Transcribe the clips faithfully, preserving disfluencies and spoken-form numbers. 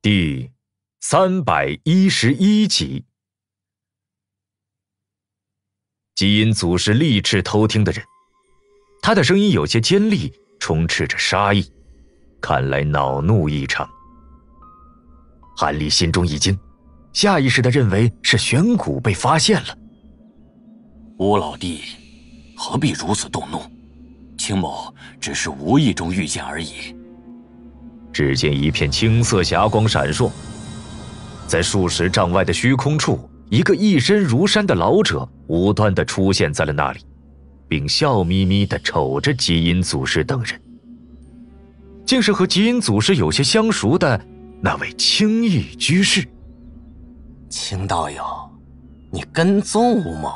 第三百一十一集。基因组是利齿偷听的人，他的声音有些尖利，充斥着杀意，看来恼怒异常。韩立心中一惊，下意识地认为是玄骨被发现了。 吴老弟何必如此动怒？青某只是无意中遇见而已。 只见一片青色霞光闪烁，在数十丈外的虚空处，一个一身如山的老者无端地出现在了那里，并笑眯眯地瞅着基因祖师等人，竟是和基因祖师有些相熟的那位青翼居士。 青道友，你跟踪吴某？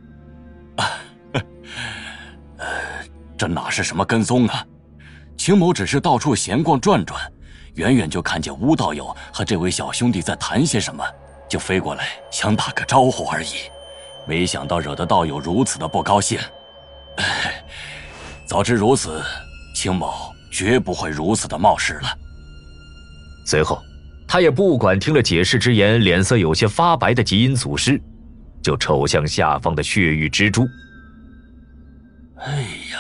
呃，这哪是什么跟踪啊？青某只是到处闲逛转转，远远就看见巫道友和这位小兄弟在谈些什么，就飞过来想打个招呼而已。没想到惹得道友如此的不高兴。早知如此，青某绝不会如此的冒失了。 随后他也不管听了解释之言脸色有些发白的基因祖师，就瞅向下方的血域蜘蛛。 哎呀，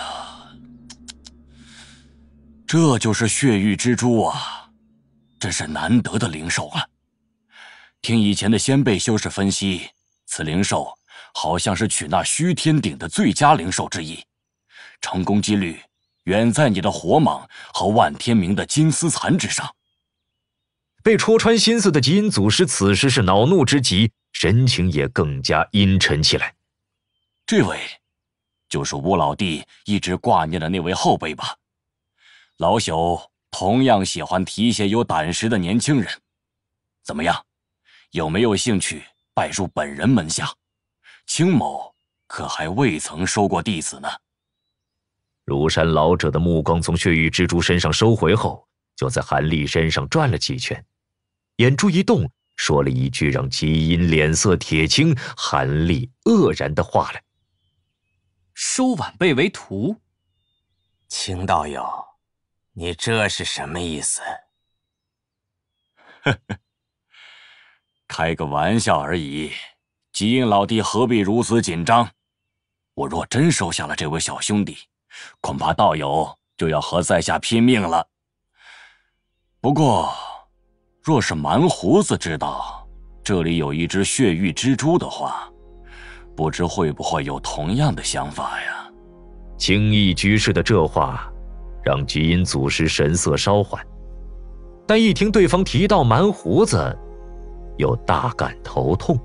这就是血域蜘蛛啊，真是难得的灵兽啊！听以前的先辈修士分析，此灵兽好像是取那虚天鼎的最佳灵兽之一，成功几率远在你的火蟒和万天明的金丝蚕之上。 被戳穿心思的基因祖师此时是恼怒之极，神情也更加阴沉起来。 这位就是吴老弟一直挂念的那位后辈吧？老朽同样喜欢提携有胆识的年轻人，怎么样，有没有兴趣拜入本人门下？青某可还未曾收过弟子呢。 庐山老者的目光从血域蜘蛛身上收回后，就在韩立身上转了几圈，眼珠一动，说了一句让基因脸色铁青、韩立愕然的话来： 收晚辈为徒。 青道友，你这是什么意思？ 呵呵，开个玩笑而已，基因老弟何必如此紧张？我若真收下了这位小兄弟，恐怕道友就要和在下拼命了。不过，若是蛮胡子知道这里有一只血域蜘蛛的话，不知会不会有同样的想法呀？ 青翼居士的这话让基因祖师神色稍缓，但一听对方提到蛮胡子，又大感头痛。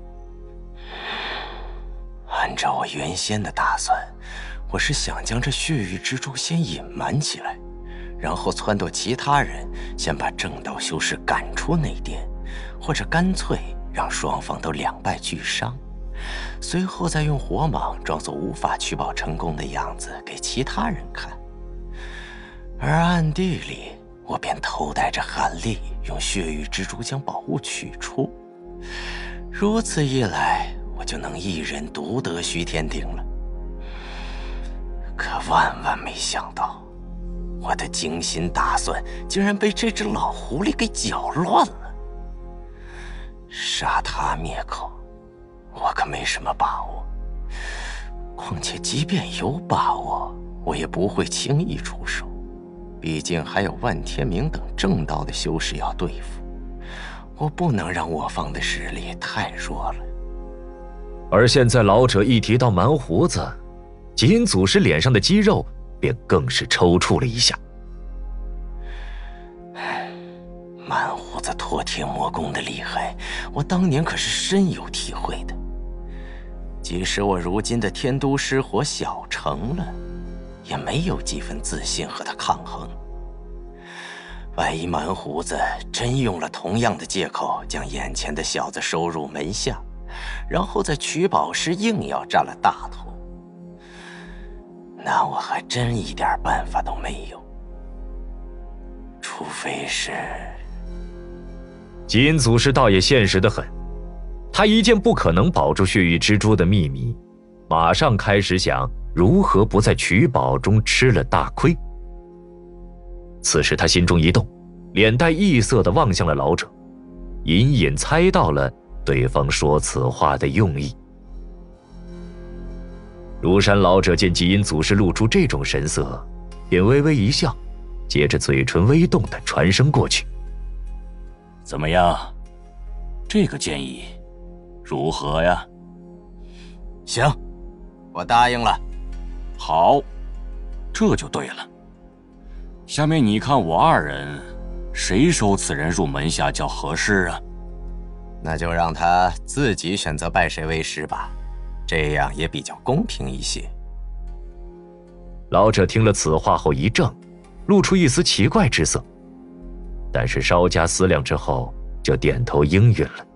按照我原先的打算，我是想将这血域蜘蛛先隐瞒起来，然后撺掇其他人先把正道修士赶出内殿，或者干脆让双方都两败俱伤，随后再用火蟒装作无法取宝成功的样子给其他人看。而暗地里，我便偷带着韩立用血域蜘蛛将宝物取出，如此一来，我就能一人独得虚天鼎了。可万万没想到，我的精心打算竟然被这只老狐狸给搅乱了。杀他灭口，我可没什么把握。况且即便有把握，我也不会轻易出手，毕竟还有万天明等正道的修士要对付，我不能让我方的实力太弱了。 而现在老者一提到蛮胡子，基因祖师脸上的肌肉便更是抽搐了一下。 蛮胡子脱天魔功的厉害，我当年可是深有体会的。即使我如今的天都失火小成了，也没有几分自信和他抗衡。万一蛮胡子真用了同样的借口将眼前的小子收入门下，然后在取宝时硬要占了大头，那我还真一点办法都没有。除非是…… 基因祖师倒也现实得很，他一见不可能保住血域蜘蛛的秘密，马上开始想如何不在取宝中吃了大亏。此时他心中一动，脸带异色地望向了老者， 隐隐猜到了对方说此话的用意。庐山老者见极阴祖师露出这种神色，便微微一笑，接着嘴唇微动地传声过去：“ 怎么样？这个建议如何呀？”“ 行，我答应了。”“ 好，这就对了。下面你看我二人，谁收此人入门下较合适啊？”“ 那就让他自己选择拜谁为师吧，这样也比较公平一些。” 老者听了此话后一怔，露出一丝奇怪之色，但是稍加思量之后，就点头应允了。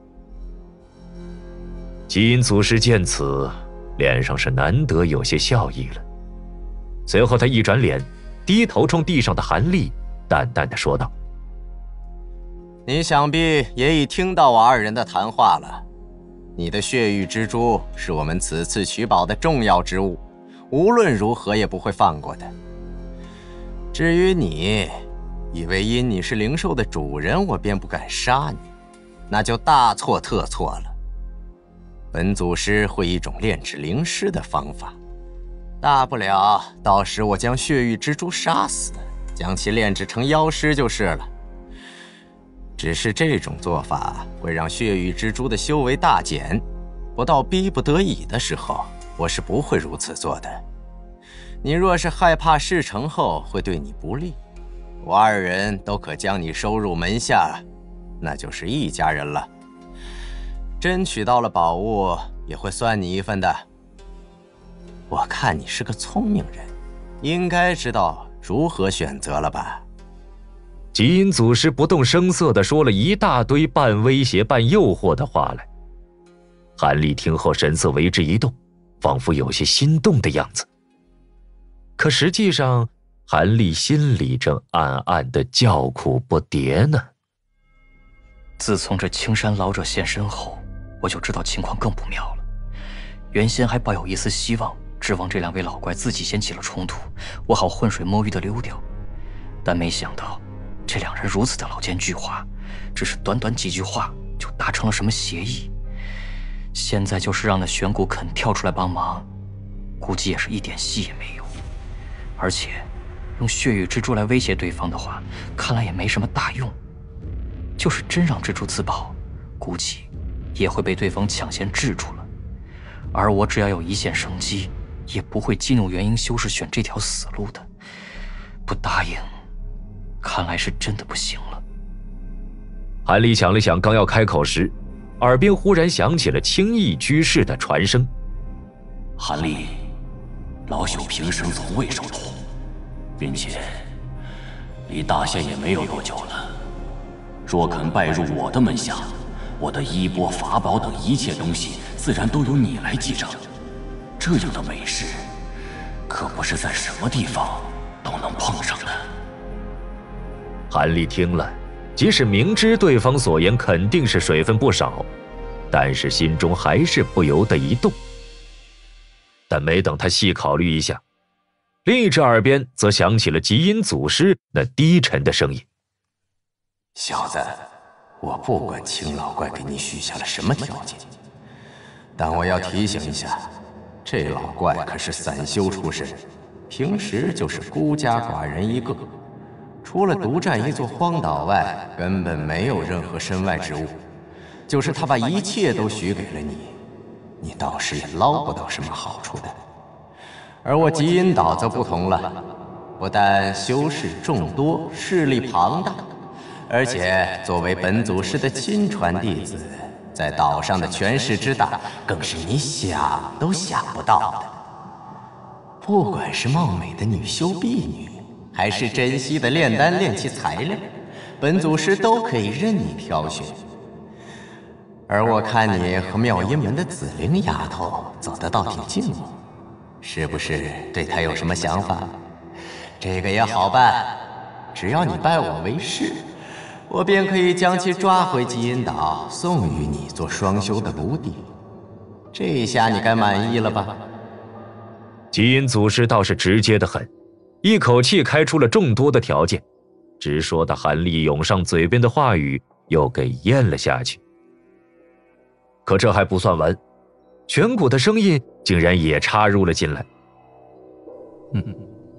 极阴祖师见此，脸上是难得有些笑意了。随后他一转脸，低头冲地上的韩立淡淡的说道：“ 你想必也已听到我二人的谈话了。你的血玉之珠是我们此次取宝的重要之物，无论如何也不会放过的。至于你，以为因你是灵兽的主人，我便不敢杀你，那就大错特错了。本祖师会一种炼制灵尸的方法，大不了到时我将血玉之珠杀死，将其炼制成妖尸就是了。只是这种做法会让血玉之珠的修为大减，不到逼不得已的时候，我是不会如此做的。你若是害怕事成后会对你不利，我二人都可将你收入门下，那就是一家人了。真取到了宝物，也会算你一份的。我看你是个聪明人，应该知道如何选择了吧？” 极阴祖师不动声色地说了一大堆半威胁半诱惑的话来。韩立听后神色为之一动，仿佛有些心动的样子。可实际上，韩立心里正暗暗地叫苦不迭呢。 自从这青山老者现身后，我就知道情况更不妙了。原先还抱有一丝希望，指望这两位老怪自己掀起了冲突，我好浑水摸鱼的溜掉。但没想到，这两人如此的老奸巨猾，只是短短几句话就达成了什么协议。现在就是让那玄骨肯跳出来帮忙，估计也是一点戏也没有。而且，用血雨蜘蛛来威胁对方的话，看来也没什么大用。就是真让蜘蛛自保，估计也会被对方抢先制住了。而我只要有一线生机，也不会激怒元婴修士选这条死路的。不答应，看来是真的不行了。 韩立想了想，刚要开口时，耳边忽然响起了青翼居士的传声：“ 韩立，老朽平生从未受托，并且离大限也没有多久了。若肯拜入我的门下，我的衣钵、法宝等一切东西，自然都由你来继承。这样的美事，可不是在什么地方都能碰上的。” 韩立听了，即使明知对方所言肯定是水分不少，但是心中还是不由得一动。但没等他细考虑一下，另一只耳边则响起了极阴祖师那低沉的声音：“ 小子，我不管青老怪给你许下了什么条件，但我要提醒一下，这老怪可是散修出身，平时就是孤家寡人一个，除了独占一座荒岛外，根本没有任何身外之物。就是他把一切都许给了你，你倒是也捞不到什么好处的。而我极阴岛则不同了，不但修士众多，势力庞大，而且作为本祖师的亲传弟子，在岛上的权势之大，更是你想都想不到的。不管是貌美的女修婢女，还是珍稀的炼丹炼器材料，本祖师都可以任你挑选。而我看你和妙音门的紫菱丫头走得倒挺近哦，是不是对她有什么想法？这个也好办，只要你拜我为师，我便可以将其抓回极阴岛，送与你做双修的奴婢。这一下你该满意了吧？ 极阴祖师倒是直接得很，一口气开出了众多的条件，直说的韩立涌上嘴边的话语又给咽了下去。可这还不算完，玄谷的声音竟然也插入了进来。 嗯，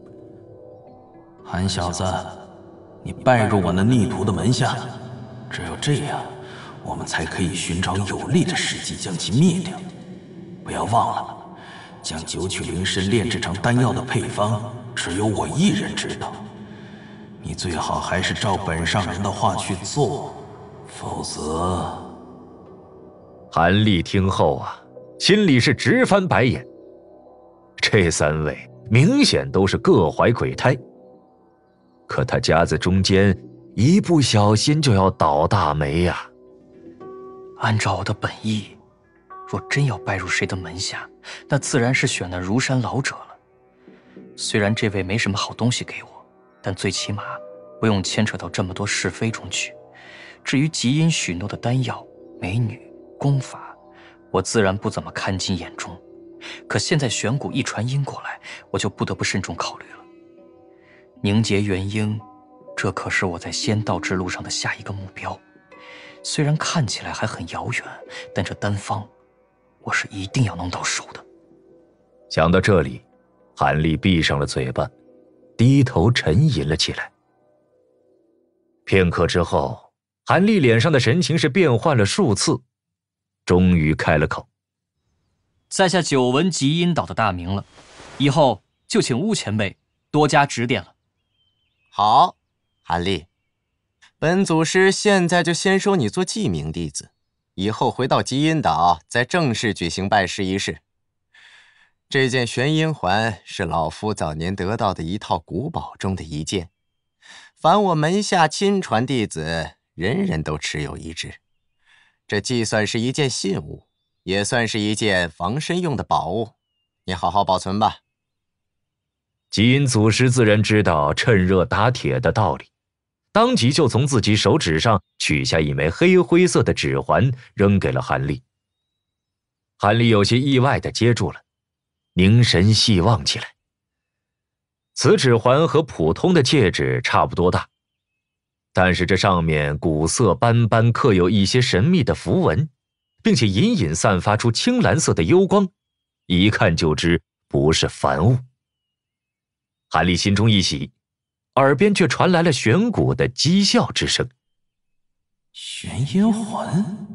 韩小子，你拜入我那逆徒的门下，只有这样，我们才可以寻找有利的时机将其灭掉。不要忘了，将九曲灵参炼制成丹药的配方，只有我一人知道。你最好还是照本上人的话去做，否则…… 韩立听后啊，心里是直翻白眼。这三位明显都是各怀鬼胎，可他夹在中间，一不小心就要倒大霉呀、啊。 按照我的本意，若真要拜入谁的门下，那自然是选那如山老者了。虽然这位没什么好东西给我，但最起码不用牵扯到这么多是非中去。至于极阴许诺的丹药、美女、功法，我自然不怎么看进眼中。可现在玄谷一传音过来，我就不得不慎重考虑了。凝结元婴，这可是我在仙道之路上的下一个目标。虽然看起来还很遥远，但这丹方，我是一定要弄到手的。 想到这里，韩立闭上了嘴巴，低头沉吟了起来。片刻之后，韩立脸上的神情是变换了数次，终于开了口：“ 在下久闻极阴岛的大名了，以后就请巫前辈多加指点了。” 好，韩立，本祖师现在就先收你做记名弟子，以后回到极阴岛再正式举行拜师仪式。这件玄阴环是老夫早年得到的一套古宝中的一件，凡我门下亲传弟子，人人都持有一只。这既算是一件信物，也算是一件防身用的宝物，你好好保存吧。 极阴祖师自然知道趁热打铁的道理，当即就从自己手指上取下一枚黑灰色的指环，扔给了韩立。韩立有些意外地接住了，凝神细望起来。此指环和普通的戒指差不多大，但是这上面古色斑斑，刻有一些神秘的符文，并且隐隐散发出青蓝色的幽光，一看就知不是凡物。韩立心中一喜，耳边却传来了玄谷的讥笑之声：“ 玄阴环，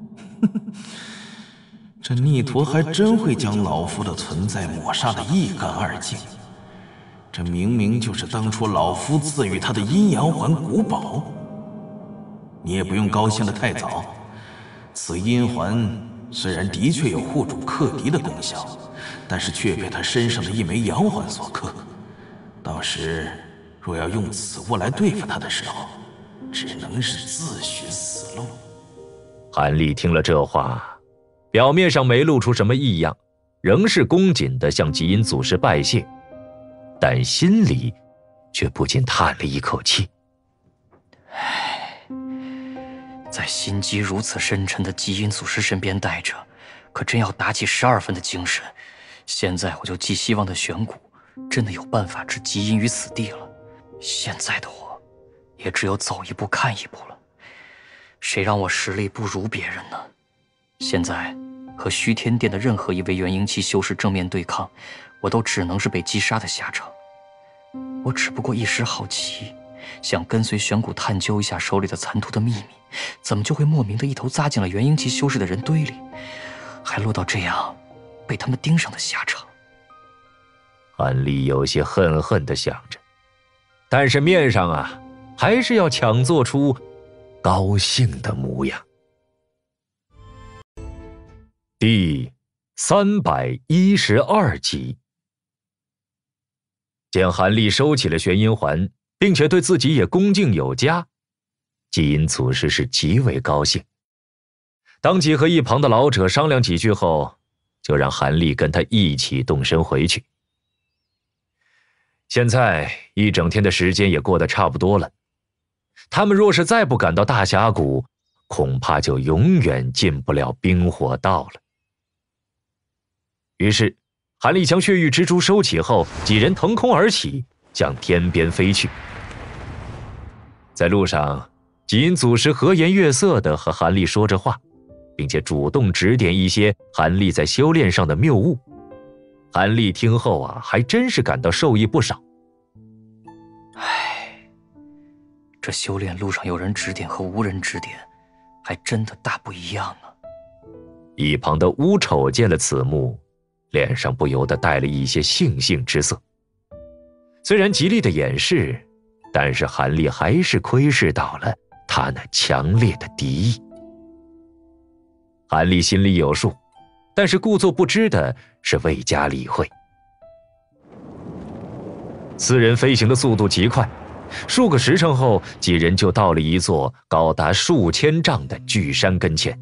这逆徒还真会将老夫的存在抹杀得一干二净。这明明就是当初老夫赐予他的阴阳环古宝。你也不用高兴得太早，此阴环虽然的确有护主克敌的功效，但是却被他身上的一枚阳环所克。到时若要用此物来对付他的时候，只能是自寻死路。” 韩立听了这话，表面上没露出什么异样，仍是恭谨地向极阴祖师拜谢，但心里却不禁叹了一口气。 唉，在心机如此深沉的极阴祖师身边待着，可真要打起十二分的精神。现在我就寄希望的玄谷真的有办法置极阴于死地了，现在的我也只有走一步看一步了。谁让我实力不如别人呢？现在和虚天殿的任何一位元婴期修士正面对抗，我都只能是被击杀的下场。我只不过一时好奇，想跟随玄谷探究一下手里的残图的秘密，怎么就会莫名的一头扎进了元婴期修士的人堆里，还落到这样被他们盯上的下场。 韩立有些恨恨地想着，但是面上啊，还是要强做出高兴的模样。第三百一十二集，见韩立收起了玄阴环，并且对自己也恭敬有加，极阴祖师是极为高兴，当即和一旁的老者商量几句后，就让韩立跟他一起动身回去。现在一整天的时间也过得差不多了，他们若是再不赶到大峡谷，恐怕就永远进不了冰火道了。于是韩立将血域蜘蛛收起后，几人腾空而起，向天边飞去。在路上， 吉因祖师和颜悦色地和韩立说着话，并且主动指点一些韩立在修炼上的谬误。韩立听后啊，还真是感到受益不少。 唉，这修炼路上有人指点和无人指点，还真的大不一样啊。 一旁的乌丑见了此幕，脸上不由得带了一些悻悻之色。虽然极力的掩饰，但是韩立还是窥视到了他那强烈的敌意。韩立心里有数，但是故作不知的是未加理会。四人飞行的速度极快，数个时辰后，几人就到了一座高达数千丈的巨山跟前。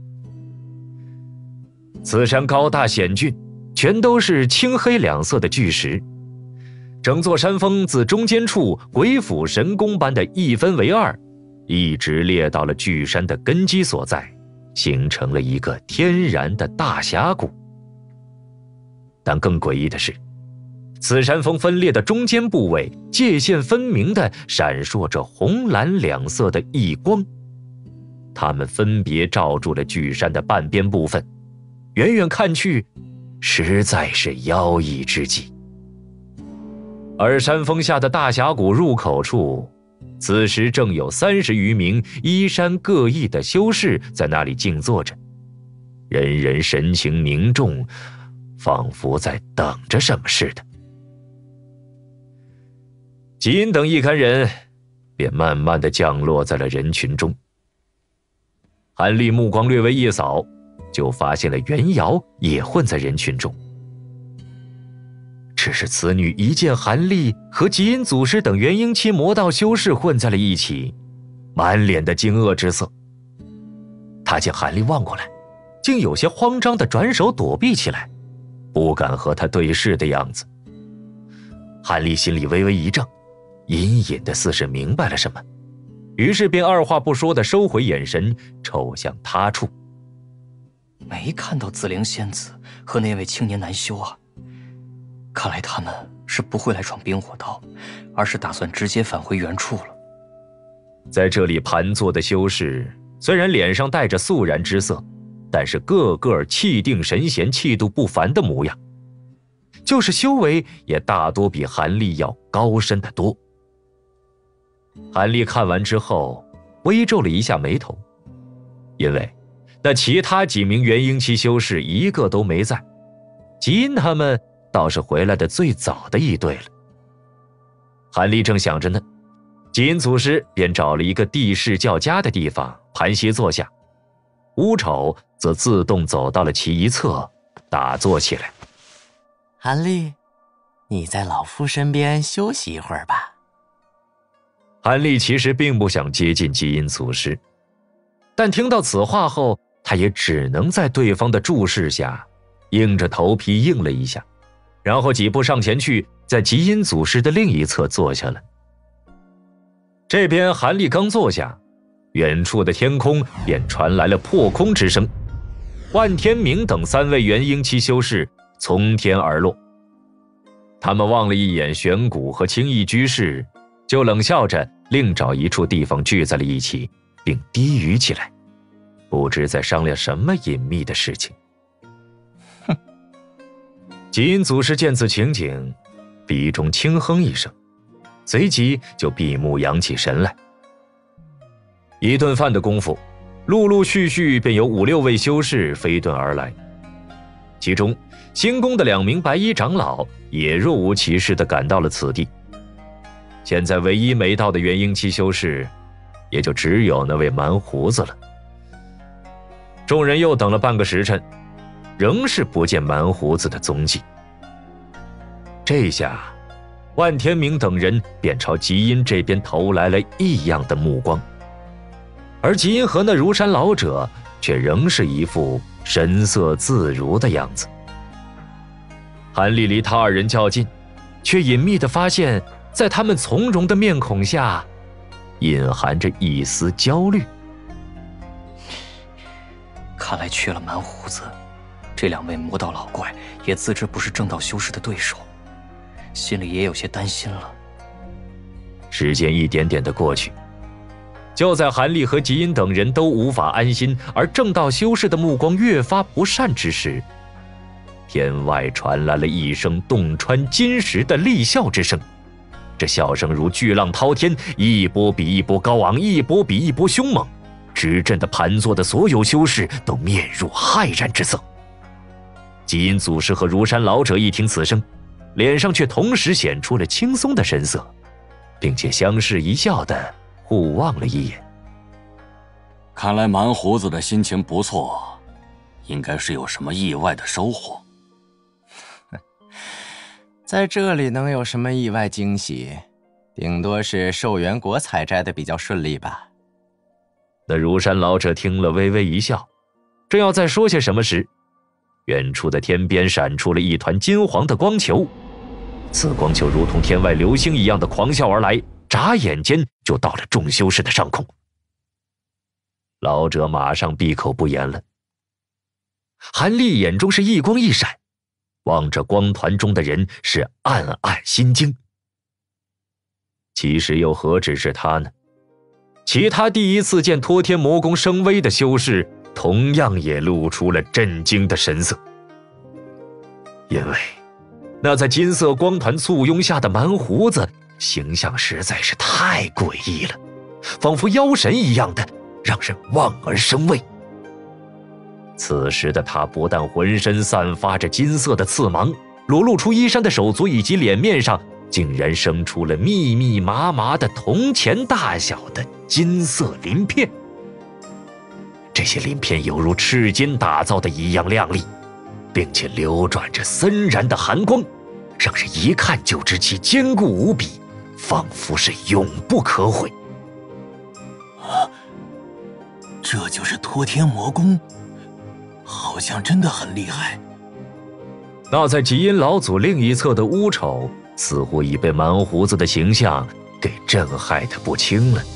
此山高大险峻，全都是青黑两色的巨石，整座山峰自中间处鬼斧神工般的一分为二，一直裂到了巨山的根基所在，形成了一个天然的大峡谷。但更诡异的是，此山峰分裂的中间部位界限分明地闪烁着红蓝两色的异光，它们分别罩住了巨山的半边部分，远远看去实在是妖异之极。而山峰下的大峡谷入口处，此时正有三十余名衣衫各异的修士在那里静坐着，人人神情凝重，仿佛在等着什么似的。吉因等一干人便慢慢地降落在了人群中。韩立目光略微一扫，就发现了袁瑶也混在人群中。只是此女一见韩立和吉因祖师等元婴期魔道修士混在了一起，满脸的惊愕之色。她见韩立望过来，竟有些慌张地转手躲避起来，不敢和他对视的样子。韩立心里微微一怔，隐隐的似是明白了什么，于是便二话不说地收回眼神，瞅向他处。 没看到紫菱仙子和那位青年男修啊，看来他们是不会来闯冰火道，而是打算直接返回原处了。 在这里盘坐的修士虽然脸上带着肃然之色，但是个个气定神闲，气度不凡的模样，就是修为也大多比韩立要高深得多。韩立看完之后微皱了一下眉头，因为那其他几名元婴期修士一个都没在，吉因他们倒是回来的最早的一队了。韩立正想着呢，吉因祖师便找了一个地势较佳的地方盘膝坐下，乌丑则自动走到了其一侧打坐起来。 韩立，你在老夫身边休息一会儿吧。 韩立其实并不想接近吉因祖师，但听到此话后，他也只能在对方的注视下硬着头皮应了一下，然后几步上前去，在吉因祖师的另一侧坐下了。这边韩立刚坐下，远处的天空便传来了破空之声，万天明等三位元婴期修士从天而落。他们望了一眼玄谷和青翼居士，就冷笑着另找一处地方聚在了一起，并低语起来，不知在商量什么隐秘的事情。 哼！ 吉因祖师见此情景，鼻中轻哼一声，随即就闭目养起神来。一顿饭的功夫，陆陆续续便有五六位修士飞遁而来，其中星宫的两名白衣长老也若无其事地赶到了此地。现在唯一没到的元婴期修士，也就只有那位蛮胡子了。众人又等了半个时辰，仍是不见蛮胡子的踪迹。这下万天明等人便朝吉因这边投来了异样的目光，而吉因和那如山老者却仍是一副神色自如的样子。韩立离他二人较近，却隐秘地发现，在他们从容的面孔下隐含着一丝焦虑。 看来缺了蛮胡子，这两位魔道老怪也自知不是正道修士的对手，心里也有些担心了。 时间一点点的过去， 就在韩立和吉因等人都无法安心，而正道修士的目光越发不善之时，天外传来了一声洞穿金石的厉啸之声。这笑声如巨浪滔天，一波比一波高昂，一波比一波凶猛，直震的盘坐的所有修士都面入骇然之色。吉因祖师和如山老者一听此声，脸上却同时显出了轻松的神色，并且相视一笑的互望了一眼。 看来蛮胡子的心情不错，应该是有什么意外的收获。 在这里能有什么意外惊喜？顶多是寿元果采摘的比较顺利吧。 那如山老者听了微微一笑，正要再说些什么时，远处的天边闪出了一团金黄的光球，此光球如同天外流星一样的狂啸而来，眨眼间就到了众修士的上空。老者马上闭口不言了。韩立眼中是异光一闪，望着光团中的人是暗暗心惊。其实又何止是他呢？其他第一次见托天魔宫生威的修士同样也露出了震惊的神色，因为那在金色光团簇拥下的蛮胡子形象实在是太诡异了，仿佛妖神一样的让人望而生畏。此时的他不但浑身散发着金色的刺芒，裸露出衣衫的手足以及脸面上竟然生出了密密麻麻的铜钱大小的金色鳞片。这些鳞片犹如赤金打造的一样亮丽，并且流转着森然的寒光，让人一看就知其坚固无比，仿佛是永不可毁。 啊，这就是托天魔功，好像真的很厉害。 那在极阴老祖另一侧的乌丑似乎已被蛮胡子的形象给震撼得不轻了。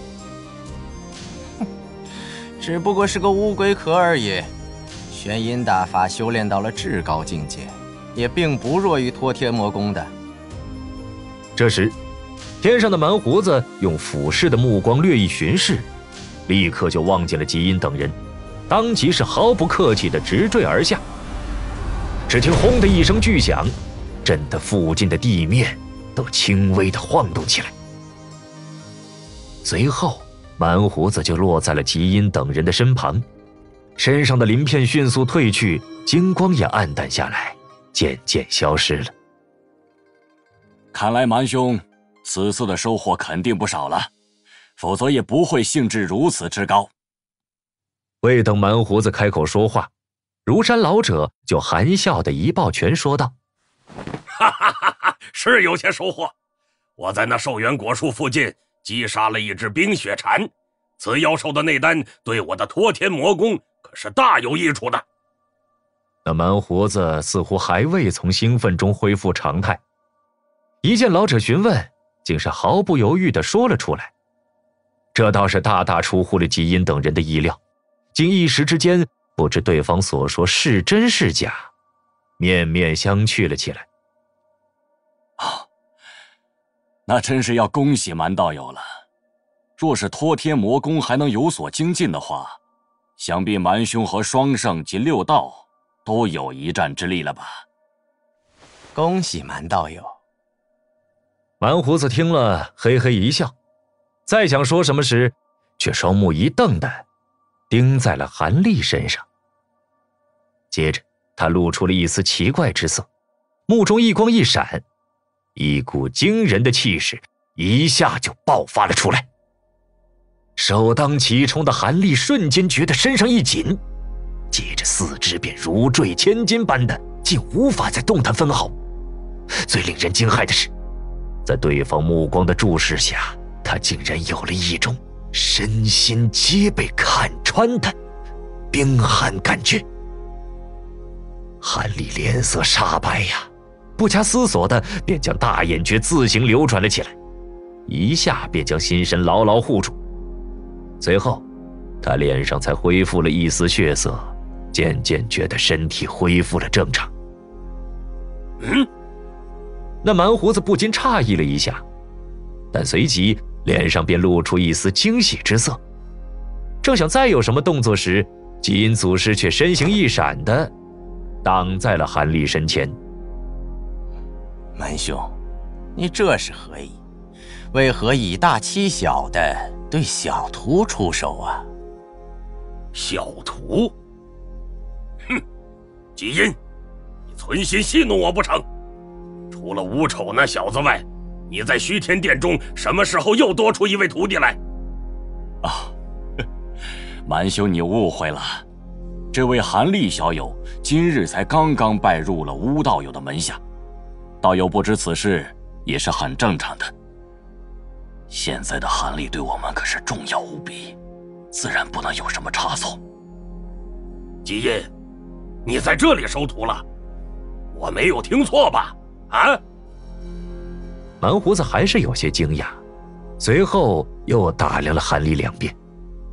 只不过是个乌龟壳而已，玄阴大法修炼到了至高境界，也并不弱于托天魔功的。 这时，天上的蛮胡子用俯视的目光略一巡视，立刻就望见了极阴等人，当即是毫不客气地直坠而下。只听轰的一声巨响，震得附近的地面都轻微地晃动起来。随后蛮胡子就落在了极阴等人的身旁，身上的鳞片迅速褪去，金光也暗淡下来，渐渐消失了。 看来蛮兄此次的收获肯定不少了，否则也不会兴致如此之高。 未等蛮胡子开口说话，如山老者就含笑的一抱拳说道： 哈哈哈哈，是有些收获。我在那寿元果树附近击杀了一只冰雪蝉，此妖兽的内丹对我的托天魔功可是大有益处的。 那蛮胡子似乎还未从兴奋中恢复常态，一见老者询问，竟是毫不犹豫地说了出来。这倒是大大出乎了吉阴等人的意料，竟一时之间不知对方所说是真是假，面面相觑了起来。 啊，那真是要恭喜蛮道友了。若是托天魔功还能有所精进的话，想必蛮兄和双圣及六道都有一战之力了吧？ 恭喜蛮道友。 蛮胡子听了嘿嘿一笑，再想说什么时，却双目一瞪的盯在了韩立身上。接着他露出了一丝奇怪之色，目中一光一闪，一股惊人的气势一下就爆发了出来。首当其冲的韩立瞬间觉得身上一紧，接着四肢便如坠千斤般的竟无法再动弹分毫。最令人惊骇的是，在对方目光的注视下，他竟然有了一种身心皆被看穿的冰寒感觉。韩立脸色煞白呀，不加思索的便将大眼诀自行流转了起来，一下便将心神牢牢护住。随后他脸上才恢复了一丝血色，渐渐觉得身体恢复了正常。 嗯， 那蛮胡子不禁诧异了一下，但随即脸上便露出一丝惊喜之色。正想再有什么动作时，极阴祖师却身形一闪的挡在了韩立身前。 蛮兄，你这是何意？为何以大欺小的对小徒出手啊？ 小徒？哼，极阴，你存心戏弄我不成？除了吴丑那小子外，你在虚天殿中什么时候又多出一位徒弟来？ 啊，蛮兄，你误会了。这位韩立小友今日才刚刚拜入了巫道友的门下，道友不知此事也是很正常的。现在的韩立对我们可是重要无比，自然不能有什么差错。 极阴，你在这里收徒了？我没有听错吧？啊？ 蛮胡子还是有些惊讶，随后又打量了韩立两遍。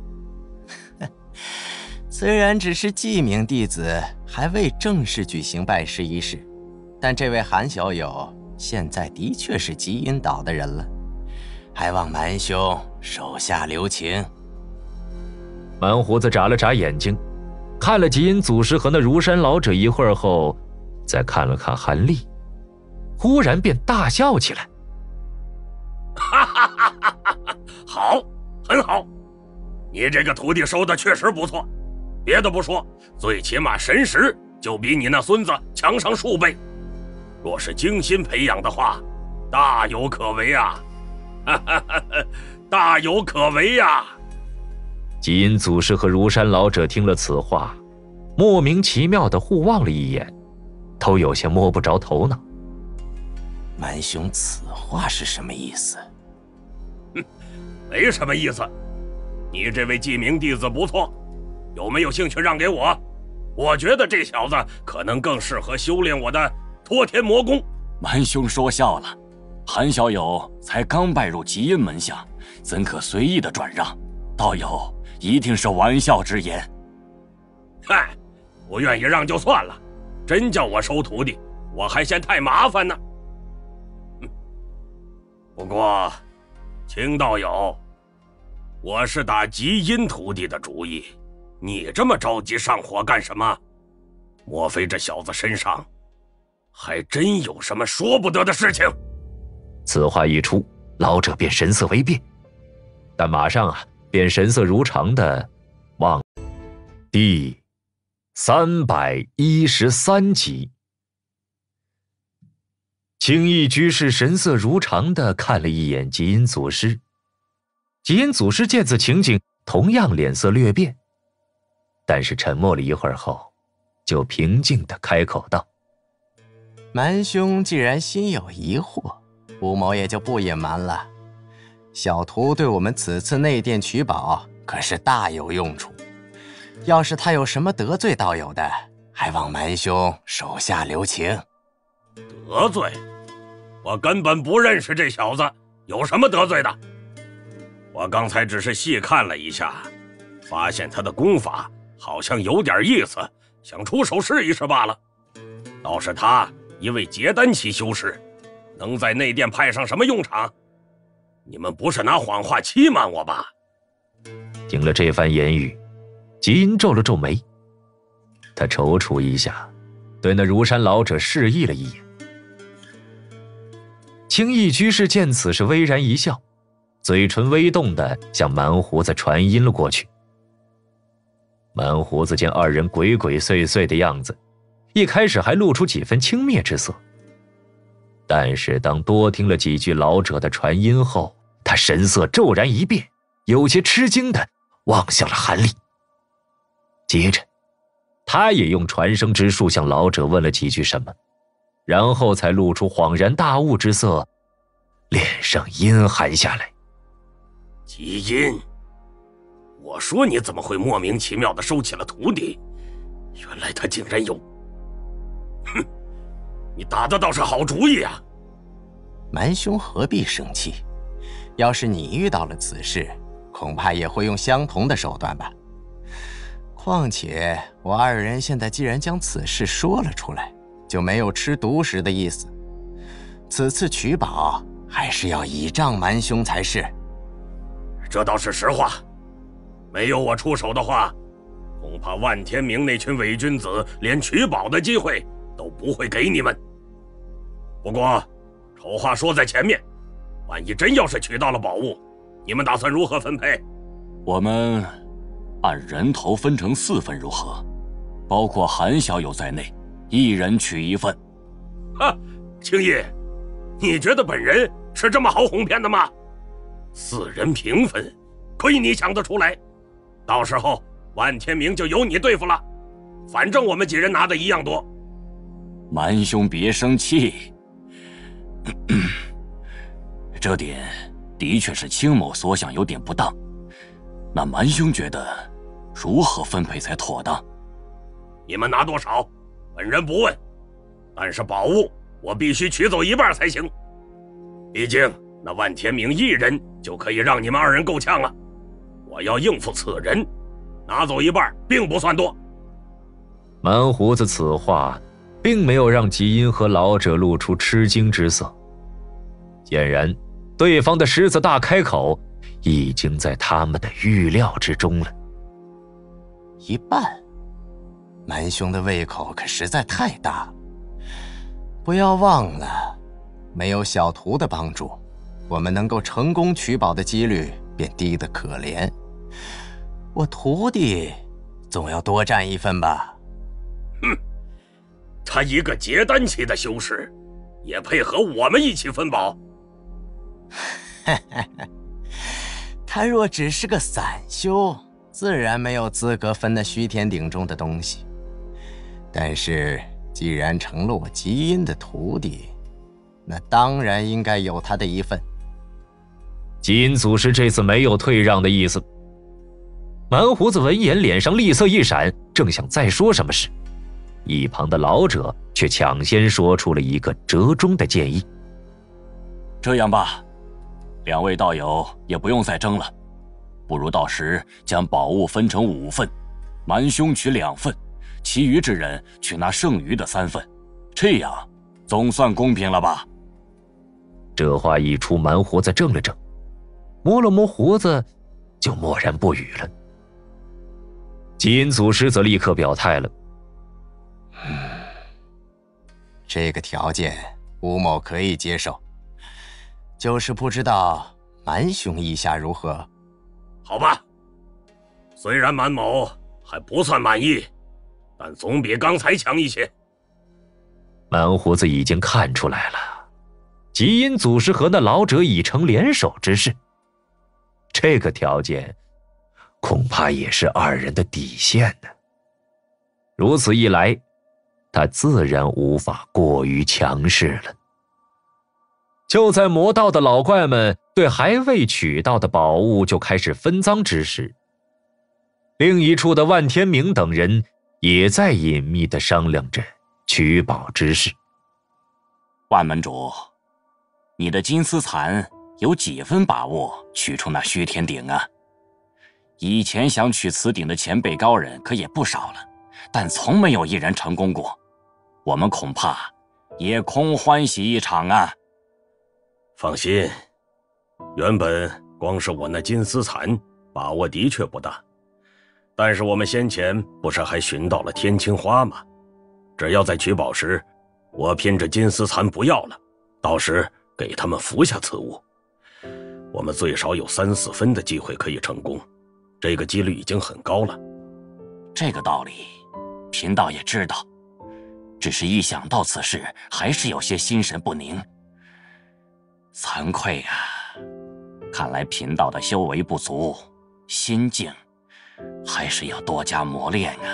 虽然只是记名弟子，还未正式举行拜师仪式，但这位韩小友现在的确是极阴岛的人了，还望蛮兄手下留情。 蛮胡子眨了眨眼睛，看了极阴祖师和那如山老者一会儿后，再看了看韩立，忽然便大笑起来。 哈哈哈哈哈！好，很好，你这个徒弟收的确实不错。别的不说，最起码神识就比你那孙子强上数倍。若是精心培养的话，大有可为啊！哈哈哈哈，大有可为呀！ 极阴祖师和如山老者听了此话，莫名其妙地互望了一眼，都有些摸不着头脑。 蛮兄，此话是什么意思？ 哼，没什么意思。你这位记名弟子不错，有没有兴趣让给我？我觉得这小子可能更适合修炼我的托天魔功。 蛮兄说笑了，韩小友才刚拜入极阴门下，怎可随意的转让？道友一定是玩笑之言。 嗨，不愿意让就算了，真叫我收徒弟，我还嫌太麻烦呢。不过，秦道友，我是打极阴徒弟的主意，你这么着急上火干什么？莫非这小子身上还真有什么说不得的事情？ 此话一出，老者便神色微变，但马上啊，便神色如常的望。第三百一十三集。青翼居士神色如常地看了一眼极阴祖师，极阴祖师见此情景，同样脸色略变，但是沉默了一会儿后，就平静地开口道：“ 蛮兄既然心有疑惑，吴某也就不隐瞒了。小徒对我们此次内殿取宝可是大有用处，要是他有什么得罪道友的，还望蛮兄手下留情。” 得罪？我根本不认识这小子，有什么得罪的？我刚才只是细看了一下，发现他的功法好像有点意思，想出手试一试罢了。倒是他一位结丹期修士，能在内殿派上什么用场？你们不是拿谎话欺瞒我吧？ 听了这番言语，极阴皱了皱眉，他踌躇一下，对那如山老者示意了一眼。青翼居士见此是微然一笑，嘴唇微动的向蛮胡子传音了过去。蛮胡子见二人鬼鬼祟祟的样子，一开始还露出几分轻蔑之色，但是当多听了几句老者的传音后，他神色骤然一变，有些吃惊的望向了韩立。接着他也用传声之术向老者问了几句什么，然后才露出恍然大悟之色，脸上阴寒下来。 极阴，我说你怎么会莫名其妙地收起了徒弟？原来他竟然有……哼，你打的倒是好主意啊！ 蛮兄何必生气？要是你遇到了此事，恐怕也会用相同的手段吧。况且我二人现在既然将此事说了出来，就没有吃独食的意思。此次取宝还是要倚仗蛮兄才是。 这倒是实话。没有我出手的话，恐怕万天明那群伪君子连取宝的机会都不会给你们。不过，丑话说在前面，万一真要是取到了宝物，你们打算如何分配？ 我们按人头分成四份，如何？包括韩小友在内，一人取一份。 啊，青叶，你觉得本人是这么好哄骗的吗？四人平分，亏你想得出来。到时候万天明就由你对付了，反正我们几人拿的一样多。 蛮兄别生气，这点的确是青某所想有点不当。那蛮兄觉得如何分配才妥当？ 你们拿多少，本人不问，但是宝物我必须取走一半才行。毕竟那万天明一人就可以让你们二人够呛了，我要应付此人，拿走一半并不算多。 蛮胡子此话并没有让吉因和老者露出吃惊之色，显然对方的狮子大开口已经在他们的预料之中了。 一半？蛮兄的胃口可实在太大。不要忘了，没有小徒的帮助，我们能够成功取宝的几率便低得可怜。我徒弟总要多占一份吧？ 哼，他一个结丹期的修士，也配和我们一起分宝？ 他若只是个散修，自然没有资格分那虚天鼎中的东西。但是既然成了我吉因的徒弟，那当然应该有他的一份。 吉因祖师这次没有退让的意思。蛮胡子闻言脸上厉色一闪，正想再说什么时，一旁的老者却抢先说出了一个折中的建议。 这样吧，两位道友也不用再争了，不如到时将宝物分成五份，蛮兄取两份，其余之人取那剩余的三份，这样总算公平了吧？ 这话一出，蛮胡子怔了怔，摸了摸胡子，就默然不语了。吉因祖师则立刻表态了：“ 嗯，这个条件吴某可以接受，就是不知道蛮兄意下如何？” 好吧，虽然蛮某还不算满意，但总比刚才强一些。 蛮胡子已经看出来了，吉因祖师和那老者已成联手之势，这个条件恐怕也是二人的底线呢。如此一来，他自然无法过于强势了。就在魔道的老怪们对还未取到的宝物就开始分赃之时，另一处的万天明等人也在隐秘地商量着取宝之事。 万门主，你的金丝蚕有几分把握取出那虚天鼎啊？以前想取此鼎的前辈高人可也不少了，但从没有一人成功过，我们恐怕也空欢喜一场啊。 放心，原本光是我那金丝蚕把握的确不大，但是我们先前不是还寻到了天青花吗？只要在取宝时，我拼着金丝蚕不要了，到时给他们服下此物，我们最少有三四分的机会可以成功，这个几率已经很高了。 这个道理，贫道也知道，只是一想到此事，还是有些心神不宁。惭愧啊，看来贫道的修为不足，心境还是要多加磨练啊。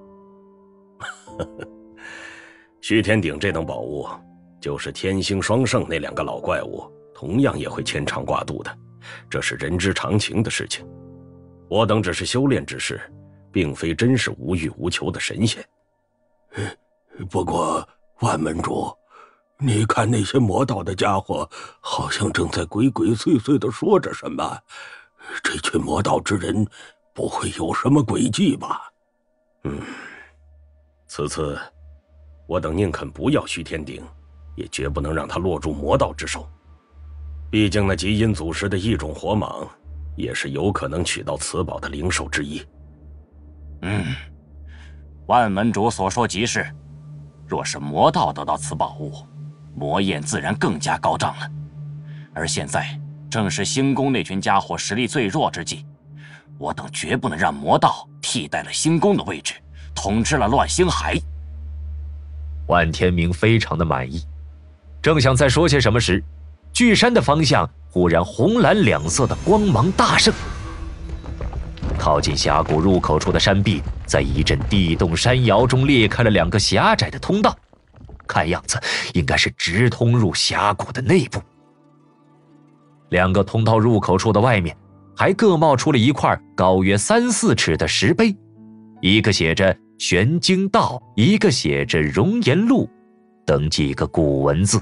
虚天鼎这等宝物，就是天星双圣那两个老怪物，同样也会牵肠挂肚的，这是人之常情的事情。我等只是修炼之士，并非真是无欲无求的神仙。 不过万门主，你看那些魔道的家伙，好像正在鬼鬼祟祟地说着什么。这群魔道之人，不会有什么诡计吧？ 嗯，此次我等宁肯不要虚天鼎，也绝不能让他落入魔道之手。毕竟那极阴祖师的异种火蟒， 也是有可能取到此宝的灵兽之一。 嗯，万门主所说极是。若是魔道得到此宝物，魔焰自然更加高涨了。而现在正是星宫那群家伙实力最弱之际，我等绝不能让魔道替代了星宫的位置，统治了乱星海。 万天明非常的满意，正想再说些什么时，巨山的方向忽然红蓝两色的光芒大盛。靠近峡谷入口处的山壁，在一阵地动山摇中裂开了两个狭窄的通道，看样子应该是直通入峡谷的内部。两个通道入口处的外面，还各冒出了一块高约三四尺的石碑，一个写着玄经道，一个写着容颜路，等几个古文字。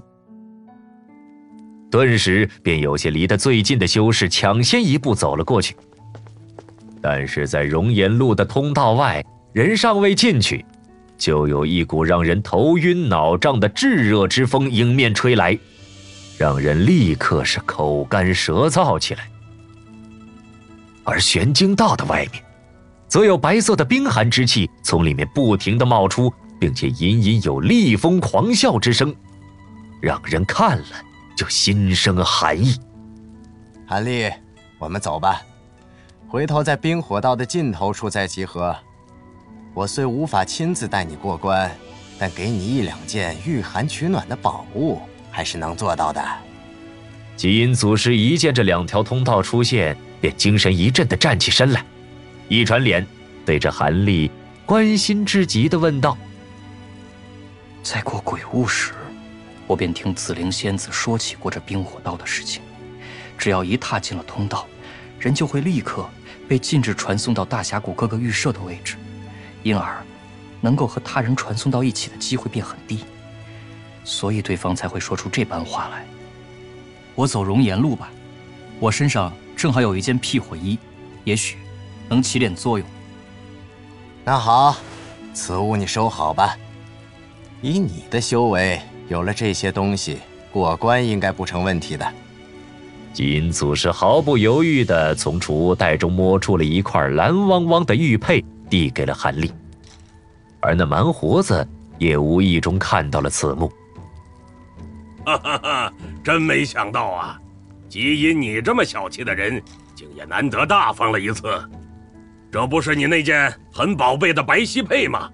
顿时便有些离得最近的修士抢先一步走了过去。但是在容颜路的通道外，人尚未进去，就有一股让人头晕脑胀的炙热之风迎面吹来，让人立刻是口干舌燥起来。而玄经道的外面，则有白色的冰寒之气从里面不停地冒出，并且隐隐有厉风狂啸之声，让人看了就心生寒意。 韩立，我们走吧，回头在冰火道的尽头处再集合。我虽无法亲自带你过关，但给你一两件御寒取暖的宝物，还是能做到的。 极阴祖师一见这两条通道出现，便精神一振地站起身来，一转脸对着韩立关心之极地问道： 在过鬼雾时，我便听紫灵仙子说起过这冰火道的事情。只要一踏进了通道，人就会立刻被禁止传送到大峡谷各个预设的位置，因而能够和他人传送到一起的机会便很低，所以对方才会说出这般话来。我走容颜路吧，我身上正好有一件辟火衣，也许能起点作用。 那好，此物你收好吧。以你的修为，有了这些东西，过关应该不成问题的。 极阴祖师毫不犹豫地从储物袋中摸出了一块蓝汪汪的玉佩，递给了韩立。而那蛮胡子也无意中看到了此幕。 哈哈哈，真没想到啊！极阴你这么小气的人，竟也难得大方了一次。这不是你那件很宝贝的白犀佩吗？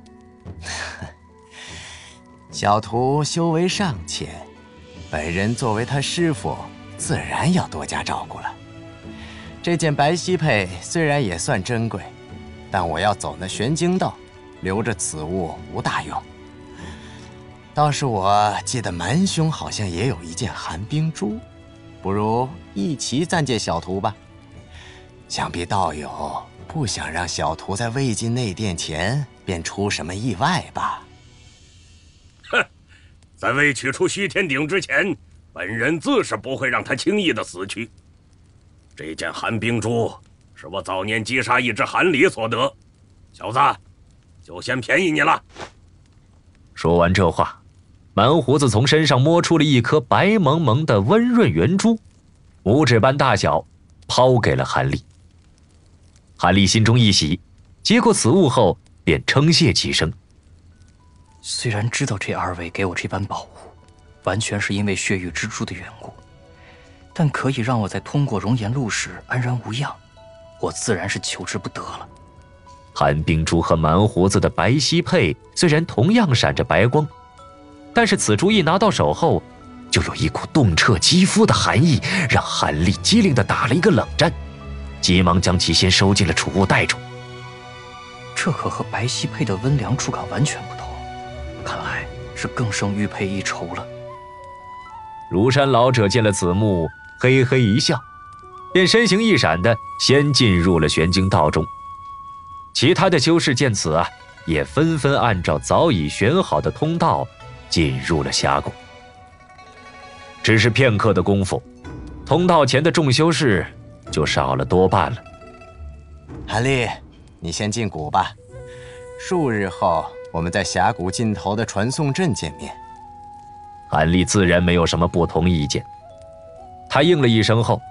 小徒修为尚浅，本人作为他师傅，自然要多加照顾了。这件白犀佩虽然也算珍贵，但我要走那玄经道，留着此物无大用。倒是我记得蛮兄好像也有一件寒冰珠，不如一齐暂借小徒吧。想必道友不想让小徒在未进内殿前便出什么意外吧？ 哼，在未取出虚天鼎之前，本人自是不会让他轻易的死去。这件寒冰珠是我早年击杀一只寒狸所得，小子，就先便宜你了。 说完这话，蛮胡子从身上摸出了一颗白蒙蒙的温润圆珠，拇指般大小，抛给了韩立。韩立心中一喜，接过此物后便称谢几声。 虽然知道这二位给我这般宝物，完全是因为血域之珠的缘故，但可以让我在通过容颜路时安然无恙，我自然是求之不得了。 寒冰珠和蛮胡子的白犀佩虽然同样闪着白光，但是此珠一拿到手后，就有一股冻彻肌肤的寒意，让韩立机灵地打了一个冷战，急忙将其先收进了储物袋中。 这可和白犀佩的温凉触感完全不同，看来是更胜玉佩一筹了。 如山老者见了此幕，嘿嘿一笑，便身形一闪的先进入了玄经道中。其他的修士见此啊，也纷纷按照早已选好的通道进入了峡谷。只是片刻的功夫，通道前的众修士就少了多半了。 韩立，你先进谷吧，数日后我们在峡谷尽头的传送阵见面。 韩立自然没有什么不同意见，他应了一声后，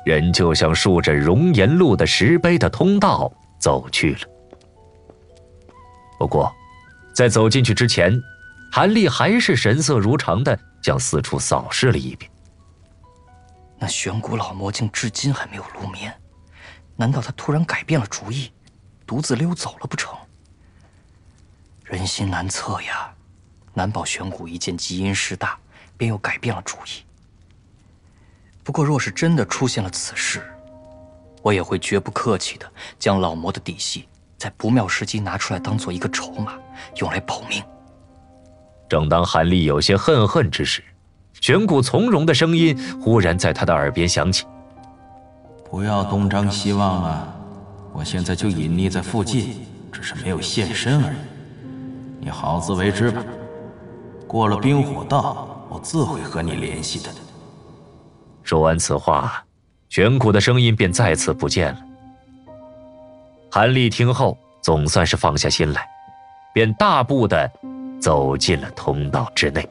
人就像顺着熔岩路的石碑的通道走去了。不过，在走进去之前，韩立还是神色如常地将四处扫视了一遍。 那玄古老魔镜至今还没有露面，难道他突然改变了主意，独自溜走了不成？人心难测呀，难保玄古一见基因势大，便又改变了主意。不过，若是真的出现了此事，我也会绝不客气地将老魔的底细在不妙时机拿出来，当做一个筹码，用来保命。 正当韩立有些恨恨之时，玄古从容的声音忽然在他的耳边响起：“ 不要东张西望了，我现在就隐匿在附近，只是没有现身而已。你好自为之吧。过了冰火道，我自会和你联系的。” 说完此话，玄古的声音便再次不见了。韩立听后总算是放下心来，便大步地走进了通道之内。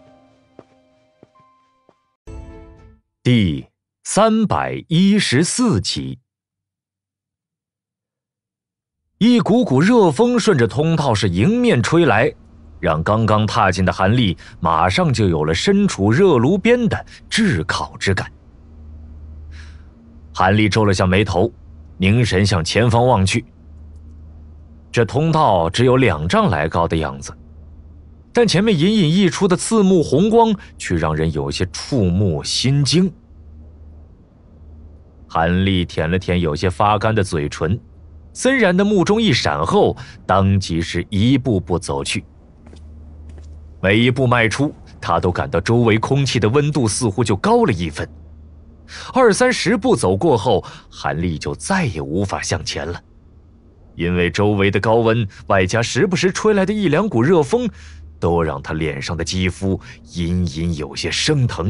第三百一十四集，一股股热风顺着通道是迎面吹来，让刚刚踏进的韩立马上就有了身处热炉边的炙烤之感。韩立皱了下眉头，凝神向前方望去。这通道只有两丈来高的样子，但前面隐隐溢出的刺目红光却让人有些触目心惊。韩立舔了舔有些发干的嘴唇，森然的目中一闪后，当即是一步步走去。每一步迈出，他都感到周围空气的温度似乎就高了一分。二三十步走过后，韩立就再也无法向前了，因为周围的高温外加时不时吹来的一两股热风，都让他脸上的肌肤隐隐有些生疼。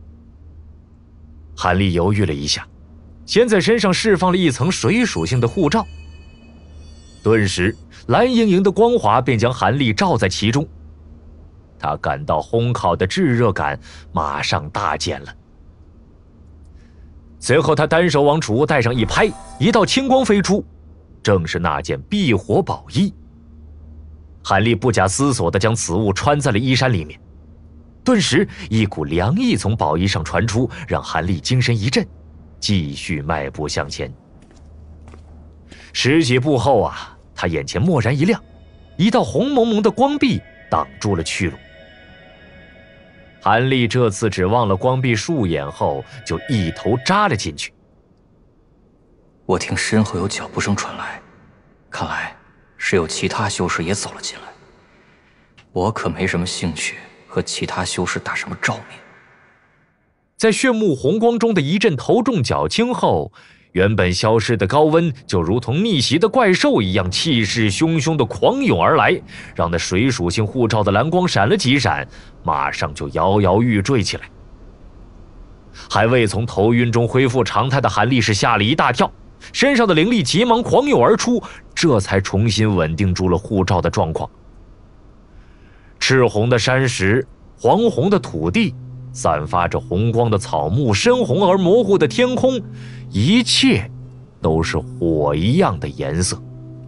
韩立犹豫了一下，先在身上释放了一层水属性的护罩，顿时蓝莹莹的光华便将韩立罩在其中。他感到烘烤的炙热感马上大减了。随后他单手往储物袋上一拍，一道青光飞出，正是那件避火宝衣。韩立不假思索地将此物穿在了衣衫里面，顿时一股凉意从宝衣上传出，让韩立精神一振，继续迈步向前。十几步后啊，他眼前蓦然一亮，一道红蒙蒙的光壁挡住了去路。韩立这次只望了光壁数眼后，就一头扎了进去。 我听身后有脚步声传来，看来是有其他修士也走了进来。我可没什么兴趣和其他修士打什么照面。 在炫目红光中的一阵头重脚轻后，原本消失的高温就如同逆袭的怪兽一样，气势汹汹地狂涌而来，让那水属性护罩的蓝光闪了几闪，马上就摇摇欲坠起来。还未从头晕中恢复常态的韩立是吓了一大跳，身上的灵力急忙狂涌而出，这才重新稳定住了护罩的状况。赤红的山石，黄红的土地，散发着红光的草木，深红而模糊的天空，一切都是火一样的颜色。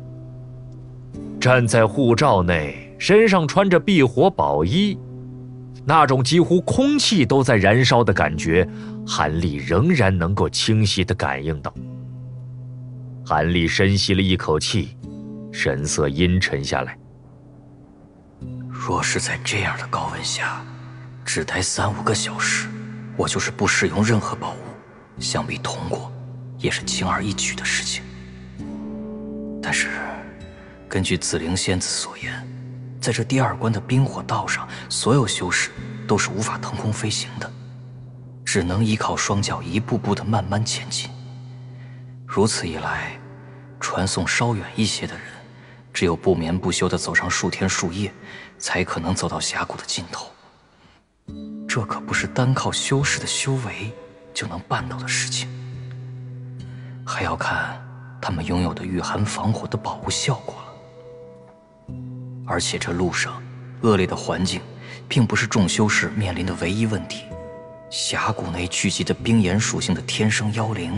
站在护罩内，身上穿着避火宝衣，那种几乎空气都在燃烧的感觉，韩立仍然能够清晰地感应到。韩立深吸了一口气，神色阴沉下来。 若是在这样的高温下只待三五个小时，我就是不使用任何宝物，想必通过也是轻而易举的事情。但是根据紫灵仙子所言，在这第二关的冰火道上，所有修士都是无法腾空飞行的，只能依靠双脚一步步地慢慢前进。如此一来，传送稍远一些的人，只有不眠不休地走上数天数夜，才可能走到峡谷的尽头。这可不是单靠修士的修为就能办到的事情，还要看他们拥有的御寒防火的宝物效果了。而且这路上恶劣的环境并不是众修士面临的唯一问题，峡谷内聚集的冰炎属性的天生妖灵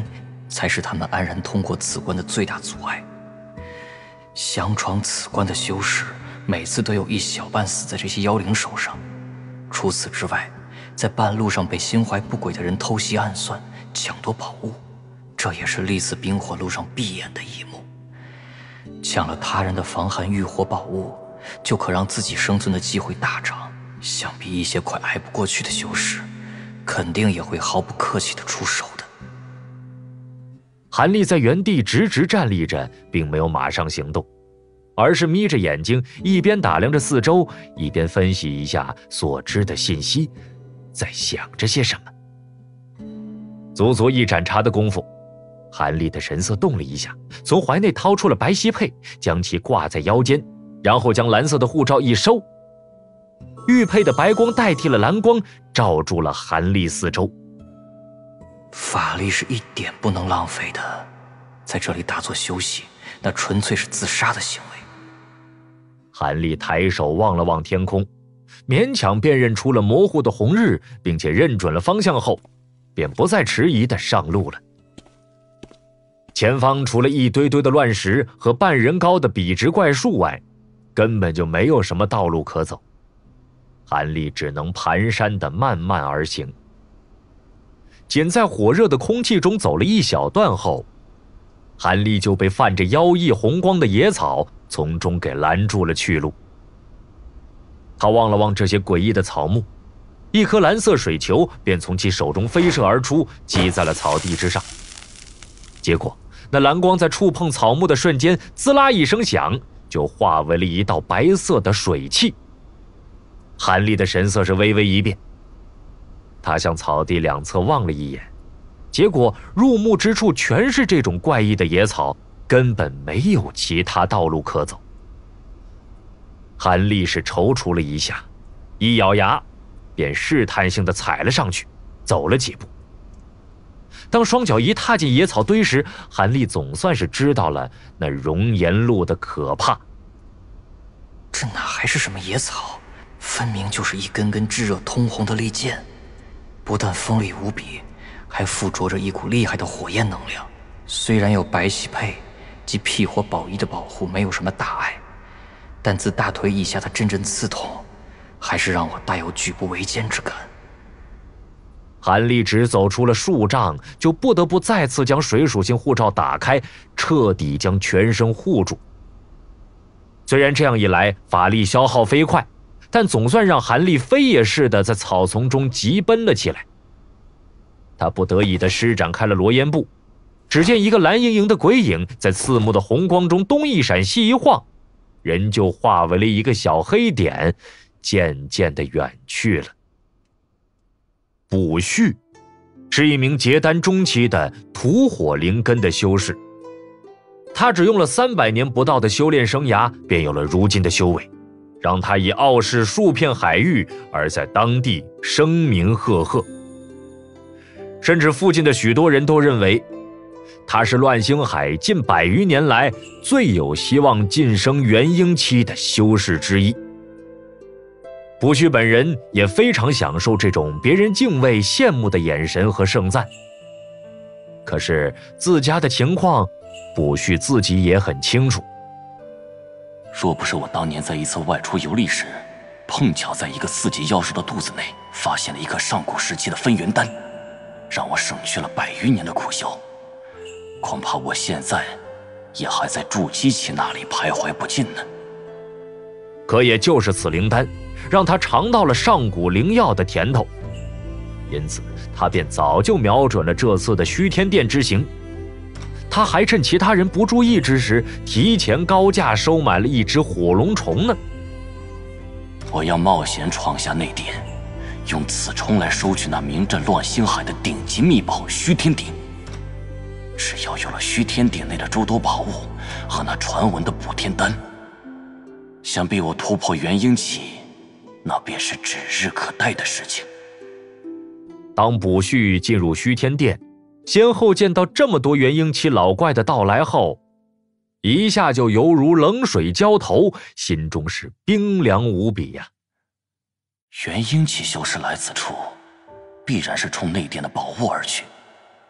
才是他们安然通过此关的最大阻碍。相闯此关的修士，每次都有一小半死在这些妖灵手上。除此之外，在半路上被心怀不轨的人偷袭暗算，抢夺宝物，这也是历次冰火路上必演的一幕。抢了他人的防寒御火宝物，就可让自己生存的机会大涨。想必一些快挨不过去的修士，肯定也会毫不客气地出手的。 韩立在原地直直站立着，并没有马上行动，而是眯着眼睛，一边打量着四周，一边分析一下所知的信息，在想着些什么。足足一盏茶的功夫，韩立的神色动了一下，从怀内掏出了白锡佩，将其挂在腰间，然后将蓝色的护罩一收，玉佩的白光代替了蓝光，照住了韩立四周。 法力是一点不能浪费的，在这里打坐休息，那纯粹是自杀的行为。 韩立抬手望了望天空，勉强辨认出了模糊的红日，并且认准了方向后，便不再迟疑地上路了。前方除了一堆堆的乱石和半人高的笔直怪树外，根本就没有什么道路可走。韩立只能蹒跚地慢慢而行。仅在火热的空气中走了一小段后，韩立就被泛着妖异红光的野草从中给拦住了去路。他望了望这些诡异的草木，一颗蓝色水球便从其手中飞射而出，击在了草地之上。结果那蓝光在触碰草木的瞬间，滋啦一声响，就化为了一道白色的水汽。韩立的神色是微微一变，他向草地两侧望了一眼，结果入目之处全是这种怪异的野草，根本没有其他道路可走。韩立是踌躇了一下，一咬牙，便试探性地踩了上去，走了几步。当双脚一踏进野草堆时，韩立总算是知道了那熔岩路的可怕。 这哪还是什么野草，分明就是一根根炙热通红的利剑，不但锋利无比，还附着着一股厉害的火焰能量。虽然有白玺佩及辟火宝衣的保护，没有什么大碍，但自大腿以下的阵阵刺痛，还是让我大有举步维艰之感。 韩立只走出了数丈，就不得不再次将水属性护罩打开，彻底将全身护住。虽然这样一来法力消耗飞快，但总算让韩立飞也似的在草丛中疾奔了起来。他不得已地施展开了罗烟步，只见一个蓝盈盈的鬼影在刺目的红光中东一闪西一晃，人就化为了一个小黑点，渐渐地远去了。卜旭是一名结丹中期的土火灵根的修士，他只用了三百年不到的修炼生涯，便有了如今的修为，让他以傲视数片海域而在当地声名赫赫。甚至附近的许多人都认为，他是乱星海近百余年来最有希望晋升元婴期的修士之一。卜旭本人也非常享受这种别人敬畏羡慕的眼神和盛赞。可是自家的情况，卜旭自己也很清楚。 若不是我当年在一次外出游历时，碰巧在一个四级妖兽的肚子内发现了一颗上古时期的分元丹，让我省去了百余年的苦修，恐怕我现在也还在筑基期那里徘徊不进呢。 可也就是此灵丹，让他尝到了上古灵药的甜头，因此他便早就瞄准了这次的虚天殿之行。他还趁其他人不注意之时，提前高价收买了一只火龙虫呢。 我要冒险闯下内殿，用此虫来收取那名震乱星海的顶级秘宝虚天鼎。只要有了虚天鼎内的诸多宝物和那传闻的补天丹，想必我突破元婴期，那便是指日可待的事情。 当卜旭进入虚天殿，先后见到这么多元婴期老怪的到来后，一下就犹如冷水浇头，心中是冰凉无比呀、啊。 元婴期修士来此处，必然是冲内殿的宝物而去，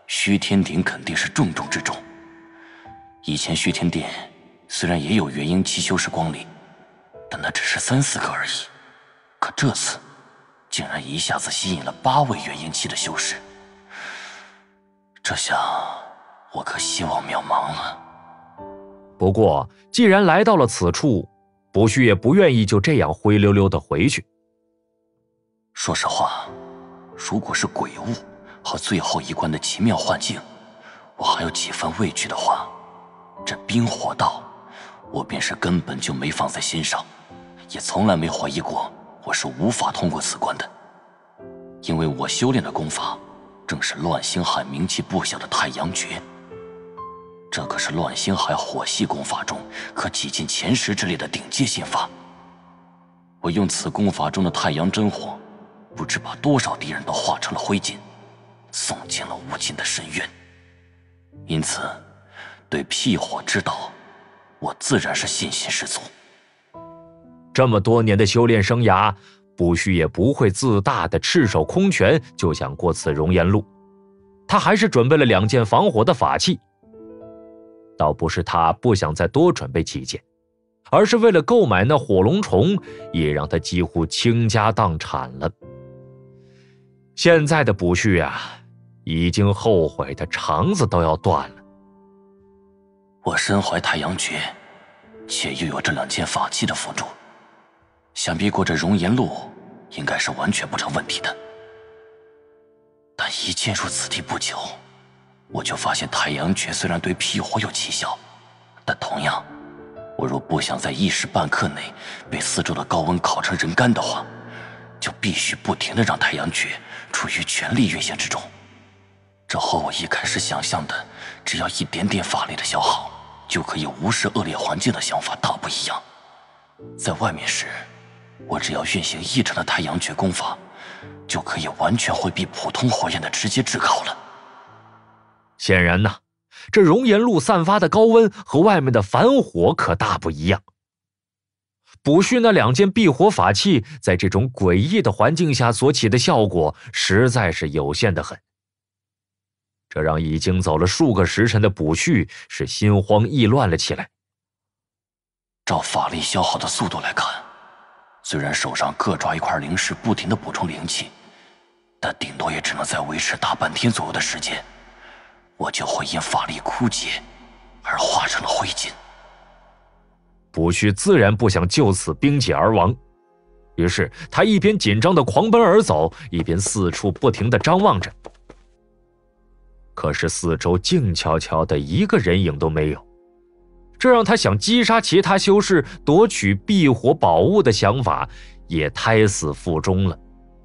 虚天鼎肯定是重中之重。以前虚天殿虽然也有元婴期修士光临，但那只是三四个而已。可这次竟然一下子吸引了八位元婴期的修士，这下我可希望渺茫了。 不过既然来到了此处，卜旭也不愿意就这样灰溜溜的回去。 说实话，如果是鬼物和最后一关的奇妙幻境，我还有几分畏惧的话，这冰火道我便是根本就没放在心上，也从来没怀疑过我是无法通过此关的。因为我修炼的功法正是乱星海名气不小的太阳诀，这可是乱星海火系功法中可挤进前十之列的顶阶心法。我用此功法中的太阳真火，不知把多少敌人都化成了灰烬，送进了无尽的深渊。因此对辟火之道，我自然是信心十足。 这么多年的修炼生涯，卜旭也不会自大的赤手空拳就想过此熔岩路，他还是准备了两件防火的法器。倒不是他不想再多准备几件，而是为了购买那火龙虫，也让他几乎倾家荡产了。现在的卜旭啊，已经后悔的肠子都要断了。 我身怀太阳诀，且又有这两件法器的辅助，想必过这熔岩路应该是完全不成问题的。但一进入此地不久，我就发现太阳诀虽然对辟火有奇效，但同样，我若不想在一时半刻内被四周的高温烤成人干的话，就必须不停地让太阳诀处于全力运行之中。这和我一开始想象的只要一点点法力的消耗就可以无视恶劣环境的想法大不一样。在外面时，我只要运行一成的太阳诀功法，就可以完全回避普通火焰的直接炙烤了。 显然呐，这熔岩路散发的高温和外面的反火可大不一样。卜旭那两件避火法器在这种诡异的环境下所起的效果实在是有限的很，这让已经走了数个时辰的卜旭是心慌意乱了起来。 照法力消耗的速度来看，虽然手上各抓一块灵石不停地补充灵气，但顶多也只能再维持大半天左右的时间，我就会因法力枯竭而化成了灰烬。 卜旭自然不想就此冰解而亡，于是他一边紧张地狂奔而走，一边四处不停地张望着。可是四周静悄悄的，一个人影都没有，这让他想击杀其他修士夺取避火宝物的想法也胎死腹中了。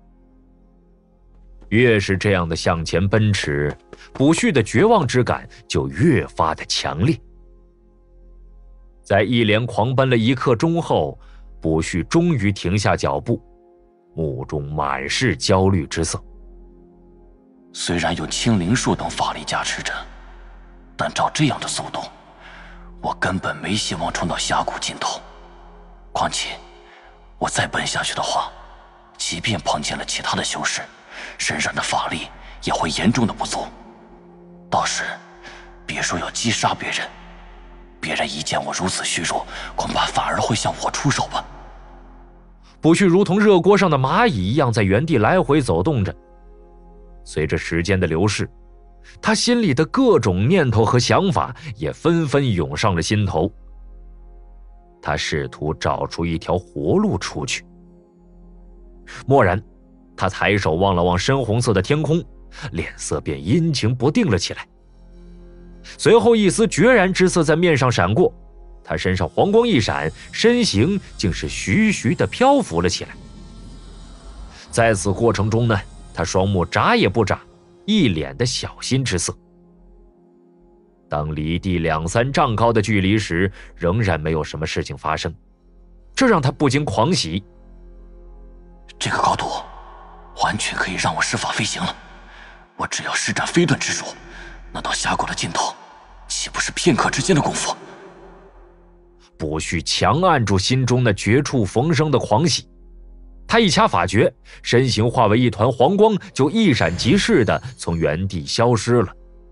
越是这样的向前奔驰，卜旭的绝望之感就越发的强烈。在一连狂奔了一刻钟后，卜旭终于停下脚步，目中满是焦虑之色。 虽然有青灵术等法力加持着，但照这样的速度，我根本没希望冲到峡谷尽头。况且，我再奔下去的话，即便碰见了其他的修士，身上的法力也会严重的不足。到时，别说要击杀别人，别人一见我如此虚弱，恐怕反而会向我出手吧。 卜旭如同热锅上的蚂蚁一样在原地来回走动着。随着时间的流逝，他心里的各种念头和想法也纷纷涌上了心头。他试图找出一条活路出去。蓦然，他抬手望了望深红色的天空，脸色便阴晴不定了起来。随后一丝决然之色在面上闪过，他身上黄光一闪，身形竟是徐徐地漂浮了起来。在此过程中呢，他双目眨也不眨，一脸的小心之色。当离地两三丈高的距离时，仍然没有什么事情发生，这让他不禁狂喜。 这个高度完全可以让我施法飞行了，我只要施展飞遁之术，那到峡谷的尽头岂不是片刻之间的功夫？ 卜旭强按住心中那绝处逢生的狂喜，他一掐法诀，身形化为一团黄光，就一闪即逝的从原地消失了。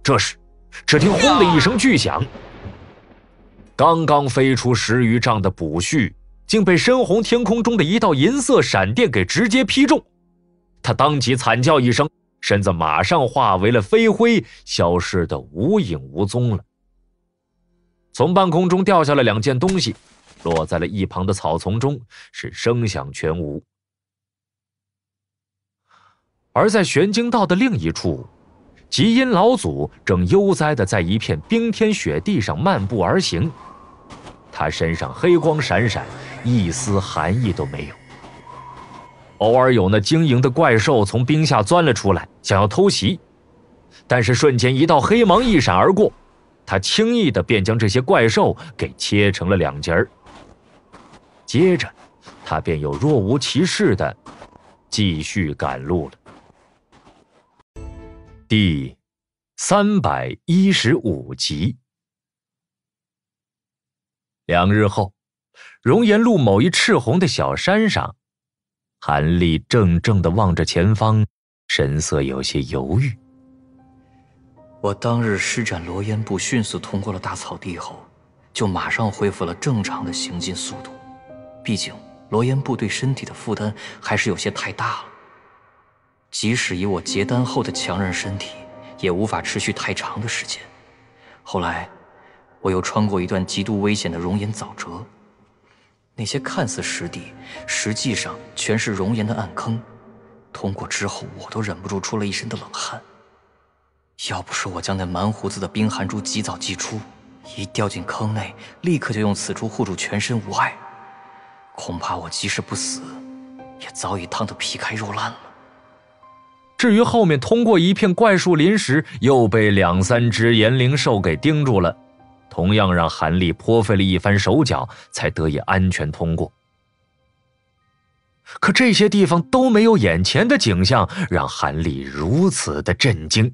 这时，只听“轰”的一声巨响，刚刚飞出十余丈的卜旭，竟被深红天空中的一道银色闪电给直接劈中。他当即惨叫一声，身子马上化为了飞灰，消失得无影无踪了。从半空中掉下了两件东西，落在了一旁的草丛中，是声响全无。而在玄经道的另一处，极阴老祖正悠哉地在一片冰天雪地上漫步而行，他身上黑光闪闪，一丝寒意都没有。偶尔有那晶莹的怪兽从冰下钻了出来，想要偷袭，但是瞬间一道黑芒一闪而过，他轻易地便将这些怪兽给切成了两截儿。接着他便又若无其事地继续赶路了。第三百一十五集。两日后，熔岩路某一赤红的小山上，韩立怔怔地望着前方，神色有些犹豫。 我当日施展罗烟步迅速通过了大草地后，就马上恢复了正常的行进速度。毕竟罗烟步对身体的负担还是有些太大了，即使以我结丹后的强韧身体，也无法持续太长的时间。后来我又穿过一段极度危险的熔岩沼泽，那些看似湿地，实际上全是熔岩的暗坑。通过之后，我都忍不住出了一身的冷汗。要不是我将那蛮胡子的冰寒珠及早祭出，一掉进坑内，立刻就用此珠护住全身无碍，恐怕我即使不死，也早已烫得皮开肉烂了。 至于后面通过一片怪树林时，又被两三只岩灵兽给盯住了，同样让韩立颇费了一番手脚，才得以安全通过。可这些地方都没有眼前的景象让韩立如此的震惊，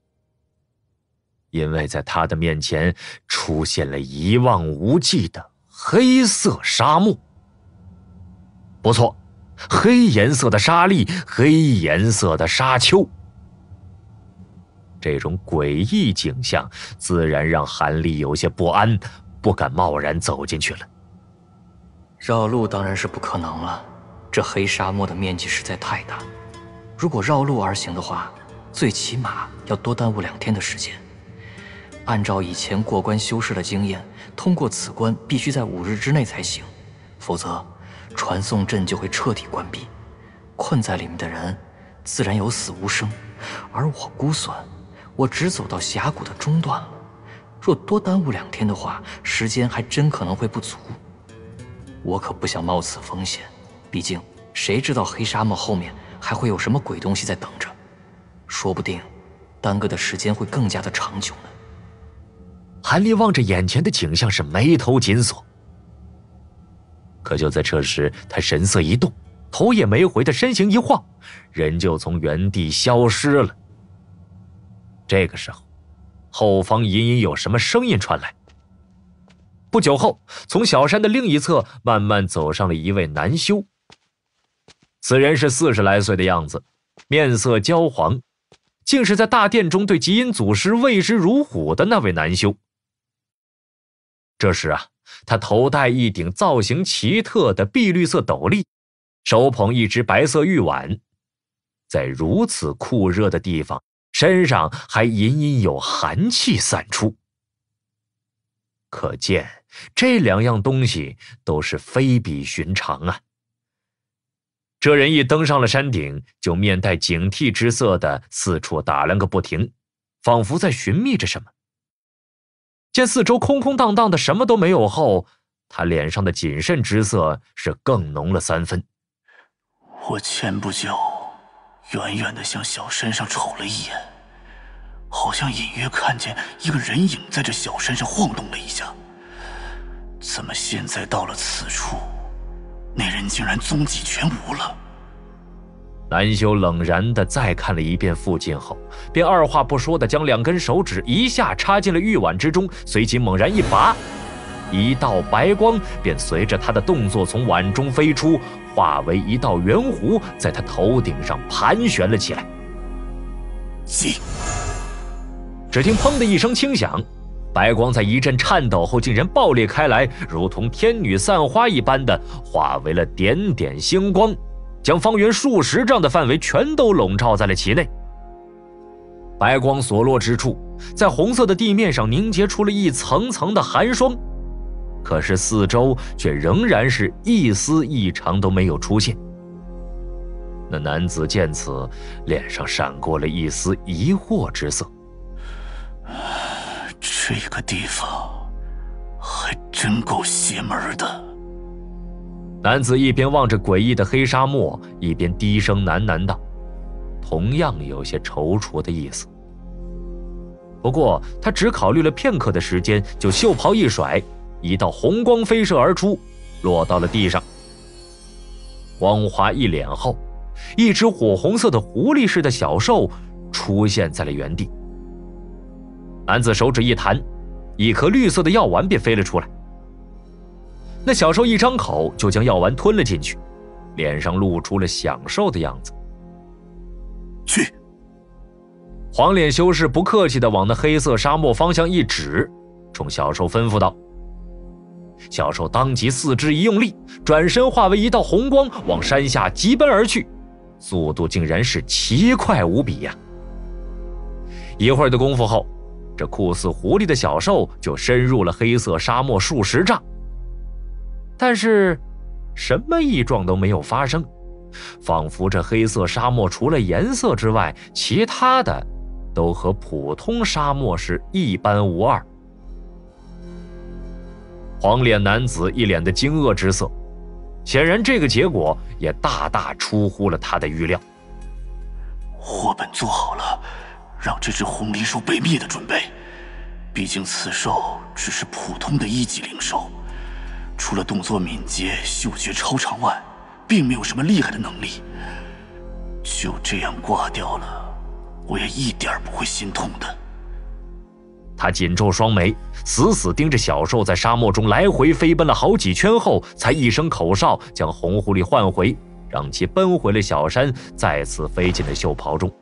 因为在他的面前出现了一望无际的黑色沙漠。不错，黑颜色的沙砾，黑颜色的沙丘。这种诡异景象自然让韩立有些不安，不敢贸然走进去了。 绕路当然是不可能了，这黑沙漠的面积实在太大，如果绕路而行的话，最起码要多耽误两天的时间。按照以前过关修士的经验，通过此关必须在五日之内才行，否则传送阵就会彻底关闭，困在里面的人自然有死无生。而我估算，我只走到峡谷的中段了，若多耽误两天的话，时间还真可能会不足。我可不想冒此风险，毕竟谁知道黑沙漠后面还会有什么鬼东西在等着，说不定耽搁的时间会更加的长久呢。 韩立望着眼前的景象是眉头紧锁，可就在这时，他神色一动，头也没回的身形一晃，人就从原地消失了。这个时候，后方隐隐有什么声音传来。不久后，从小山的另一侧慢慢走上了一位男修。此人是四十来岁的样子，面色焦黄，竟是在大殿中对极阴祖师畏之如虎的那位男修。这时啊，他头戴一顶造型奇特的碧绿色斗笠，手捧一只白色玉碗，在如此酷热的地方，身上还隐隐有寒气散出。可见这两样东西都是非比寻常啊。这人一登上了山顶，就面带警惕之色的四处打量个不停，仿佛在寻觅着什么。见四周空空荡荡的，什么都没有后，他脸上的谨慎之色是更浓了三分。 我前不久远远地向小山上瞅了一眼，好像隐约看见一个人影在这小山上晃动了一下。怎么现在到了此处，那人竟然踪迹全无了？ 南修冷然地再看了一遍附近后，便二话不说地将两根手指一下插进了玉碗之中，随即猛然一拔，一道白光便随着他的动作从碗中飞出，化为一道圆弧，在他头顶上盘旋了起来。 进！ 只听砰的一声轻响，白光在一阵颤抖后竟然爆裂开来，如同天女散花一般的化为了点点星光，将方圆数十丈的范围全都笼罩在了其内。白光所落之处，在红色的地面上凝结出了一层层的寒霜，可是四周却仍然是一丝异常都没有出现。那男子见此，脸上闪过了一丝疑惑之色。 这个地方还真够邪门的。 男子一边望着诡异的黑沙漠，一边低声喃喃道，同样有些踌躇的意思。不过他只考虑了片刻的时间，就袖袍一甩，一道红光飞射而出，落到了地上。光华一脸后，一只火红色的狐狸似的小兽出现在了原地。男子手指一弹，一颗绿色的药丸便飞了出来。那小兽一张口就将药丸吞了进去，脸上露出了享受的样子。 去！ 黄脸修士不客气地往那黑色沙漠方向一指，冲小兽吩咐道。小兽当即四肢一用力，转身化为一道红光，往山下疾奔而去，速度竟然是奇快无比呀！一会儿的功夫后，这酷似狐狸的小兽就深入了黑色沙漠数十丈，但是什么异状都没有发生，仿佛这黑色沙漠除了颜色之外，其他的都和普通沙漠是一般无二。黄脸男子一脸的惊愕之色，显然这个结果也大大出乎了他的预料。 我本做好了让这只红灵兽被灭的准备，毕竟此兽只是普通的一级灵兽，除了动作敏捷、嗅觉超常外，并没有什么厉害的能力。就这样挂掉了，我也一点不会心痛的。 他紧皱双眉，死死盯着小兽在沙漠中来回飞奔了好几圈后，才一声口哨将红狐狸唤回，让其奔回了小山，再次飞进了袖袍中。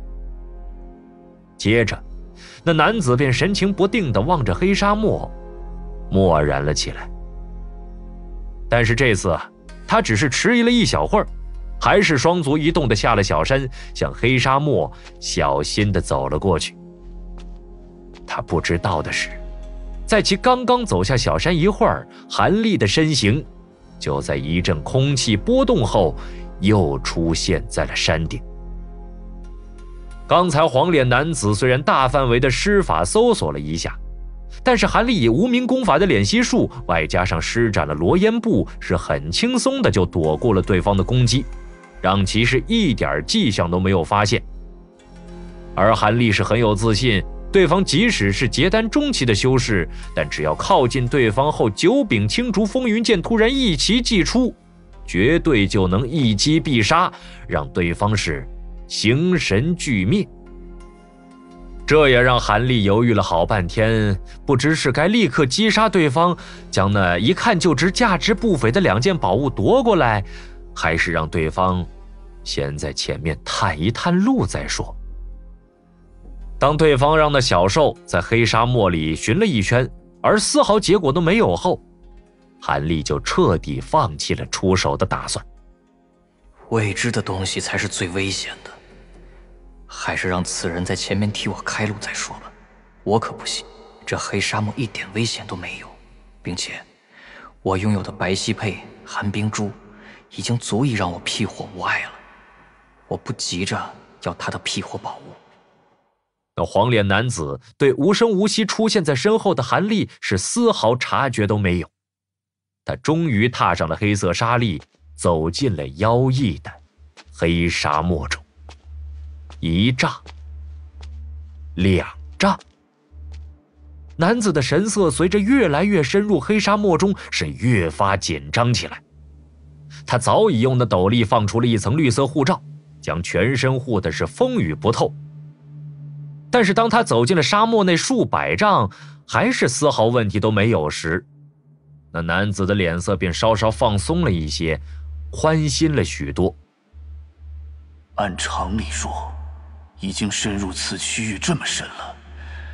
接着那男子便神情不定地望着黑沙漠，默然了起来。但是这次他只是迟疑了一小会儿，还是双足一动地下了小山，向黑沙漠小心地走了过去。他不知道的是，在其刚刚走下小山一会儿，韩立的身形就在一阵空气波动后又出现在了山顶。刚才黄脸男子虽然大范围的施法搜索了一下，但是韩立以无名功法的敛息术，外加上施展了罗烟步，是很轻松的就躲过了对方的攻击，让其是一点迹象都没有发现。而韩立是很有自信，对方即使是结丹中期的修士，但只要靠近对方后，九柄青竹风云剑突然一齐祭出，绝对就能一击必杀，让对方是形神俱灭。这也让韩立犹豫了好半天，不知是该立刻击杀对方，将那一看就知价值不菲的两件宝物夺过来，还是让对方先在前面探一探路再说。当对方让那小兽在黑沙漠里寻了一圈，而丝毫结果都没有后，韩立就彻底放弃了出手的打算。 未知的东西才是最危险的，还是让此人在前面替我开路再说吧。我可不信这黑沙漠一点危险都没有，并且我拥有的白犀佩、寒冰珠已经足以让我辟火无碍了，我不急着要他的辟火宝物。 那黄脸男子对无声无息出现在身后的韩立是丝毫察觉都没有，他终于踏上了黑色沙砾，走进了妖异的黑沙漠中。一丈，两丈，男子的神色随着越来越深入黑沙漠中是越发紧张起来。他早已用那斗笠放出了一层绿色护罩，将全身护的是风雨不透。但是当他走进了沙漠内数百丈，还是丝毫问题都没有时，那男子的脸色便稍稍放松了一些，宽心了许多。 按常理说，已经深入此区域这么深了，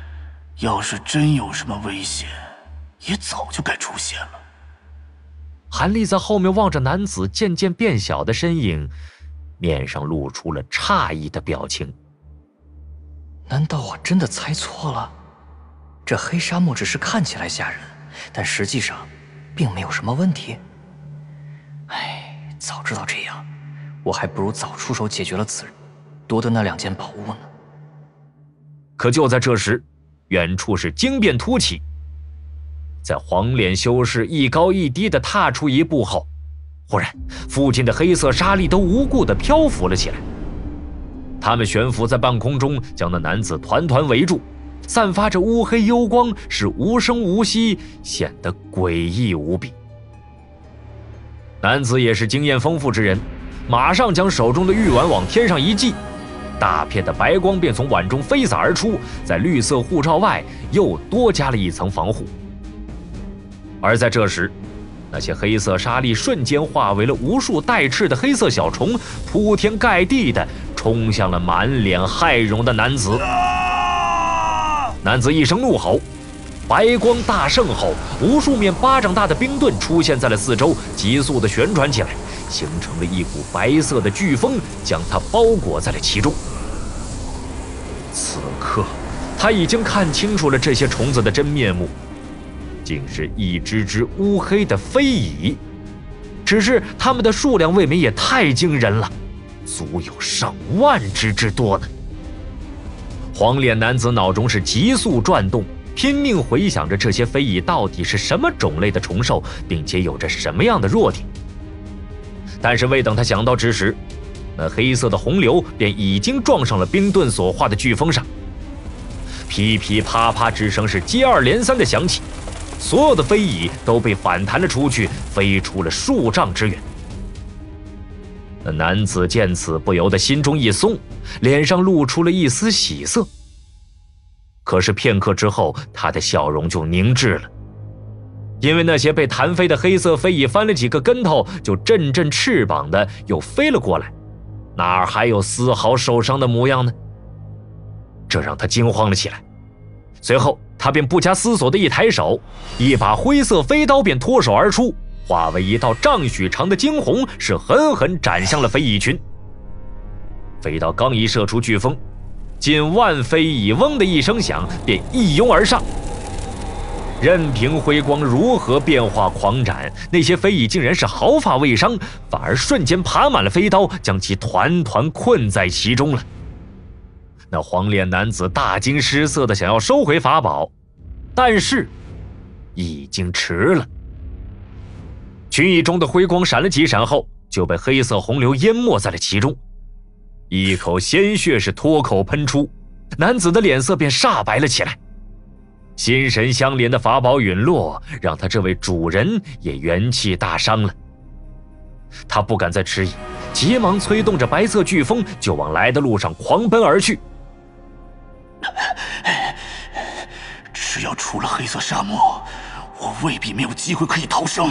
要是真有什么危险，也早就该出现了。 韩立在后面望着男子渐渐变小的身影，面上露出了诧异的表情。 难道我真的猜错了？这黑沙漠只是看起来吓人，但实际上并没有什么问题。唉，早知道这样，我还不如早出手解决了此人，夺得那两件宝物呢。 可就在这时，远处是惊变突起，在黄脸修士一高一低的踏出一步后，忽然附近的黑色沙粒都无故的漂浮了起来，它们悬浮在半空中，将那男子团团围住，散发着乌黑幽光，是无声无息，显得诡异无比。男子也是经验丰富之人，马上将手中的玉碗往天上一击，大片的白光便从碗中飞洒而出，在绿色护罩外又多加了一层防护。而在这时，那些黑色沙粒瞬间化为了无数带翅的黑色小虫，铺天盖地地冲向了满脸骇容的男子。男子一声怒吼，白光大盛后，无数面巴掌大的冰盾出现在了四周，急速地旋转起来，形成了一股白色的飓风，将它包裹在了其中。此刻，他已经看清楚了这些虫子的真面目，竟是一只只乌黑的飞蚁，只是它们的数量未免也太惊人了，足有上万只之多呢。黄脸男子脑中是急速转动，拼命回想着这些飞蚁到底是什么种类的虫兽，并且有着什么样的弱点。但是未等他想到之时，那黑色的洪流便已经撞上了冰盾所化的飓风上，噼噼啪啪之声是接二连三的响起，所有的飞蚁都被反弹了出去，飞出了数丈之远。那男子见此，不由得心中一松，脸上露出了一丝喜色。可是片刻之后，他的笑容就凝滞了，因为那些被弹飞的黑色飞蚁翻了几个跟头，就振振翅膀的又飞了过来，哪儿还有丝毫受伤的模样呢？这让他惊慌了起来。随后他便不加思索的一抬手，一把灰色飞刀便脱手而出，化为一道丈许长的惊鸿，是狠狠斩向了飞蚁群。飞刀刚一射出飓风，近万飞蚁嗡的一声响，便一拥而上。任凭辉光如何变化狂斩，那些飞蚁竟然是毫发未伤，反而瞬间爬满了飞刀，将其团团困在其中了。那黄脸男子大惊失色的想要收回法宝，但是已经迟了。群蚁中的辉光闪了几闪后，就被黑色洪流淹没在了其中，一口鲜血是脱口喷出，男子的脸色便煞白了起来。心神相连的法宝陨落，让他这位主人也元气大伤了。他不敢再迟疑，急忙催动着白色飓风就往来的路上狂奔而去。 只要出了黑色沙漠，我未必没有机会可以逃生。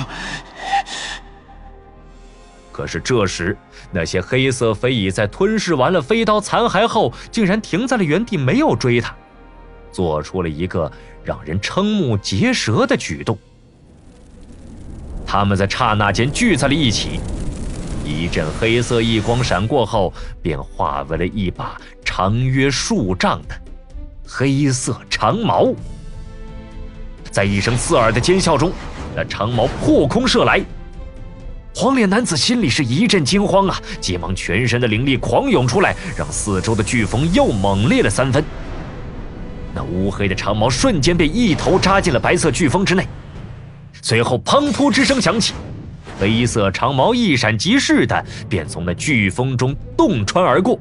可是这时，那些黑色飞蚁在吞噬完了飞刀残骸后，竟然停在了原地，没有追他，做出了一个让人瞠目结舌的举动。他们在刹那间聚在了一起，一阵黑色异光闪过后，便化为了一把长约数丈的黑色长矛。在一声刺耳的尖啸中，那长矛破空射来。黄脸男子心里是一阵惊慌啊，急忙全身的灵力狂涌出来，让四周的飓风又猛烈了三分。那乌黑的长矛瞬间被一头扎进了白色飓风之内，随后砰突之声响起，黑色长矛一闪即逝的便从那飓风中洞穿而过。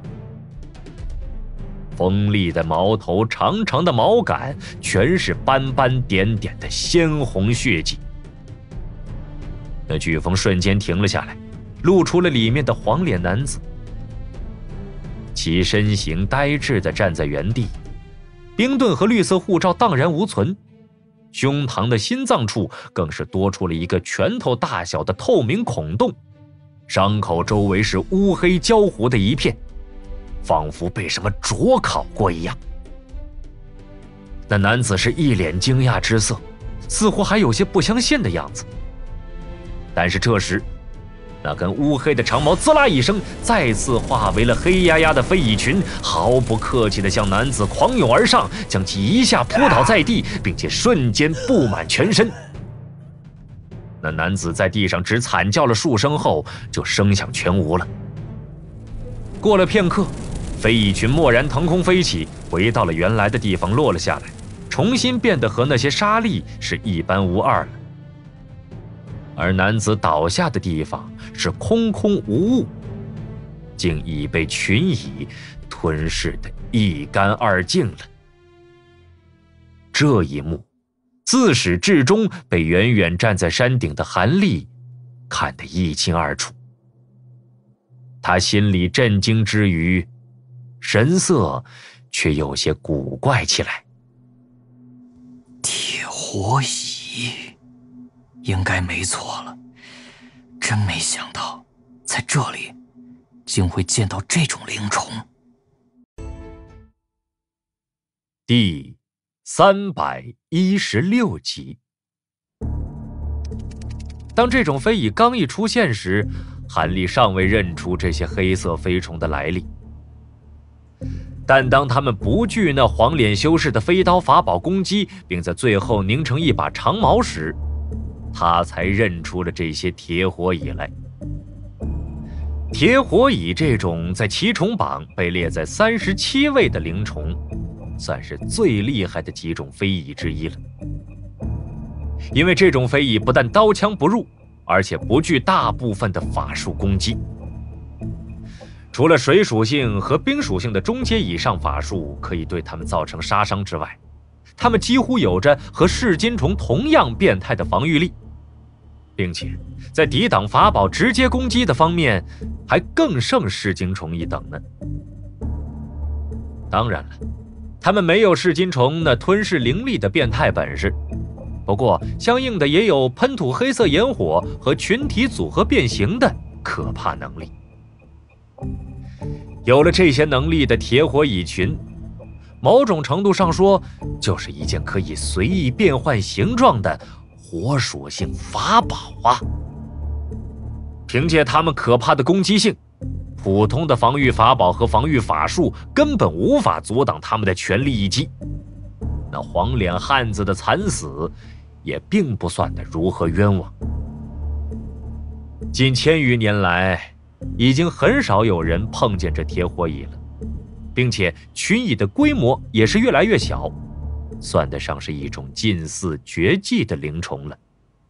锋利的矛头，长长的矛杆，全是斑斑点点的鲜红血迹。那飓风瞬间停了下来，露出了里面的黄脸男子。其身形呆滞地站在原地，冰盾和绿色护罩荡然无存，胸膛的心脏处更是多出了一个拳头大小的透明孔洞，伤口周围是乌黑焦糊的一片，仿佛被什么灼烤过一样。 那男子是一脸惊讶之色，似乎还有些不相信的样子。但是这时，那根乌黑的长矛滋啦一声，再次化为了黑压压的飞蚁群，毫不客气地向男子狂涌而上，将其一下扑倒在地，并且瞬间布满全身。那男子在地上只惨叫了数声后，就声响全无了。过了片刻，飞蚁群蓦然腾空飞起，回到了原来的地方落了下来，重新变得和那些沙砾是一般无二了。而男子倒下的地方是空空无物，竟已被群蚁吞噬得一干二净了。这一幕自始至终被远远站在山顶的韩立看得一清二楚。他心里震惊之余，神色却有些古怪起来。 铁火蚁，应该没错了。真没想到，在这里竟会见到这种灵虫。 第三百一十六集。当这种飞蚁刚一出现时，韩立尚未认出这些黑色飞虫的来历。但当他们不惧那黄脸修士的飞刀法宝攻击，并在最后拧成一把长矛时，他才认出了这些铁火蚁来。铁火蚁这种在奇虫榜被列在三十七位的灵虫，算是最厉害的几种飞蚁之一了。因为这种飞蚁不但刀枪不入，而且不惧大部分的法术攻击。除了水属性和冰属性的中阶以上法术可以对它们造成杀伤之外，它们几乎有着和噬金虫同样变态的防御力，并且在抵挡法宝直接攻击的方面还更胜噬金虫一等呢。当然了，它们没有噬金虫那吞噬灵力的变态本事，不过相应的也有喷吐黑色炎火和群体组合变形的可怕能力。有了这些能力的铁火蚁群，某种程度上说，就是一件可以随意变换形状的火属性法宝啊！凭借它们可怕的攻击性，普通的防御法宝和防御法术根本无法阻挡他们的全力一击。那黄脸汉子的惨死，也并不算得如何冤枉。近千余年来，已经很少有人碰见这铁火蚁了，并且群蚁的规模也是越来越小，算得上是一种近似绝迹的灵虫了。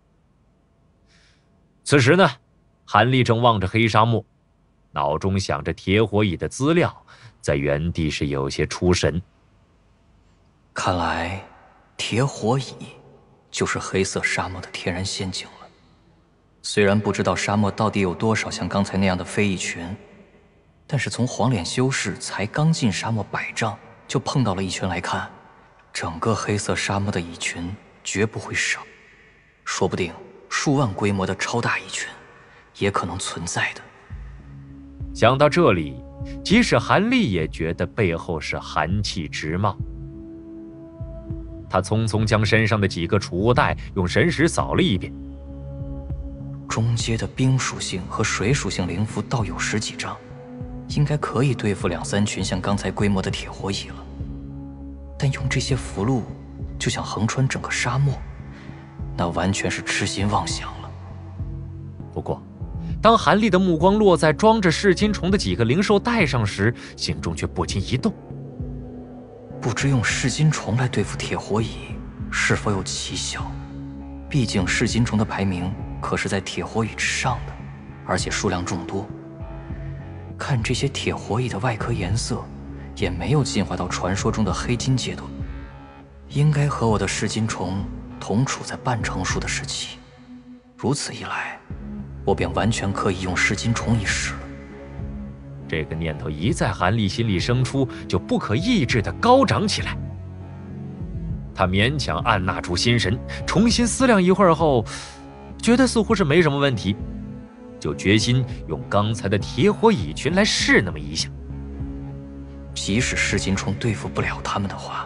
此时呢，韩立正望着黑沙漠，脑中想着铁火蚁的资料，在原地是有些出神。 看来铁火蚁就是黑色沙漠的天然陷阱了。虽然不知道沙漠到底有多少像刚才那样的飞蚁群，但是从黄脸修士才刚进沙漠百丈就碰到了一群来看，整个黑色沙漠的蚁群绝不会少，说不定数万规模的超大蚁群也可能存在的。 想到这里，即使韩立也觉得背后是寒气直冒。他匆匆将身上的几个储物袋用神识扫了一遍， 中阶的冰属性和水属性灵符倒有十几张，应该可以对付两三群像刚才规模的铁火蚁了。但用这些符箓就想横穿整个沙漠，那完全是痴心妄想了。 不过当韩立的目光落在装着噬金虫的几个灵兽袋上时，心中却不禁一动。 不知用噬金虫来对付铁火蚁是否有奇效？毕竟噬金虫的排名可是在铁火蚁之上的，而且数量众多。看这些铁火蚁的外壳颜色，也没有进化到传说中的黑金阶段，应该和我的噬金虫同处在半成熟的时期。如此一来，我便完全可以用噬金虫一试了。 这个念头一在韩立心里生出，就不可抑制地高涨起来。他勉强按捺住心神，重新思量一会儿后，觉得似乎是没什么问题，就决心用刚才的铁火蚁群来试那么一下。 即使噬金虫对付不了他们的话，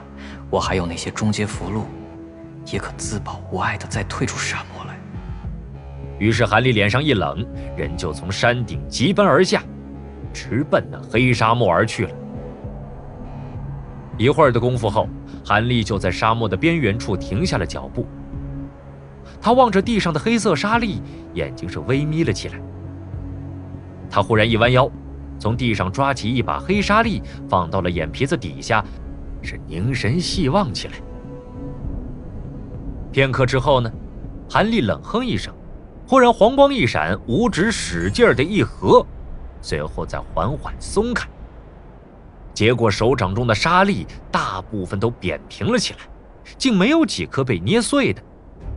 我还有那些终结符箓，也可自保无碍地再退出沙漠来。 于是韩立脸上一冷，人就从山顶急奔而下，直奔那黑沙漠而去了。一会儿的功夫后，韩立就在沙漠的边缘处停下了脚步。他望着地上的黑色沙粒，眼睛是微眯了起来。他忽然一弯腰，从地上抓起一把黑沙粒，放到了眼皮子底下，是凝神细望起来。片刻之后呢，韩立冷哼一声，忽然黄光一闪，五指使劲的一合，随后再缓缓松开。结果手掌中的沙粒大部分都扁平了起来，竟没有几颗被捏碎的。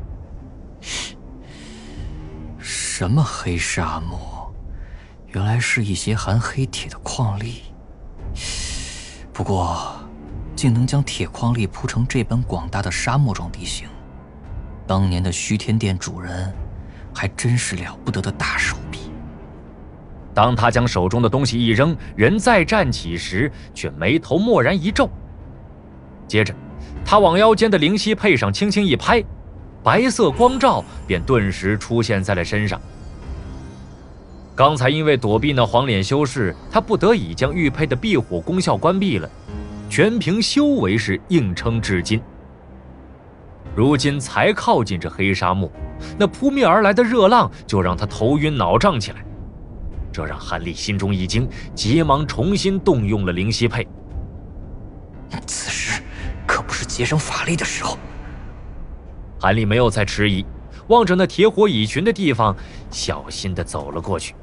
什么黑沙漠？原来是一些含黑铁的矿粒。不过，竟能将铁矿粒铺成这般广大的沙漠状地形，当年的虚天殿主人还真是了不得的大手笔。 当他将手中的东西一扔，人再站起时，却眉头蓦然一皱。接着，他往腰间的灵犀佩上轻轻一拍，白色光照便顿时出现在了身上。刚才因为躲避那黄脸修士，他不得已将玉佩的避火功效关闭了，全凭修为是硬撑至今。如今才靠近这黑沙漠，那扑面而来的热浪就让他头晕脑胀起来。这让韩立心中一惊，急忙重新动用了灵犀佩。 此时可不是节省法力的时候。 韩立没有再迟疑，望着那铁火蚁群的地方，小心地走了过去。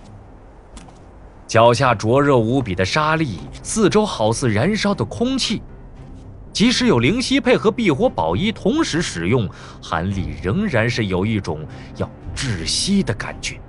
脚下灼热无比的沙粒，四周好似燃烧的空气。即使有灵犀佩和避火宝衣同时使用，韩立仍然是有一种要窒息的感觉。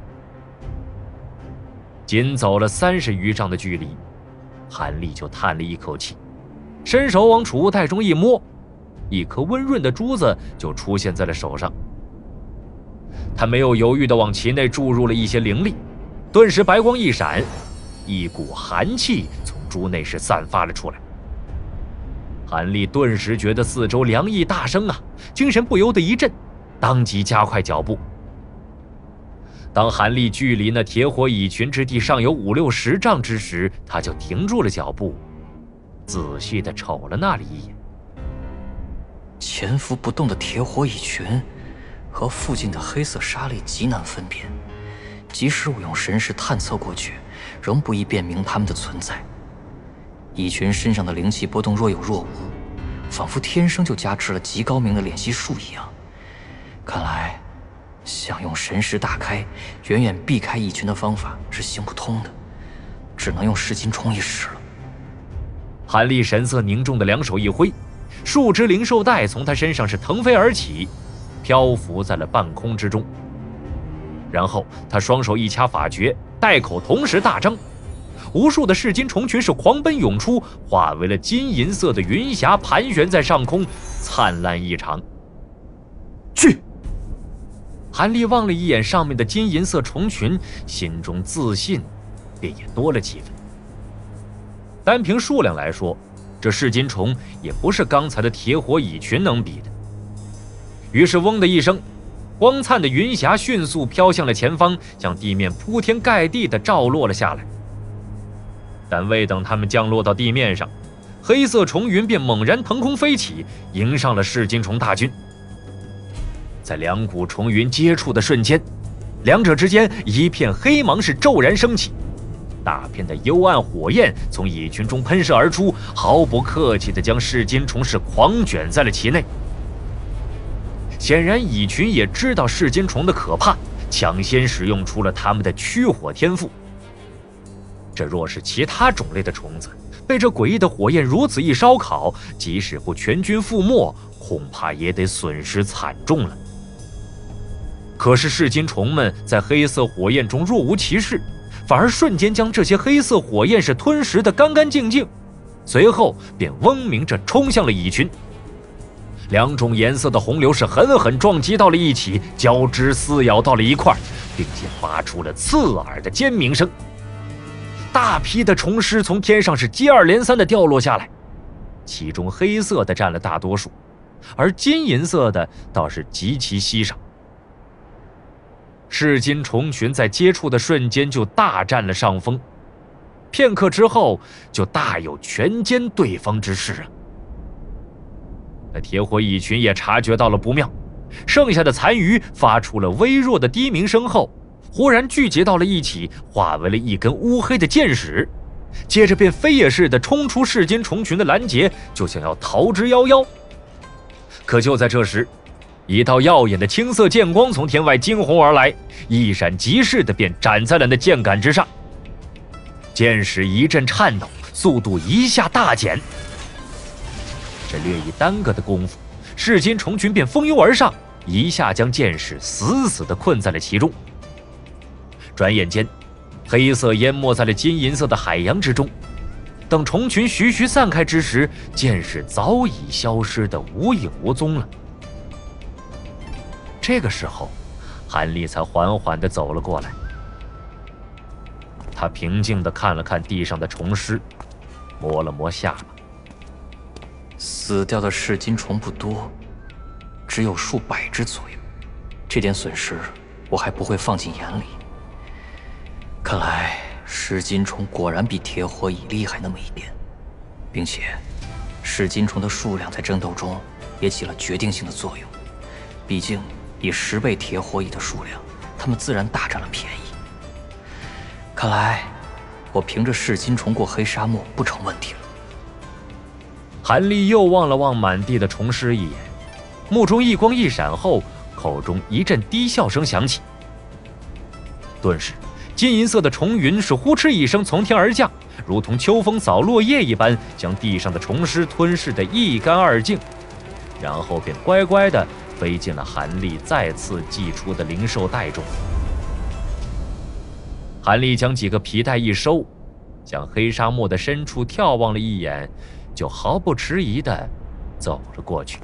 仅走了三十余丈的距离，韩立就叹了一口气，伸手往储物袋中一摸，一颗温润的珠子就出现在了手上。他没有犹豫地往其内注入了一些灵力，顿时白光一闪，一股寒气从珠内是散发了出来。韩立顿时觉得四周凉意大生啊，精神不由得一震，当即加快脚步。当韩立距离那铁火蚁群之地尚有五六十丈之时，他就停住了脚步，仔细地瞅了那里一眼。 潜伏不动的铁火蚁群和附近的黑色沙粒极难分辨，即使我用神识探测过去，仍不易辨明它们的存在。蚁群身上的灵气波动若有若无，仿佛天生就加持了极高明的练习术一样。看来想用神识大开，远远避开蚁群的方法是行不通的，只能用噬金虫一使了。 韩立神色凝重的两手一挥，数只灵兽带从他身上是腾飞而起，漂浮在了半空之中。然后他双手一掐法诀，带口同时大张，无数的噬金虫群是狂奔涌出，化为了金银色的云霞，盘旋在上空，灿烂异常。去！韩立望了一眼上面的金银色虫群，心中自信便也多了几分。单凭数量来说，这噬金虫也不是刚才的铁火蚁群能比的。于是嗡的一声，光灿的云霞迅速飘向了前方，向地面铺天盖地地照落了下来。但未等他们降落到地面上，黑色虫云便猛然腾空飞起，迎上了噬金虫大军。在两股虫云接触的瞬间，两者之间一片黑芒是骤然升起，大片的幽暗火焰从蚁群中喷射而出，毫不客气地将噬金虫是狂卷在了其内。显然蚁群也知道噬金虫的可怕，抢先使用出了他们的驱火天赋。这若是其他种类的虫子，被这诡异的火焰如此一烧烤，即使不全军覆没，恐怕也得损失惨重了。可是噬金虫们在黑色火焰中若无其事，反而瞬间将这些黑色火焰是吞食得干干净净，随后便嗡鸣着冲向了蚁群。两种颜色的洪流是狠狠撞击到了一起，交织撕咬到了一块，并且发出了刺耳的尖鸣声。大批的虫尸从天上是接二连三的掉落下来， 其中黑色的占了大多数，而金银色的倒是极其稀少。噬金虫群在接触的瞬间就大占了上风，片刻之后就大有全歼对方之势啊！那铁火蚁群也察觉到了不妙，剩下的残余发出了微弱的低鸣声后，忽然聚集到了一起，化为了一根乌黑的箭矢，接着便飞也似的冲出噬金虫群的拦截，就想要逃之夭夭。可就在这时，一道耀眼的青色剑光从天外惊鸿而来，一闪即逝的便斩在了那箭杆之上。箭矢一阵颤抖，速度一下大减。这略一耽搁的功夫，噬金虫群便蜂拥而上，一下将箭矢死死地困在了其中。转眼间，黑色淹没在了金银色的海洋之中。等虫群徐徐散开之时，箭矢早已消失得无影无踪了。这个时候，韩立才缓缓地走了过来。他平静地看了看地上的虫尸，摸了摸下巴。 死掉的噬金虫不多，只有数百只左右。这点损失我还不会放进眼里。看来噬金虫果然比铁火蚁厉害那么一点，并且噬金虫的数量在争斗中也起了决定性的作用。毕竟以十倍铁火蚁的数量，他们自然大占了便宜。看来我凭着噬金虫过黑沙漠不成问题了。 韩立又望了望满地的虫尸一眼，目中一光一闪后，口中一阵低笑声响起。顿时，金银色的虫云是呼哧一声从天而降，如同秋风扫落叶一般，将地上的虫尸吞噬得一干二净，然后便乖乖地飞进了韩立再次寄出的灵兽袋中。韩立将几个皮带一收，向黑沙漠的深处眺望了一眼，就毫不迟疑地走了过去。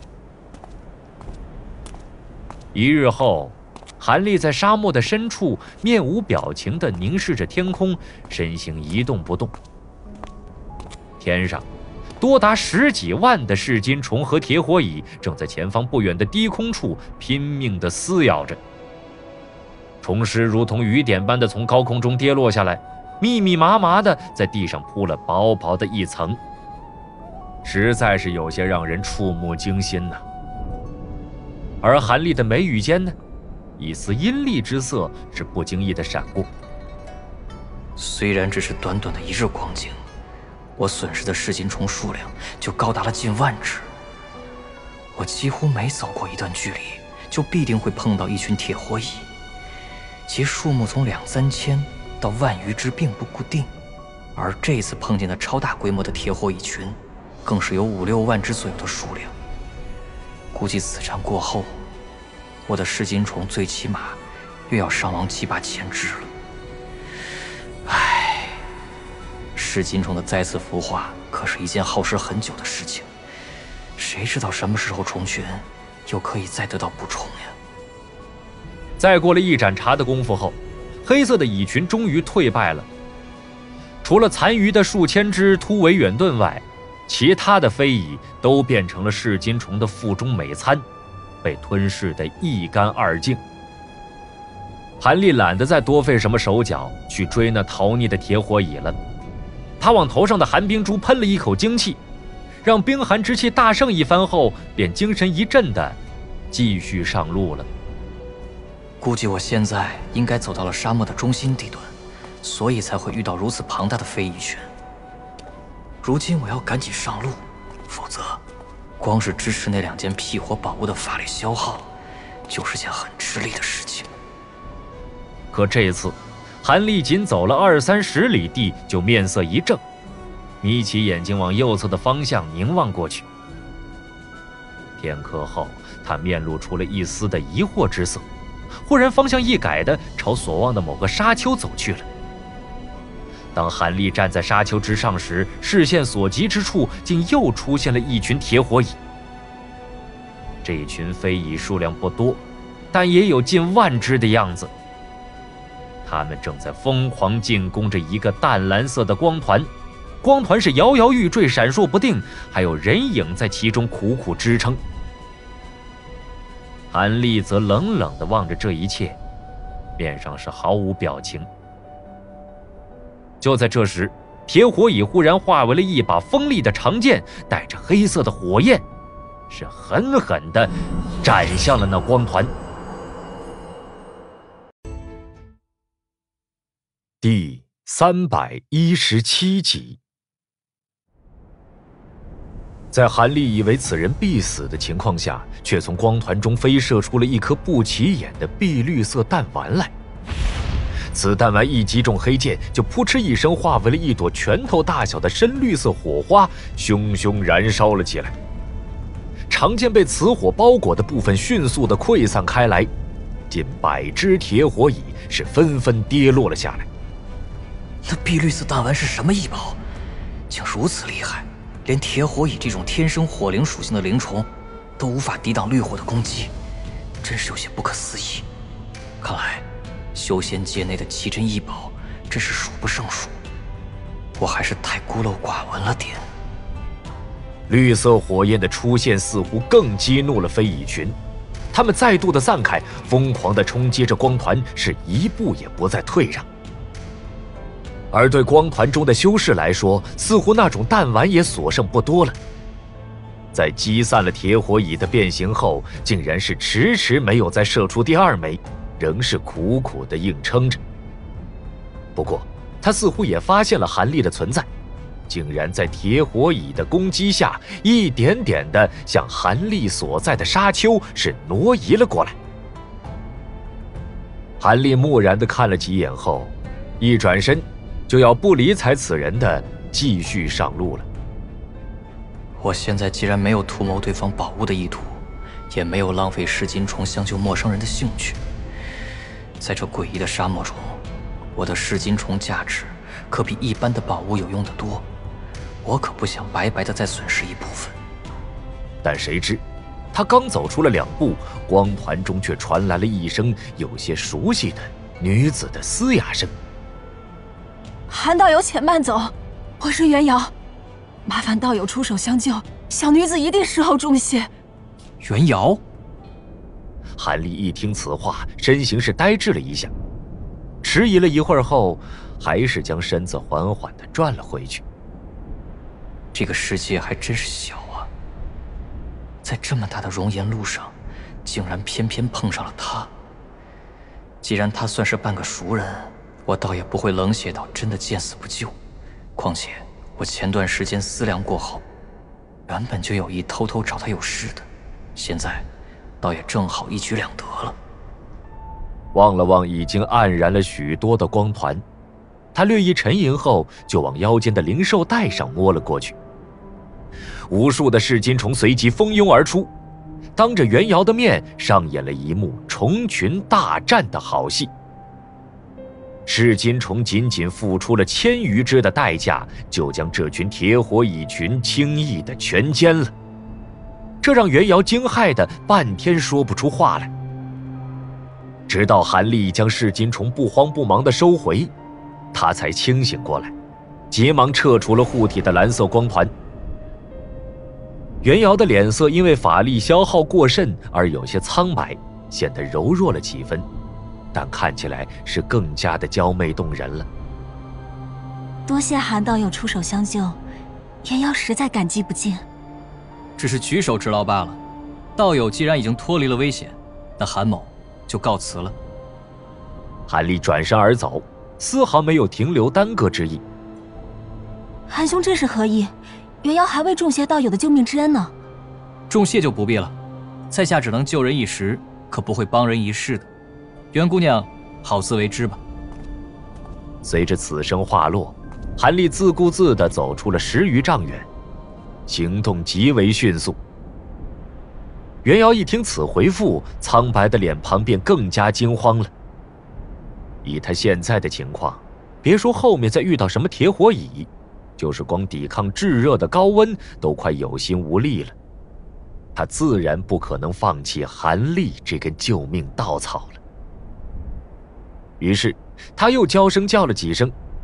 一日后，韩立在沙漠的深处面无表情地凝视着天空，身形一动不动。天上多达十几万的噬金虫和铁火蚁正在前方不远的低空处拼命地撕咬着。虫尸如同雨点般的从高空中跌落下来，密密麻麻的在地上铺了薄薄的一层，实在是有些让人触目惊心呐。而韩立的眉宇间呢，一丝阴厉之色是不经意的闪过。 虽然只是短短的一日光景，我损失的噬金虫数量就高达了近万只。我几乎每走过一段距离，就必定会碰到一群铁火蚁，其数目从两三千到万余只并不固定。而这次碰见的超大规模的铁火蚁群，更是有五六万只左右的数量。估计此战过后，我的噬金虫最起码又要伤亡七八千只了。唉，噬金虫的再次孵化可是一件耗时很久的事情，谁知道什么时候虫群又可以再得到补充呀？ 再过了一盏茶的功夫后，黑色的蚁群终于退败了。除了残余的数千只突围远遁外，其他的飞蚁都变成了噬金虫的腹中美餐，被吞噬得一干二净。韩立懒得再多费什么手脚去追那逃匿的铁火蚁了，他往头上的寒冰珠喷了一口精气，让冰寒之气大盛一番后，便精神一振的继续上路了。 估计我现在应该走到了沙漠的中心地段，所以才会遇到如此庞大的飞蚁群。如今我要赶紧上路，否则光是支持那两件辟火宝物的法力消耗，就是件很吃力的事情。 可这次，韩立仅走了二三十里地，就面色一正，眯起眼睛往右侧的方向凝望过去。片刻后，他面露出了一丝的疑惑之色，忽然方向一改的朝所望的某个沙丘走去了。当韩立站在沙丘之上时，视线所及之处，竟又出现了一群铁火蚁。这一群飞蚁数量不多，但也有近万只的样子。它们正在疯狂进攻着一个淡蓝色的光团， 光团是摇摇欲坠，闪烁不定，还有人影在其中苦苦支撑。韩立则冷冷地望着这一切，面上是毫无表情。就在这时，铁火蚁忽然化为了一把锋利的长剑，带着黑色的火焰，是狠狠地斩向了那光团。第三百一十七集。在韩立以为此人必死的情况下，却从光团中飞射出了一颗不起眼的碧绿色弹丸来。此弹丸一击中黑剑，就扑哧一声化为了一朵拳头大小的深绿色火花，熊熊燃烧了起来。长剑被此火包裹的部分迅速地溃散开来，近百只铁火蚁是纷纷跌落了下来。 那碧绿色弹丸是什么异宝，竟如此厉害？连铁火蚁这种天生火灵属性的灵虫，都无法抵挡绿火的攻击，真是有些不可思议。看来，修仙界内的奇珍异宝真是数不胜数，我还是太孤陋寡闻了点。 绿色火焰的出现似乎更激怒了飞蚁群，它们再度的散开，疯狂地冲击着光团，是一步也不再退让。而对光团中的修士来说，似乎那种弹丸也所剩不多了。在击散了铁火蚁的变形后，竟然是迟迟没有再射出第二枚，仍是苦苦的硬撑着。不过，他似乎也发现了韩立的存在，竟然在铁火蚁的攻击下，一点点的向韩立所在的沙丘是挪移了过来。韩立木然的看了几眼后，一转身就要不理睬此人的继续上路了。 我现在既然没有图谋对方宝物的意图，也没有浪费噬金虫相救陌生人的兴趣。在这诡异的沙漠中，我的噬金虫价值可比一般的宝物有用得多，我可不想白白的再损失一部分。 但谁知，他刚走出了两步，光团中却传来了一声有些熟悉的女子的嘶哑声。 韩道友且慢走，我是袁瑶，麻烦道友出手相救，小女子一定事后重谢。 袁瑶。 韩立一听此话，身形是呆滞了一下，迟疑了一会儿后，还是将身子缓缓地转了回去。 这个世界还真是小啊，在这么大的熔岩路上，竟然偏偏碰上了他。既然他算是半个熟人，我倒也不会冷血到真的见死不救。况且我前段时间思量过后，原本就有意偷偷找他有事的，现在倒也正好一举两得了。 望了望已经黯然了许多的光团，他略一沉吟后，就往腰间的灵兽带上摸了过去。无数的噬金虫随即蜂拥而出，当着袁瑶的面上演了一幕虫群大战的好戏。噬金虫仅仅付出了千余只的代价，就将这群铁火蚁群轻易的全歼了，这让袁瑶惊骇的半天说不出话来。直到韩立将噬金虫不慌不忙的收回，他才清醒过来，急忙撤除了护体的蓝色光团。袁瑶的脸色因为法力消耗过甚而有些苍白，显得柔弱了几分，但看起来是更加的娇媚动人了。 多谢韩道友出手相救，袁瑶实在感激不尽。 只是举手之劳罢了。道友既然已经脱离了危险，那韩某就告辞了。 韩立转身而走，丝毫没有停留耽搁之意。 韩兄这是何意？袁瑶还未重谢道友的救命之恩呢。 重谢就不必了，在下只能救人一时，可不会帮人一世的。袁姑娘，好自为之吧。 随着此声话落，韩立自顾自地走出了十余丈远，行动极为迅速。袁瑶一听此回复，苍白的脸庞便更加惊慌了。以他现在的情况，别说后面再遇到什么铁火蚁，就是光抵抗炙热的高温都快有心无力了。他自然不可能放弃韩立这根救命稻草了。于是他又娇声叫了几声，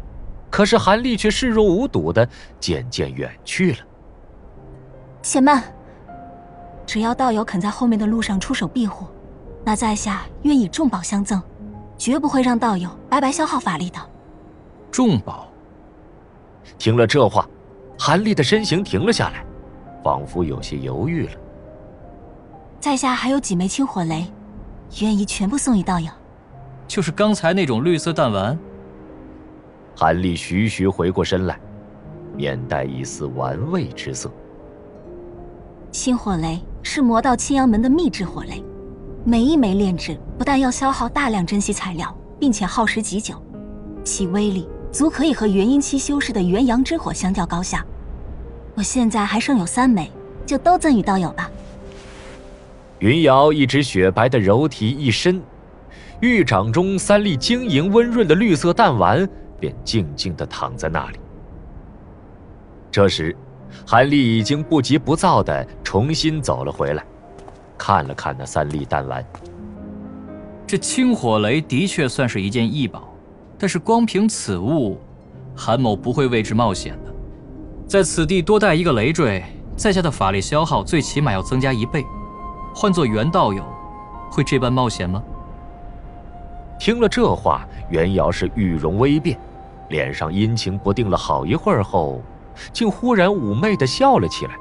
可是韩立却视若无睹的渐渐远去了。 且慢，只要道友肯在后面的路上出手庇护，那在下愿以重宝相赠，绝不会让道友白白消耗法力的。 重宝。 听了这话，韩立的身形停了下来，仿佛有些犹豫了。 在下还有几枚清火雷，愿意全部送与道友。 就是刚才那种绿色弹丸。 韩立徐徐回过身来，面带一丝玩味之色。 清火雷是魔道青阳门的秘制火雷，每一枚炼制不但要消耗大量珍稀材料，并且耗时极久，其威力足可以和元婴期修士的元阳之火相较高下。我现在还剩有三枚，就都赠与道友吧。 云瑶一只雪白的柔体一伸，玉掌中三粒晶莹温润的绿色弹丸便静静地躺在那里。这时，韩立已经不急不躁地重新走了回来，看了看那三粒弹丸。 这清火雷的确算是一件异宝，但是光凭此物，韩某不会为之冒险的。在此地多带一个累赘，在下的法力消耗最起码要增加一倍。换作袁道友，会这般冒险吗？ 听了这话，袁瑶是玉容微变，脸上阴晴不定了好一会儿后，竟忽然妩媚地笑了起来。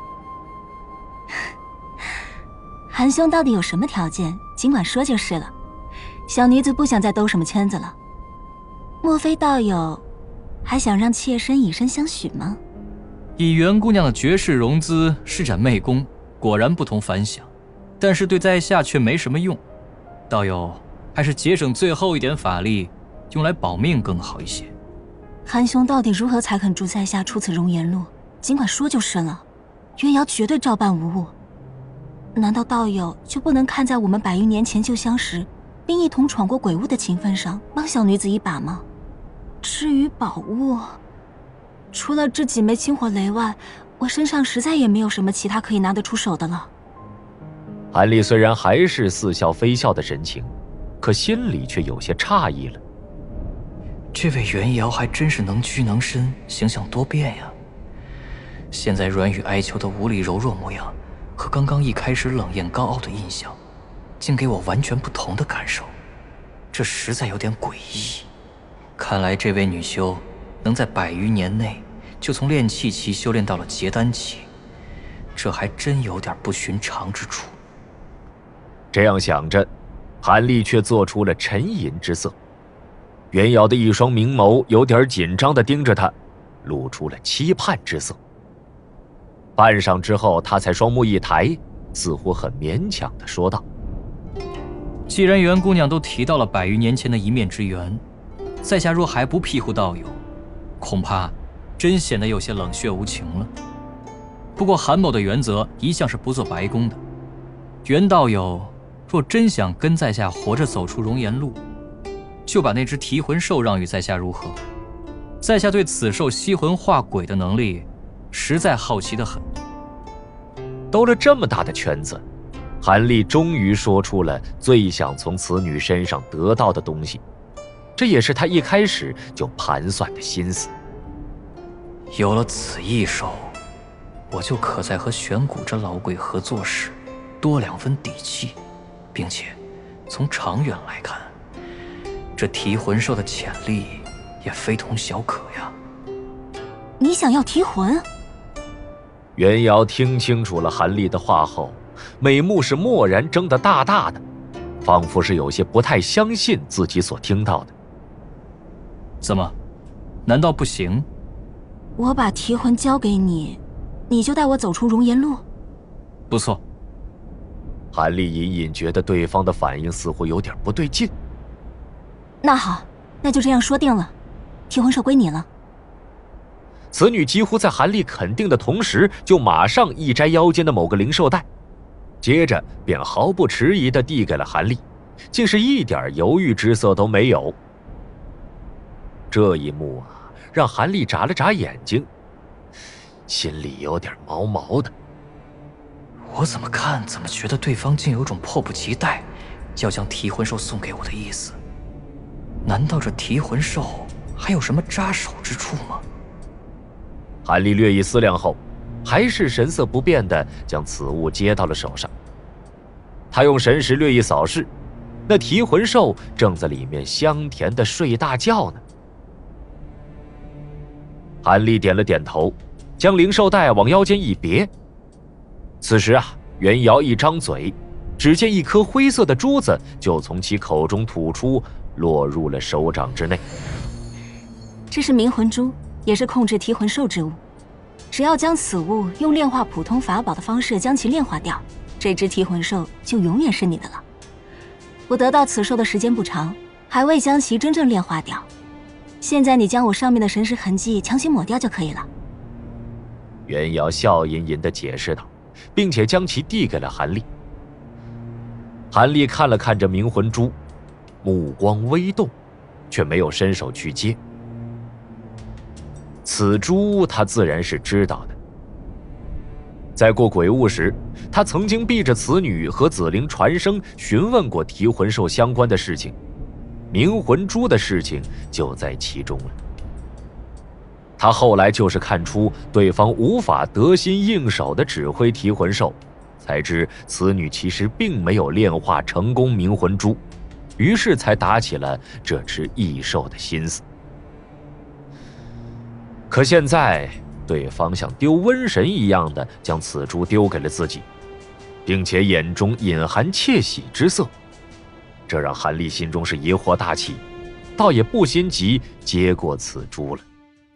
韩兄到底有什么条件，尽管说就是了。小女子不想再兜什么圈子了。莫非道友还想让妾身以身相许吗？ 以袁姑娘的绝世容姿施展媚功，果然不同凡响，但是对在下却没什么用。道友还是节省最后一点法力，用来保命更好一些。 韩兄到底如何才肯助在下出此容颜路？尽管说就是了，袁瑶绝对照办无误。难道道友就不能看在我们百余年前就相识，并一同闯过鬼屋的情分上，帮小女子一把吗？至于宝物，除了这几枚清火雷外，我身上实在也没有什么其他可以拿得出手的了。 韩立虽然还是似笑非笑的神情，可心里却有些诧异了。 这位袁瑶还真是能屈能伸，形象多变呀。现在软语哀求的无力柔弱模样，和刚刚一开始冷艳高傲的印象，竟给我完全不同的感受，这实在有点诡异。看来这位女修能在百余年内就从炼气期修炼到了结丹期，这还真有点不寻常之处。 这样想着，韩立却做出了沉吟之色。袁瑶的一双明眸有点紧张地盯着他，露出了期盼之色。半晌之后，他才双目一抬，似乎很勉强地说道：“ 既然袁姑娘都提到了百余年前的一面之缘，在下若还不庇护道友，恐怕真显得有些冷血无情了。不过韩某的原则一向是不做白工的，袁道友若真想跟在下活着走出容颜路，就把那只提魂兽让与在下如何？在下对此兽吸魂化鬼的能力，实在好奇得很。” 兜了这么大的圈子，韩立终于说出了最想从此女身上得到的东西，这也是他一开始就盘算的心思。 有了此一手，我就可在和玄谷这老鬼合作时多两分底气，并且从长远来看，这提魂兽的潜力也非同小可呀。 你想要提魂？ 袁瑶听清楚了韩立的话后，美目是蓦然睁得大大的，仿佛是有些不太相信自己所听到的。 怎么？难道不行？ 我把提魂交给你，你就带我走出容颜路？ 不错。 韩立隐隐觉得对方的反应似乎有点不对劲。 那好，那就这样说定了，提魂兽归你了。 此女几乎在韩立肯定的同时，就马上一摘腰间的某个灵兽带，接着便毫不迟疑地递给了韩立，竟是一点犹豫之色都没有。这一幕啊，让韩立眨了眨眼睛，心里有点毛毛的。 我怎么看怎么觉得对方竟有种迫不及待要将提魂兽送给我的意思。难道这提魂兽还有什么扎手之处吗？ 韩立略一思量后，还是神色不变地将此物接到了手上。他用神识略一扫视，那提魂兽正在里面香甜地睡大觉呢。韩立点了点头，将灵兽带往腰间一别。此时啊，袁瑶一张嘴，只见一颗灰色的珠子就从其口中吐出，落入了手掌之内。 这是冥魂珠，也是控制提魂兽之物。只要将此物用炼化普通法宝的方式将其炼化掉，这只提魂兽就永远是你的了。我得到此兽的时间不长，还未将其真正炼化掉。现在你将我上面的神识痕迹强行抹掉就可以了。 袁瑶笑吟吟地解释道，并且将其递给了韩立。韩立看了看这冥魂珠，目光微动，却没有伸手去接。此珠他自然是知道的。在过鬼雾时，他曾经逼着此女和紫灵传声询问过提魂兽相关的事情，冥魂珠的事情就在其中了。他后来就是看出对方无法得心应手地指挥提魂兽，才知此女其实并没有炼化成功冥魂珠，于是才打起了这只异兽的心思。可现在对方像丢瘟神一样的将此珠丢给了自己，并且眼中隐含窃喜之色，这让韩立心中是疑惑大起，倒也不心急接过此珠了。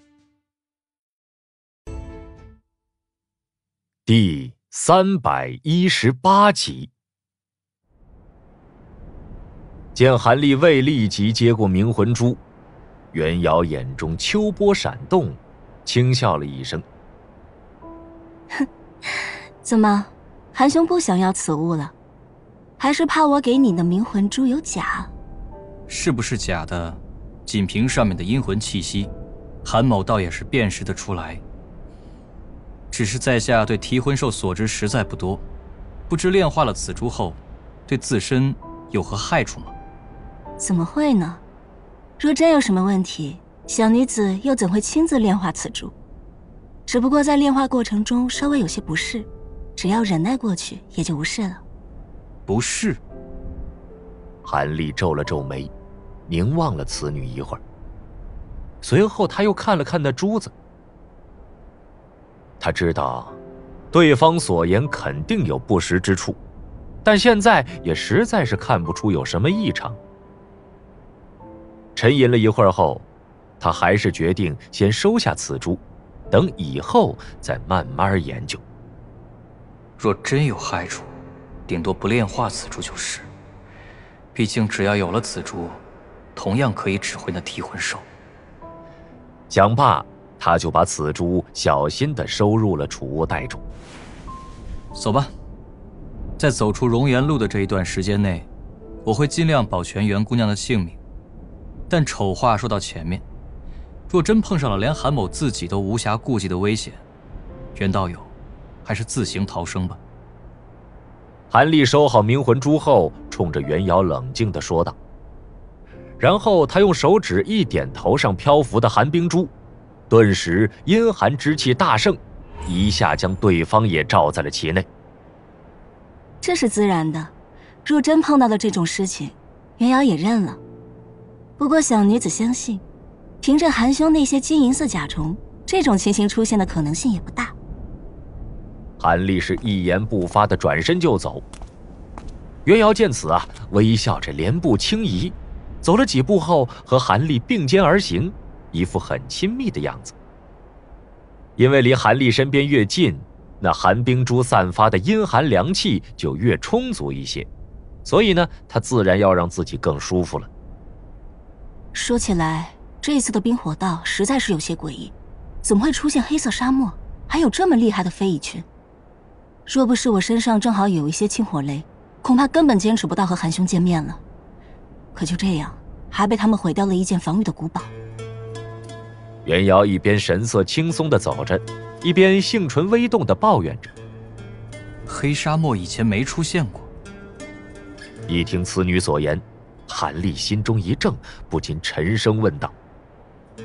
第三百一十八集，见韩立未立即接过冥魂珠，袁瑶眼中秋波闪动，轻笑了一声。 哼，怎么，韩兄不想要此物了？还是怕我给你的冥魂珠有假？ 是不是假的，仅凭上面的阴魂气息，韩某倒也是辨识得出来。只是在下对提魂兽所知实在不多，不知炼化了此珠后，对自身有何害处吗？ 怎么会呢？若真有什么问题，小女子又怎会亲自炼化此珠？只不过在炼化过程中稍微有些不适，只要忍耐过去，也就无事了。 不适？ 韩立皱了皱眉，凝望了此女一会儿，随后他又看了看那珠子。他知道对方所言肯定有不实之处，但现在也实在是看不出有什么异常。沉吟了一会儿后，他还是决定先收下此珠，等以后再慢慢研究。 若真有害处，顶多不炼化此珠就是。毕竟只要有了此珠，同样可以指挥那提魂兽。 讲罢，他就把此珠小心地收入了储物袋中。 走吧，在走出荣源路的这一段时间内，我会尽量保全袁姑娘的性命。但丑话说到前面，若真碰上了连韩某自己都无暇顾及的危险，袁道友还是自行逃生吧。 韩立收好冥魂珠后，冲着袁瑶冷静地说道，然后他用手指一点头上漂浮的寒冰珠，顿时阴寒之气大盛，一下将对方也罩在了其内。 这是自然的，若真碰到了这种事情，袁瑶也认了。不过小女子相信，凭着韩兄那些金银色甲虫，这种情形出现的可能性也不大。 韩立是一言不发的转身就走。袁瑶见此啊，微笑着连步轻移，走了几步后和韩立并肩而行，一副很亲密的样子。因为离韩立身边越近，那寒冰珠散发的阴寒凉气就越充足一些，所以呢，他自然要让自己更舒服了。 说起来，这次的冰火道实在是有些诡异，怎么会出现黑色沙漠，还有这么厉害的非遗群？若不是我身上正好有一些清火雷，恐怕根本坚持不到和韩兄见面了。可就这样，还被他们毁掉了一件防御的古堡。 袁瑶一边神色轻松地走着，一边杏唇微动地抱怨着：“ 黑沙漠以前没出现过。” 一听此女所言，韩立心中一怔，不禁沉声问道：“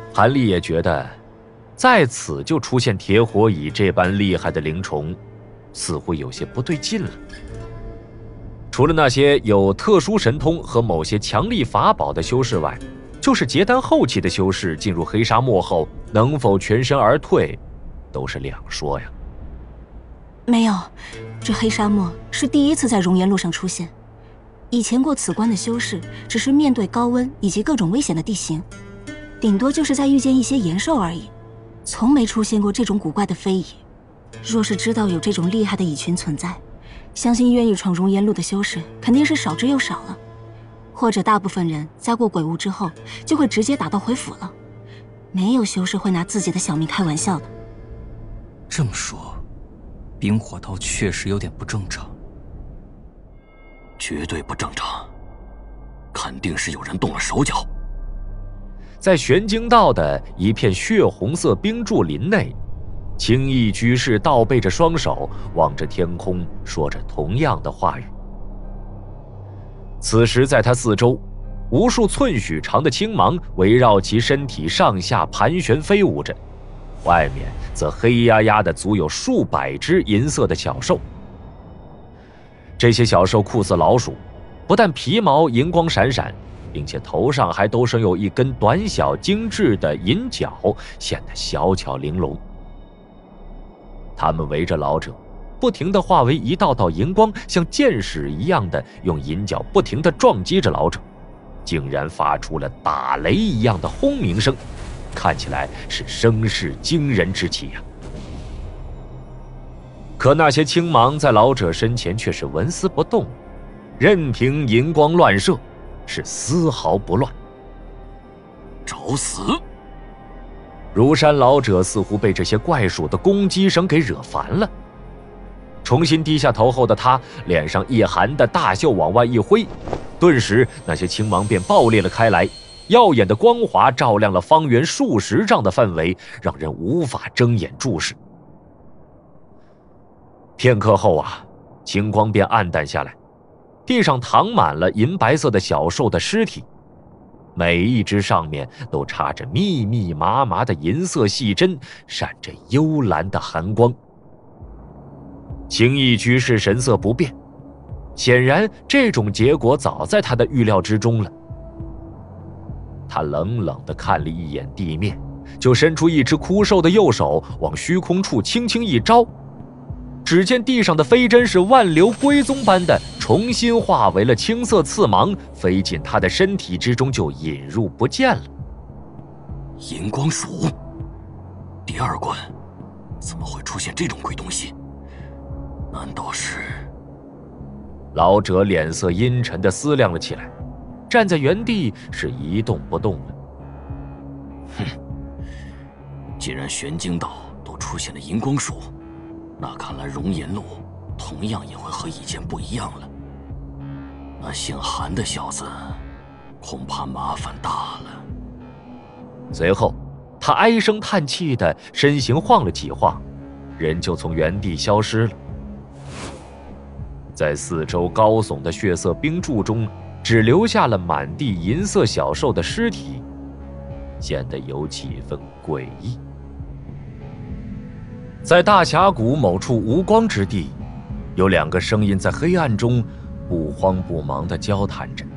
韩立也觉得，在此就出现铁火蚁这般厉害的灵虫，似乎有些不对劲了。除了那些有特殊神通和某些强力法宝的修士外，就是结丹后期的修士进入黑沙漠后能否全身而退，都是两说呀。 没有，这黑沙漠是第一次在熔岩路上出现。以前过此关的修士，只是面对高温以及各种危险的地形，顶多就是在遇见一些岩兽而已，从没出现过这种古怪的飞蚁。若是知道有这种厉害的蚁群存在，相信愿意闯熔岩路的修士肯定是少之又少了，或者大部分人在过鬼屋之后就会直接打道回府了。没有修士会拿自己的小命开玩笑的。 这么说，冰火道确实有点不正常。 绝对不正常，肯定是有人动了手脚。 在玄经道的一片血红色冰柱林内，青翼居士倒背着双手，望着天空，说着同样的话语。此时在他四周，无数寸许长的青芒围绕其身体上下盘旋飞舞着，外面则黑压压的足有数百只银色的小兽。这些小兽酷似老鼠，不但皮毛银光闪闪，并且头上还都生有一根短小精致的银角，显得小巧玲珑。它们围着老者，不停地化为一道道银光，像箭矢一样的用银角不停地撞击着老者，竟然发出了打雷一样的轰鸣声，看起来是声势惊人之极呀。可那些青芒在老者身前却是纹丝不动，任凭银光乱射，是丝毫不乱。 找死！ 如山老者似乎被这些怪鼠的攻击声给惹烦了，重新低下头后的他，脸上一寒的大袖往外一挥，顿时那些青芒便爆裂了开来，耀眼的光华照亮了方圆数十丈的范围，让人无法睁眼注视。片刻后啊，青光便暗淡下来，地上躺满了银白色的小兽的尸体，每一只上面都插着密密麻麻的银色细针，闪着幽蓝的寒光。青翼居士神色不变，显然这种结果早在他的预料之中了。他冷冷地看了一眼地面，就伸出一只枯瘦的右手往虚空处轻轻一招，只见地上的飞针是万流归宗般的重新化为了青色刺芒，飞进他的身体之中就隐入不见了。 银光鼠，第二关怎么会出现这种鬼东西？难道是…… 老者脸色阴沉地思量了起来，站在原地是一动不动了。 哼，既然玄经道都出现了银光鼠，那看来熔岩路同样也会和以前不一样了。那姓韩的小子，恐怕麻烦大了。 随后，他唉声叹气的身形晃了几晃，人就从原地消失了。在四周高耸的血色冰柱中，只留下了满地银色小兽的尸体，显得有几分诡异。在大峡谷某处无光之地，有两个声音在黑暗中不慌不忙地交谈着。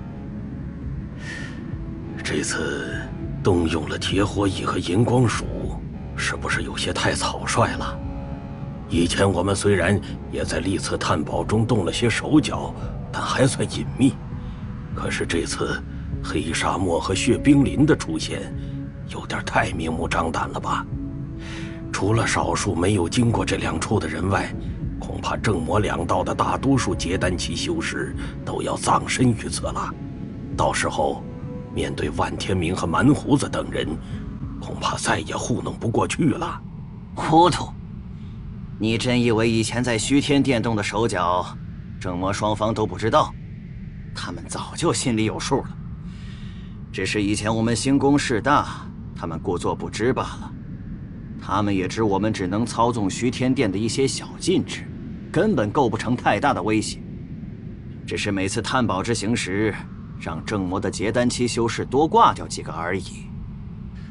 这次动用了铁火蚁和银光鼠，是不是有些太草率了？以前我们虽然也在历次探宝中动了些手脚，但还算隐秘。可是这次黑沙漠和血冰林的出现，有点太明目张胆了吧？除了少数没有经过这两处的人外，恐怕正魔两道的大多数结丹期修士都要葬身于此了。到时候，面对万天明和蛮胡子等人，恐怕再也糊弄不过去了。 糊涂！你真以为以前在虚天殿动的手脚，正魔双方都不知道？他们早就心里有数了。只是以前我们兴功势大，他们故作不知罢了。他们也知我们只能操纵虚天殿的一些小禁制，根本构不成太大的威胁。只是每次探宝之行时，让正魔的结丹期修士多挂掉几个而已。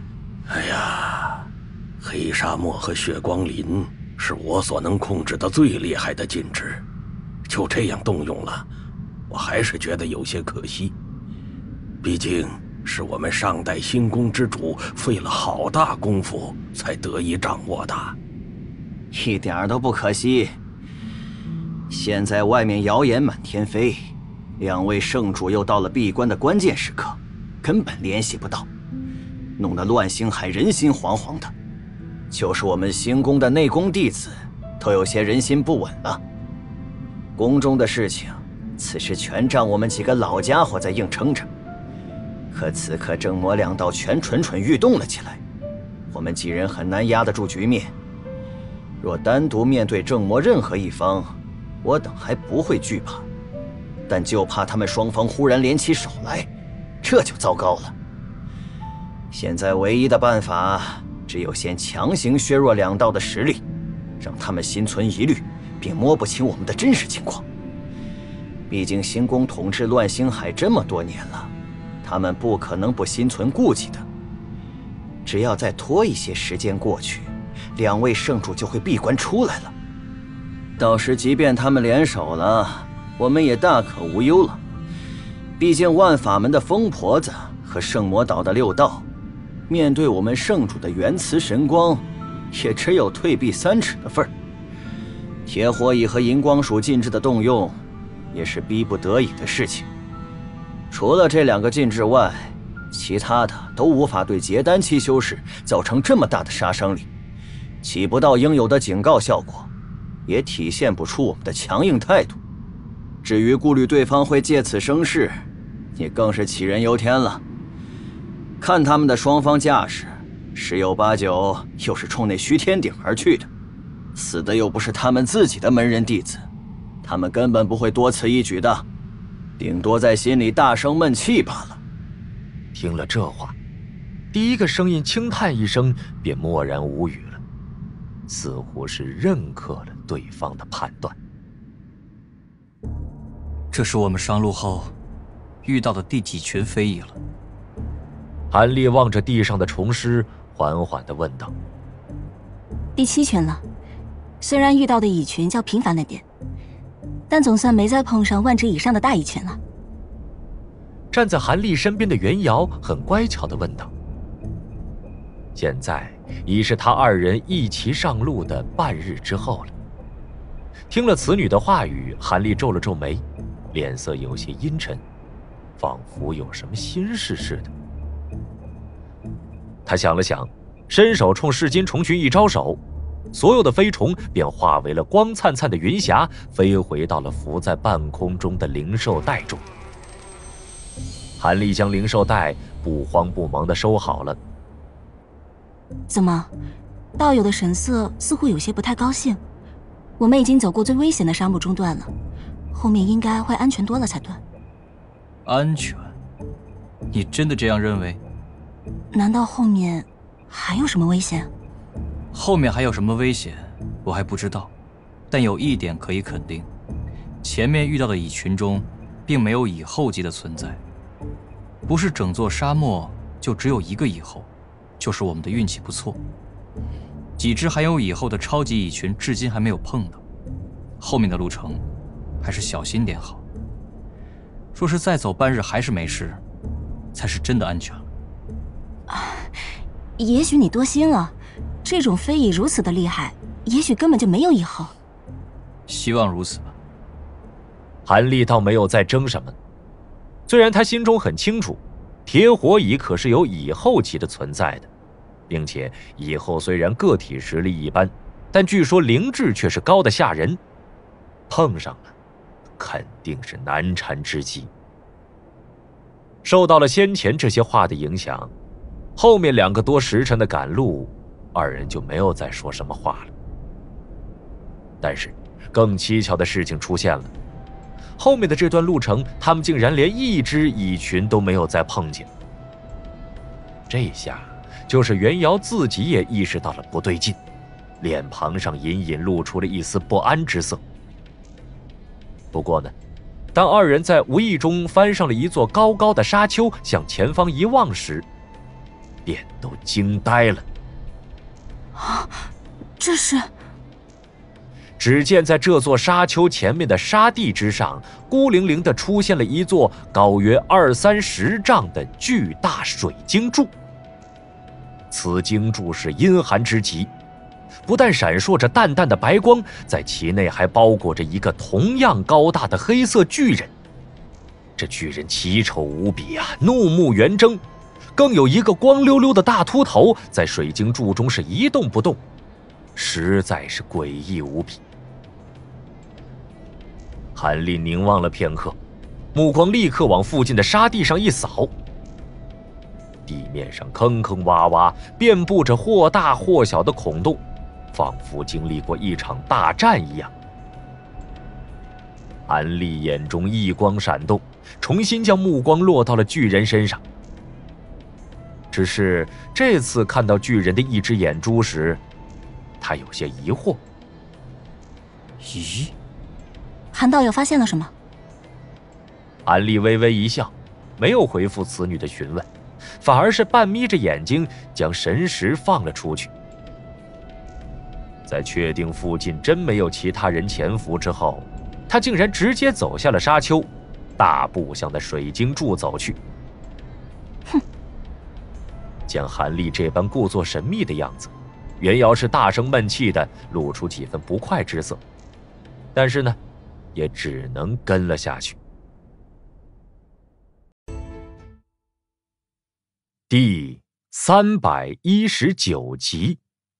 哎呀，黑沙漠和血光林是我所能控制的最厉害的禁制，就这样动用了，我还是觉得有些可惜。毕竟是我们上代星宫之主费了好大功夫才得以掌握的。 一点都不可惜。现在外面谣言满天飞，两位圣主又到了闭关的关键时刻，根本联系不到，弄得乱星海人心惶惶的。就是我们星宫的内宫弟子都有些人心不稳了。宫中的事情，此时全仗我们几个老家伙在硬撑着。可此刻正魔两道全蠢蠢欲动了起来，我们几人很难压得住局面。若单独面对正魔任何一方，我等还不会惧怕，但就怕他们双方忽然联起手来，这就糟糕了。现在唯一的办法，只有先强行削弱两道的实力，让他们心存疑虑，并摸不清我们的真实情况。毕竟星宫统治乱星海这么多年了，他们不可能不心存顾忌的。只要再拖一些时间过去，两位圣主就会闭关出来了。到时即便他们联手了，我们也大可无忧了。毕竟万法门的疯婆子和圣魔岛的六道，面对我们圣主的元磁神光，也只有退避三尺的份儿。铁火蚁和银光属禁制的动用，也是逼不得已的事情。除了这两个禁制外，其他的都无法对结丹期修士造成这么大的杀伤力，起不到应有的警告效果，也体现不出我们的强硬态度。至于顾虑对方会借此生事，你更是杞人忧天了。看他们的双方架势，十有八九又是冲那虚天鼎而去的，死的又不是他们自己的门人弟子，他们根本不会多此一举的，顶多在心里大生闷气罢了。 听了这话，第一个声音轻叹一声，便默然无语了，似乎是认可了对方的判断。 这是我们上路后遇到的第几群非议了？ 韩立望着地上的虫尸，缓缓地问道：“ 第七群了。虽然遇到的蚁群较频繁了点，但总算没再碰上万只以上的大蚁群了。” 站在韩立身边的袁瑶很乖巧地问道：“现在已是他二人一齐上路的半日之后了。”听了此女的话语，韩立皱了皱眉，脸色有些阴沉，仿佛有什么心事似的。他想了想，伸手冲噬金虫群一招手，所有的飞虫便化为了光灿灿的云霞，飞回到了浮在半空中的灵兽袋中。韩立将灵兽袋不慌不忙地收好了。 怎么，道友的神色似乎有些不太高兴？我们已经走过最危险的沙漠中段了，后面应该会安全多了才对。 安全？你真的这样认为？ 难道后面还有什么危险？ 后面还有什么危险，我还不知道，但有一点可以肯定，前面遇到的蚁群中，并没有蚁后级的存在。不是整座沙漠就只有一个蚁后，就是我们的运气不错。几只含有蚁后的超级蚁群至今还没有碰到，后面的路程还是小心点好。若是再走半日还是没事，才是真的安全了。 啊，也许你多心了，这种非蚁如此的厉害，也许根本就没有蚁后。 希望如此吧。 韩立倒没有再争什么，虽然他心中很清楚，铁火蚁可是有蚁后级的存在的，并且蚁后虽然个体实力一般，但据说灵智却是高的吓人，碰上了肯定是难缠之计。受到了先前这些话的影响，后面两个多时辰的赶路，二人就没有再说什么话了。但是更蹊跷的事情出现了，后面的这段路程，他们竟然连一只蚁群都没有再碰见。这下就是袁瑶自己也意识到了不对劲，脸庞上隐隐露出了一丝不安之色。不过呢，当二人在无意中翻上了一座高高的沙丘，向前方一望时， 便都惊呆了。 啊，这是…… 只见在这座沙丘前面的沙地之上，孤零零地出现了一座高约二三十丈的巨大水晶柱。此晶柱是阴寒之极，不但闪烁着淡淡的白光，在其内还包裹着一个同样高大的黑色巨人。这巨人奇丑无比啊，怒目圆睁，更有一个光溜溜的大秃头在水晶柱中是一动不动，实在是诡异无比。韩立凝望了片刻，目光立刻往附近的沙地上一扫，地面上坑坑洼洼，遍布着或大或小的孔洞，仿佛经历过一场大战一样。韩立眼中异光闪动，重新将目光落到了巨人身上。只是这次看到巨人的一只眼珠时，他有些疑惑。 咦？ 韩道友发现了什么？ 韩立微微一笑，没有回复此女的询问，反而是半眯着眼睛将神识放了出去。在确定附近真没有其他人潜伏之后，他竟然直接走下了沙丘，大步向那水晶柱走去。 哼！ 见韩立这般故作神秘的样子，袁瑶是大声闷气的，露出几分不快之色，但是呢，也只能跟了下去。第三百一十九集。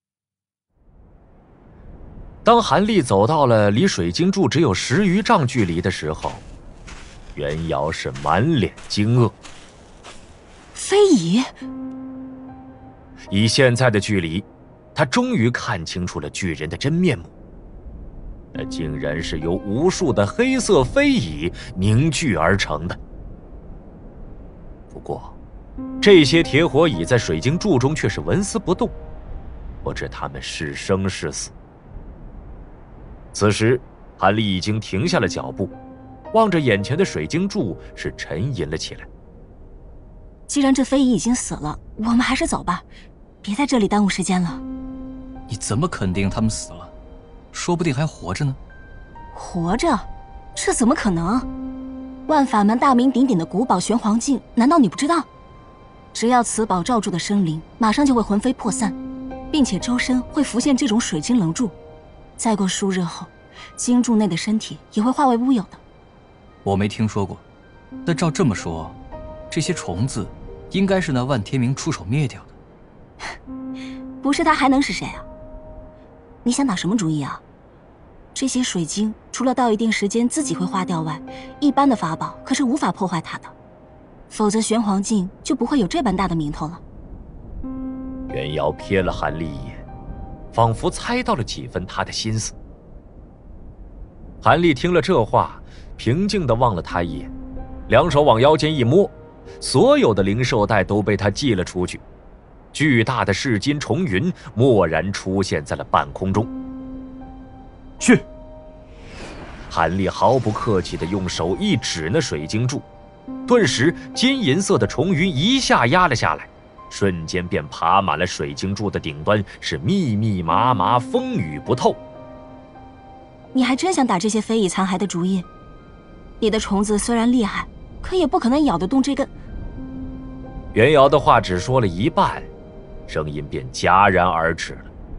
当韩立走到了离水晶柱只有十余丈距离的时候，袁瑶是满脸惊愕。 非遗！ 以现在的距离，他终于看清楚了巨人的真面目。那竟然是由无数的黑色飞蚁凝聚而成的。不过，这些铁火蚁在水晶柱中却是纹丝不动，不知他们是生是死。此时，韩立已经停下了脚步，望着眼前的水晶柱是沉吟了起来。 既然这飞蚁已经死了，我们还是走吧，别在这里耽误时间了。 你怎么肯定他们死了？说不定还活着呢。 活着？这怎么可能？万法门大名鼎鼎的古宝玄黄镜，难道你不知道？只要此宝罩住的生灵，马上就会魂飞魄散，并且周身会浮现这种水晶棱柱。再过数日后，晶柱内的身体也会化为乌有的。 我没听说过，但照这么说，这些虫子应该是那万天明出手灭掉的。 不是他还能是谁啊？你想打什么主意啊？这些水晶除了到一定时间自己会化掉外，一般的法宝可是无法破坏它的，否则玄黄镜就不会有这般大的名头了。 袁瑶瞥了韩立一眼，仿佛猜到了几分他的心思。韩立听了这话，平静地望了他一眼，两手往腰间一摸，所有的灵兽带都被他祭了出去。巨大的噬金重云蓦然出现在了半空中。去！韩立毫不客气地用手一指那水晶柱，顿时金银色的重云一下压了下来，瞬间便爬满了水晶柱的顶端，是密密麻麻，风雨不透。 你还真想打这些飞蚁残骸的主意？你的虫子虽然厉害，可也不可能咬得动这个…… 袁瑶的话只说了一半，声音便戛然而止了。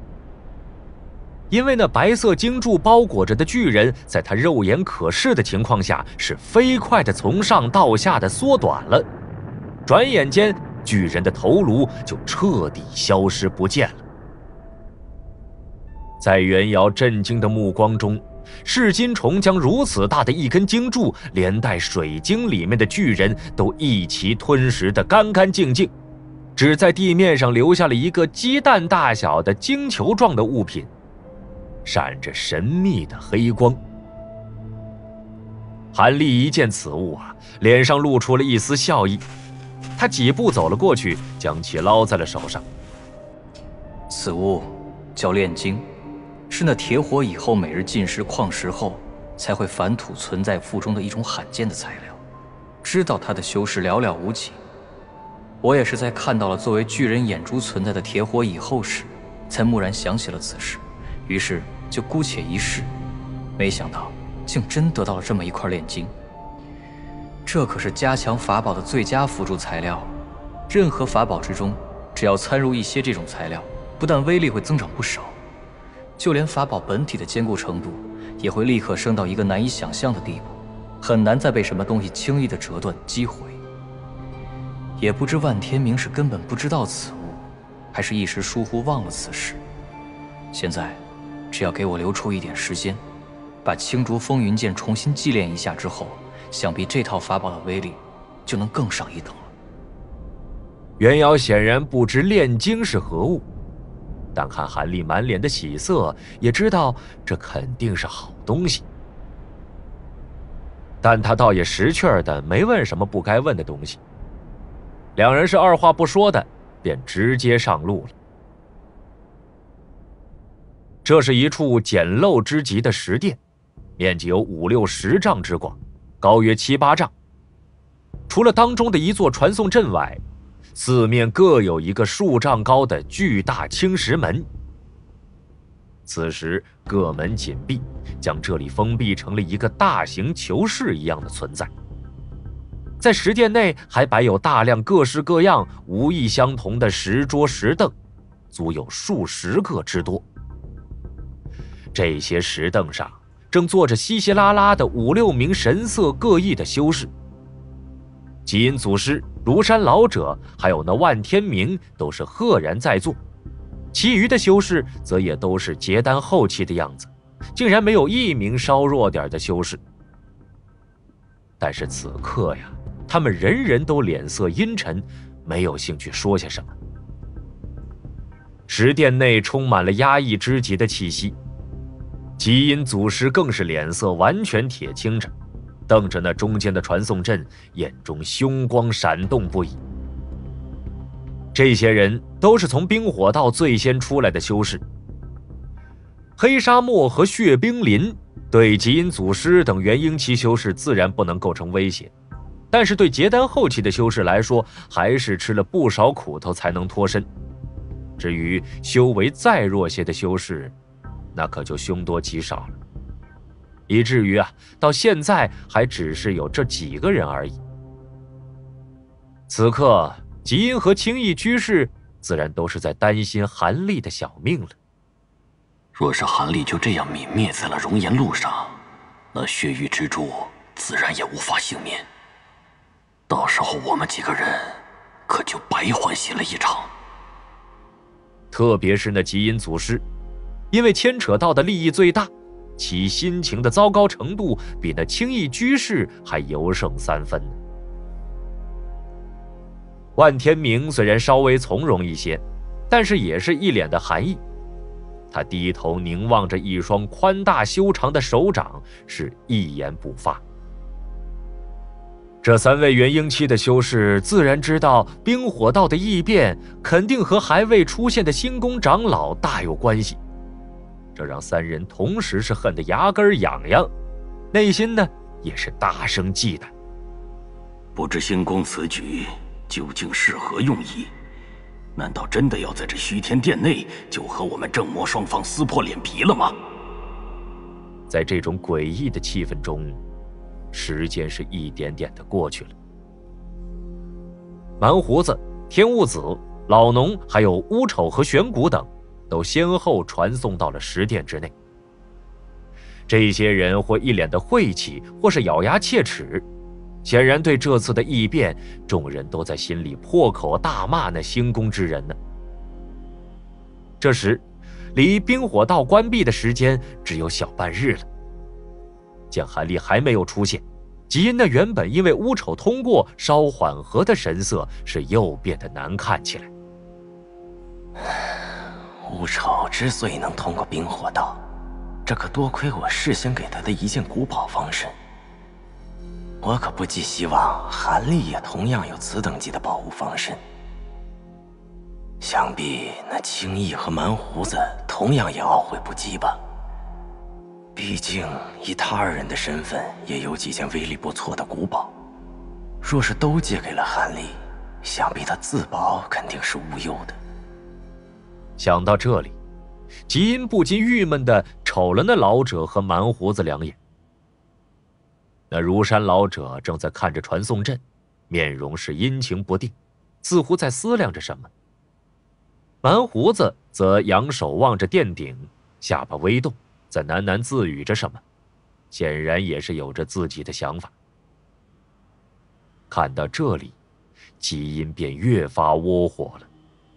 因为那白色晶柱包裹着的巨人，在他肉眼可视的情况下，是飞快地从上到下的缩短了。转眼间，巨人的头颅就彻底消失不见了。在袁瑶震惊的目光中，噬金虫将如此大的一根晶柱，连带水晶里面的巨人都一齐吞食得干干净净，只在地面上留下了一个鸡蛋大小的晶球状的物品，闪着神秘的黑光。韩立一见此物啊，脸上露出了一丝笑意，他几步走了过去，将其捞在了手上。 此物叫炼晶，是那铁火蚁后每日进食矿石后才会返土存在腹中的一种罕见的材料。知道它的修士寥寥无几， 我也是在看到了作为巨人眼珠存在的铁火蚁后时，才蓦然想起了此事，于是就姑且一试。没想到竟真得到了这么一块炼晶。这可是加强法宝的最佳辅助材料，任何法宝之中，只要掺入一些这种材料，不但威力会增长不少，就连法宝本体的坚固程度也会立刻升到一个难以想象的地步，很难再被什么东西轻易的折断击毁。也不知万天明是根本不知道此物，还是一时疏忽忘了此事。现在，只要给我留出一点时间，把青竹风云剑重新祭炼一下之后，想必这套法宝的威力就能更上一等了。 袁瑶显然不知炼晶是何物，但看韩立满脸的喜色，也知道这肯定是好东西。但他倒也识趣儿的没问什么不该问的东西。两人是二话不说的，便直接上路了。这是一处简陋之极的石殿，面积有五六十丈之广，高约七八丈。除了当中的一座传送阵外，四面各有一个数丈高的巨大青石门。此时各门紧闭，将这里封闭成了一个大型囚室一样的存在。在石殿内还摆有大量各式各样、无一相同的石桌石凳，足有数十个之多。这些石凳上正坐着稀稀拉拉的五六名神色各异的修士。极阴祖师、庐山老者还有那万天明都是赫然在座，其余的修士则也都是结丹后期的样子，竟然没有一名稍弱点的修士。但是此刻呀，他们人人都脸色阴沉，没有兴趣说些什么。石殿内充满了压抑之极的气息，极阴祖师更是脸色完全铁青着，瞪着那中间的传送阵，眼中凶光闪动不已。这些人都是从冰火道最先出来的修士。黑沙漠和血冰林对极阴祖师等元婴期修士自然不能构成威胁，但是对结丹后期的修士来说，还是吃了不少苦头才能脱身。至于修为再弱些的修士，那可就凶多吉少了，以至于啊，到现在还只是有这几个人而已。此刻，极阴和青翼居士自然都是在担心韩立的小命了。 若是韩立就这样泯灭在了熔岩路上，那血域之珠自然也无法幸免。到时候我们几个人可就白欢喜了一场。 特别是那极阴祖师，因为牵扯到的利益最大，其心情的糟糕程度比那青翼居士还尤胜三分。万天明虽然稍微从容一些，但是也是一脸的寒意。他低头凝望着一双宽大修长的手掌，是一言不发。这三位元婴期的修士自然知道冰火道的异变肯定和还未出现的星宫长老大有关系，这让三人同时是恨得牙根痒痒，内心呢也是大声忌惮。 不知星宫此举究竟是何用意？难道真的要在这虚天殿内就和我们正魔双方撕破脸皮了吗？ 在这种诡异的气氛中，时间是一点点的过去了。蛮胡子、天雾子、老农还有乌丑和玄谷等都先后传送到了石殿之内。这些人或一脸的晦气，或是咬牙切齿，显然对这次的异变，众人都在心里破口大骂那星宫之人呢。这时，离冰火道关闭的时间只有小半日了。见韩立还没有出现，极阴那原本因为乌丑通过稍缓和的神色是又变得难看起来。 乌丑之所以能通过冰火道，这可多亏我事先给他的一件古宝防身。我可不寄希望韩立也同样有此等级的宝物防身。想必那青翼和蛮胡子同样也懊悔不及吧。毕竟以他二人的身份，也有几件威力不错的古宝。若是都借给了韩立， 想必他自保肯定是无忧的。 想到这里，吉因不禁郁闷地瞅了那老者和蛮胡子两眼。那如山老者正在看着传送阵，面容是阴晴不定，似乎在思量着什么。蛮胡子则仰首望着殿顶，下巴微动，在喃喃自语着什么，显然也是有着自己的想法。看到这里，吉因便越发窝火了。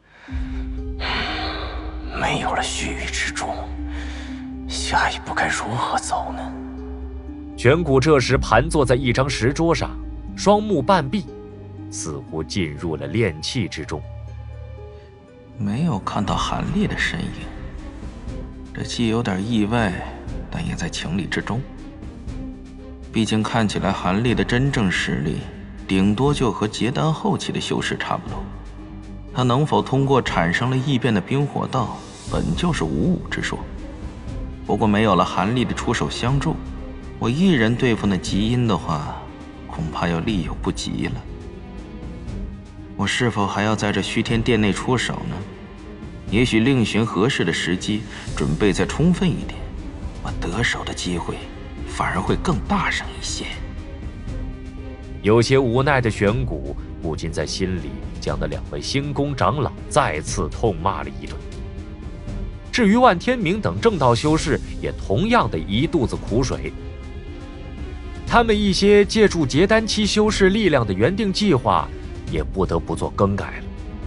没有了须臾之中，下一步该如何走呢？ 玄谷这时盘坐在一张石桌上，双目半闭，似乎进入了炼气之中。 没有看到韩立的身影，这既有点意外，但也在情理之中。毕竟看起来韩立的真正实力，顶多就和结丹后期的修士差不多。他能否通过产生了异变的冰火道，本就是无武之说。不过没有了韩立的出手相助，我一人对付那极阴的话，恐怕要力有不及了。我是否还要在这虚天殿内出手呢？也许另寻合适的时机，准备再充分一点，我得手的机会反而会更大上一些。 有些无奈的玄谷不禁在心里将那两位星宫长老再次痛骂了一顿。至于万天明等正道修士，也同样的一肚子苦水。他们一些借助结丹期修士力量的原定计划，也不得不做更改了。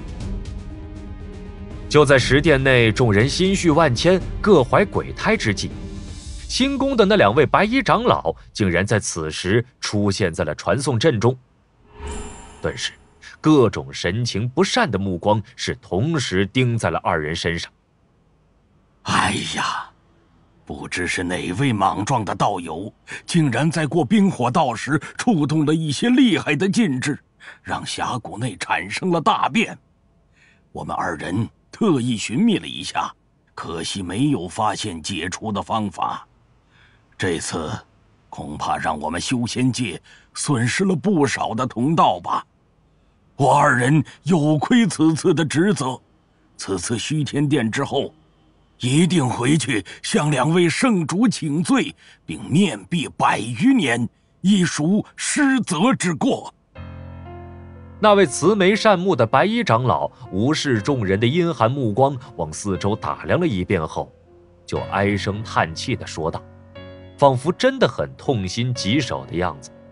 就在石殿内众人心绪万千，各怀鬼胎之际，星宫的那两位白衣长老竟然在此时出现在了传送阵中。顿时各种神情不善的目光是同时盯在了二人身上。 哎呀，不知是哪位莽撞的道友，竟然在过冰火道时触动了一些厉害的禁制，让峡谷内产生了大变。我们二人特意寻觅了一下，可惜没有发现解除的方法。这次恐怕让我们修仙界损失了不少的同道吧。我二人有亏此次的职责，此次虚天殿之后，一定回去向两位圣主请罪，并面壁百余年，以赎失责之过。 那位慈眉善目的白衣长老无视众人的阴寒目光，往四周打量了一遍后，就唉声叹气地说道，仿佛真的很痛心疾首的样子。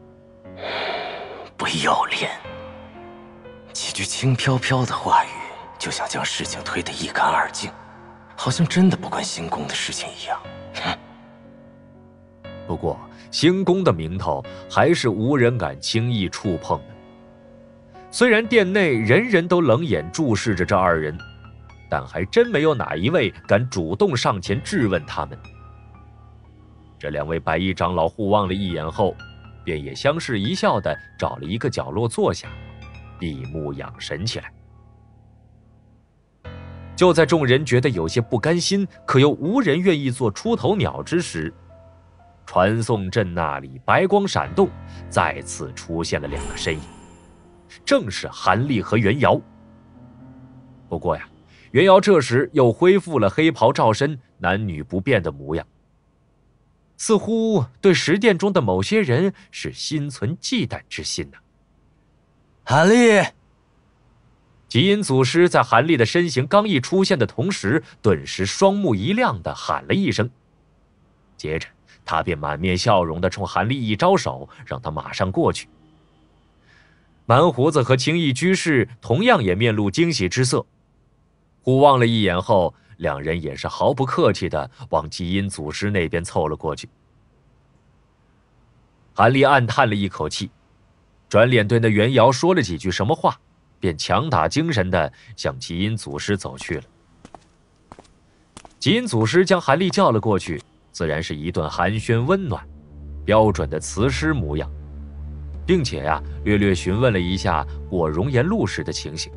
不要脸！几句轻飘飘的话语，就想将事情推得一干二净，好像真的不关星宫的事情一样。 不过星宫的名头还是无人敢轻易触碰的。虽然殿内人人都冷眼注视着这二人，但还真没有哪一位敢主动上前质问他们。这两位白衣长老互望了一眼后，便也相视一笑地找了一个角落坐下，闭目养神起来。就在众人觉得有些不甘心，可又无人愿意做出头鸟之时，传送阵那里白光闪动，再次出现了两个身影，正是韩立和袁瑶。不过呀，袁瑶这时又恢复了黑袍罩身、男女不变的模样，似乎对石殿中的某些人是心存忌惮之心呢、啊。 韩立！ 极阴祖师在韩立的身形刚一出现的同时，顿时双目一亮地喊了一声，接着他便满面笑容地冲韩立一招手，让他马上过去。蛮胡子和青翼居士同样也面露惊喜之色，互望了一眼后，两人也是毫不客气地往极阴祖师那边凑了过去。韩立暗叹了一口气，转脸对那袁瑶说了几句什么话，便强打精神地向极阴祖师走去了。极阴祖师将韩立叫了过去，自然是一顿寒暄温暖，标准的辞师模样，并且呀、啊，略略询问了一下过熔岩路时的情形。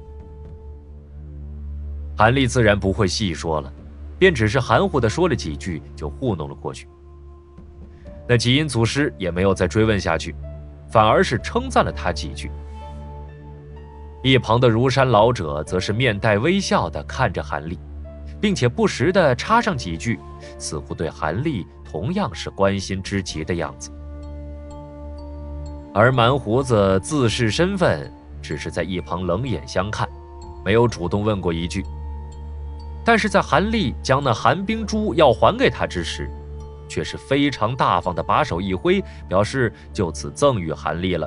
韩立自然不会细说了，便只是含糊地说了几句，就糊弄了过去。那极阴祖师也没有再追问下去，反而是称赞了他几句。 一旁的如山老者则是面带微笑地看着韩立，并且不时地插上几句，似乎对韩立同样是关心之极的样子。而蛮胡子自恃身份，只是在一旁冷眼相看，没有主动问过一句。但是在韩立将那寒冰珠要还给他之时，却是非常大方地把手一挥，表示就此赠与韩立了。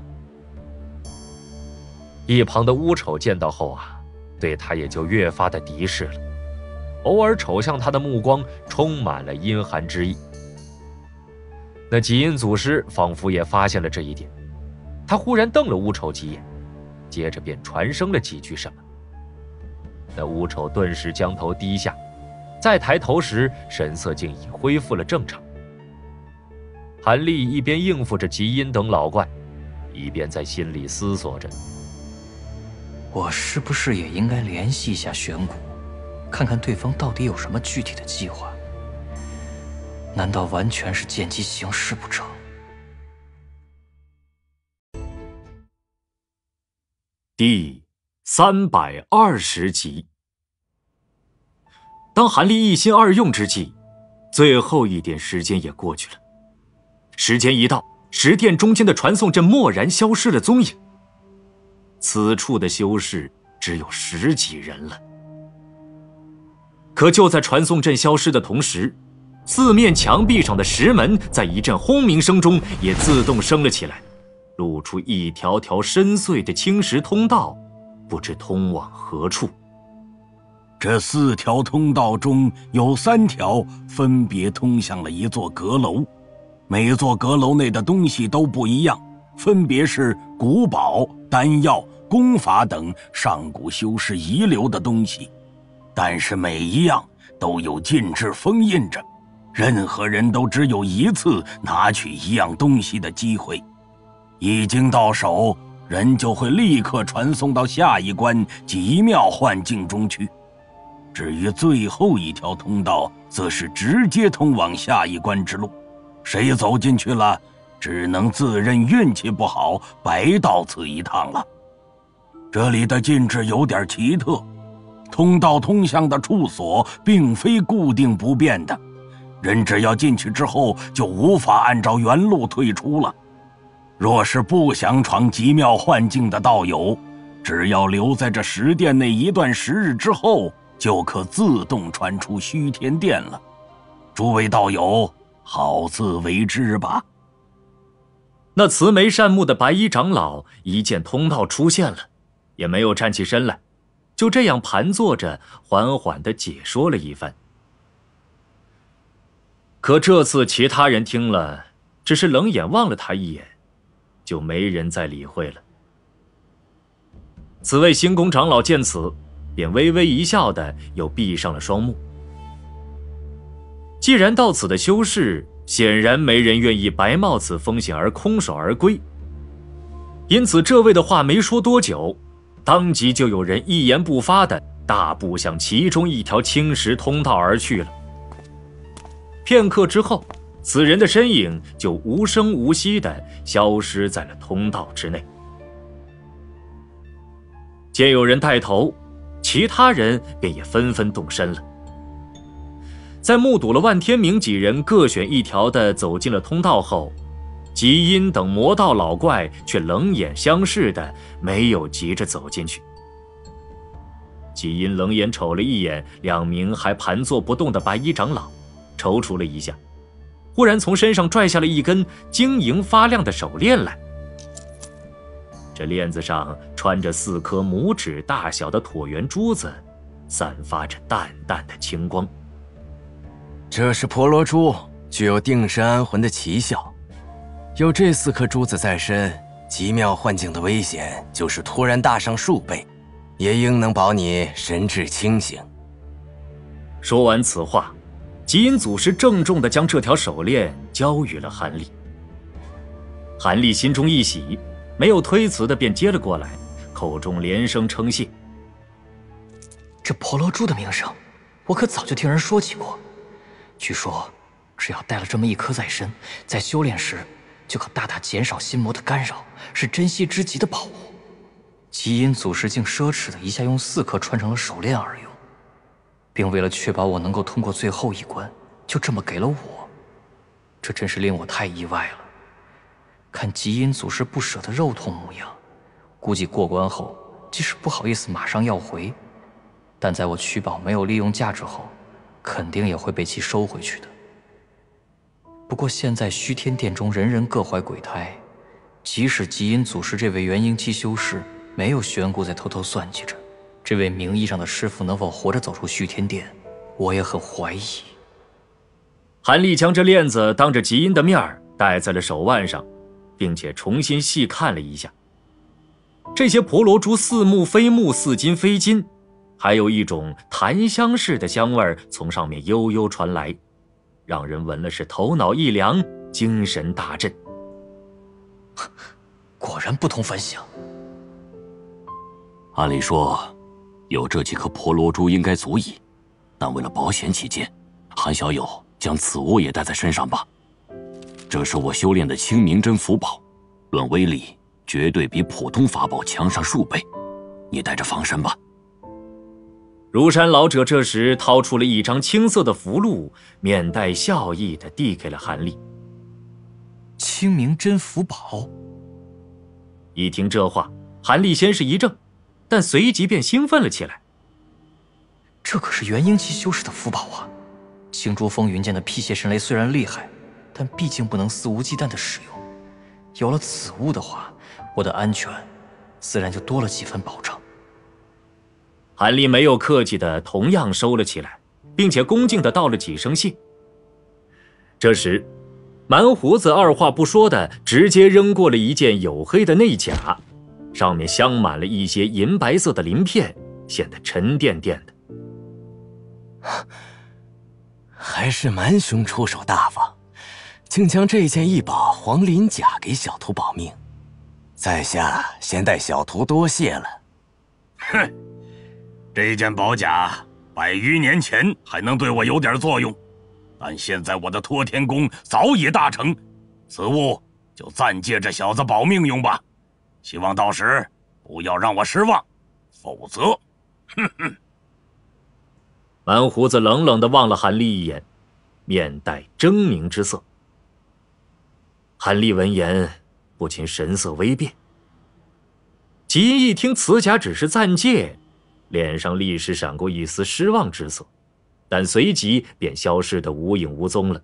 一旁的乌丑见到后啊，对他也就越发的敌视了，偶尔瞅向他的目光充满了阴寒之意。那极阴祖师仿佛也发现了这一点，他忽然瞪了乌丑几眼，接着便传声了几句什么。那乌丑顿时将头低下，再抬头时神色竟已恢复了正常。韩立一边应付着极阴等老怪，一边在心里思索着， 我是不是也应该联系一下玄谷，看看对方到底有什么具体的计划？难道完全是见机行事不成？ 第三百二十集。当韩立一心二用之际，最后一点时间也过去了。时间一到，十殿中间的传送阵蓦然消失了踪影。此处的修士只有十几人了。可就在传送阵消失的同时，四面墙壁上的石门在一阵轰鸣声中也自动升了起来，露出一条条深邃的青石通道，不知通往何处。 这四条通道中有三条分别通向了一座阁楼，每座阁楼内的东西都不一样，分别是古宝、丹药、功法等上古修士遗留的东西，但是每一样都有禁制封印着，任何人都只有一次拿取一样东西的机会，一经到手，人就会立刻传送到下一关极妙幻境中去。至于最后一条通道，则是直接通往下一关之路，谁走进去了，只能自认运气不好，白到此一趟了。这里的禁制有点奇特，通道通向的处所并非固定不变的，人只要进去之后就无法按照原路退出了。若是不想闯极妙幻境的道友，只要留在这十殿内一段时日之后，就可自动传出虚天殿了。诸位道友，好自为之吧。 那慈眉善目的白衣长老一见通道出现了，也没有站起身来，就这样盘坐着，缓缓地解说了一番。可这次其他人听了，只是冷眼望了他一眼，就没人再理会了。此位星宫长老见此，便微微一笑的又闭上了双目。既然到此的修士，显然没人愿意白冒此风险而空手而归，因此这位的话没说多久，当即就有人一言不发的大步向其中一条青石通道而去了。片刻之后，此人的身影就无声无息地消失在了通道之内。见有人带头，其他人便也纷纷动身了。在目睹了万天明几人各选一条的走进了通道后，极阴等魔道老怪却冷眼相视的没有急着走进去。极阴冷眼瞅了一眼两名还盘坐不动的白衣长老，踌躇了一下，忽然从身上拽下了一根晶莹发亮的手链来。这链子上穿着四颗拇指大小的椭圆珠子，散发着淡淡的青光。 这是婆罗珠，具有定身安魂的奇效。有这四颗珠子在身，极妙幻境的危险就是突然大上数倍，也应能保你神志清醒。 说完此话，极阴祖师郑重地将这条手链交予了韩立。韩立心中一喜，没有推辞的便接了过来，口中连声称谢。 这婆罗珠的名声，我可早就听人说起过。据说，只要带了这么一颗在身，在修炼时就可大大减少心魔的干扰，是珍惜之极的宝物。 极阴祖师竟奢侈的一下用四颗穿成了手链而用，并为了确保我能够通过最后一关，就这么给了我，这真是令我太意外了。看极阴祖师不舍的肉痛模样，估计过关后即使不好意思马上要回，但在我取宝没有利用价值后，肯定也会被其收回去的。不过现在虚天殿中人人各怀鬼胎，即使极阴祖师这位元婴期修士没有玄骨在偷偷算计着，这位名义上的师傅能否活着走出虚天殿，我也很怀疑。 韩立将这链子当着极阴的面儿戴在了手腕上，并且重新细看了一下。这些婆罗珠似木非木，似金非金，还有一种檀香似的香味从上面悠悠传来，让人闻了是头脑一凉，精神大振。 果然不同凡响。 按理说，有这几颗婆罗珠应该足矣，但为了保险起见，韩小友将此物也带在身上吧。这是我修炼的清明真符宝，论威力绝对比普通法宝强上数倍，你带着防身吧。 如山老者这时掏出了一张青色的符箓，面带笑意地递给了韩立。 清明真符宝。 一听这话，韩立先是一怔，但随即便兴奋了起来。 这可是元婴期修士的符宝啊！青珠风云剑的辟邪神雷虽然厉害，但毕竟不能肆无忌惮地使用。有了此物的话，我的安全自然就多了几分保障。 韩立没有客气的同样收了起来，并且恭敬的道了几声谢。这时蛮胡子二话不说的直接扔过了一件黝黑的内甲，上面镶满了一些银白色的鳞片，显得沉甸甸的。 还是蛮兄出手大方，竟将这件异宝黄鳞甲给小徒保命，在下先代小徒多谢了。 哼，这件宝甲百余年前还能对我有点作用，但现在我的托天功早已大成，此物就暂借这小子保命用吧，希望到时不要让我失望，否则，哼哼。 蛮胡子冷冷地望了韩立一眼，面带狰狞之色。韩立闻言不禁神色微变。极阴一听此甲只是暂借，脸上立时闪过一丝失望之色，但随即便消失得无影无踪了。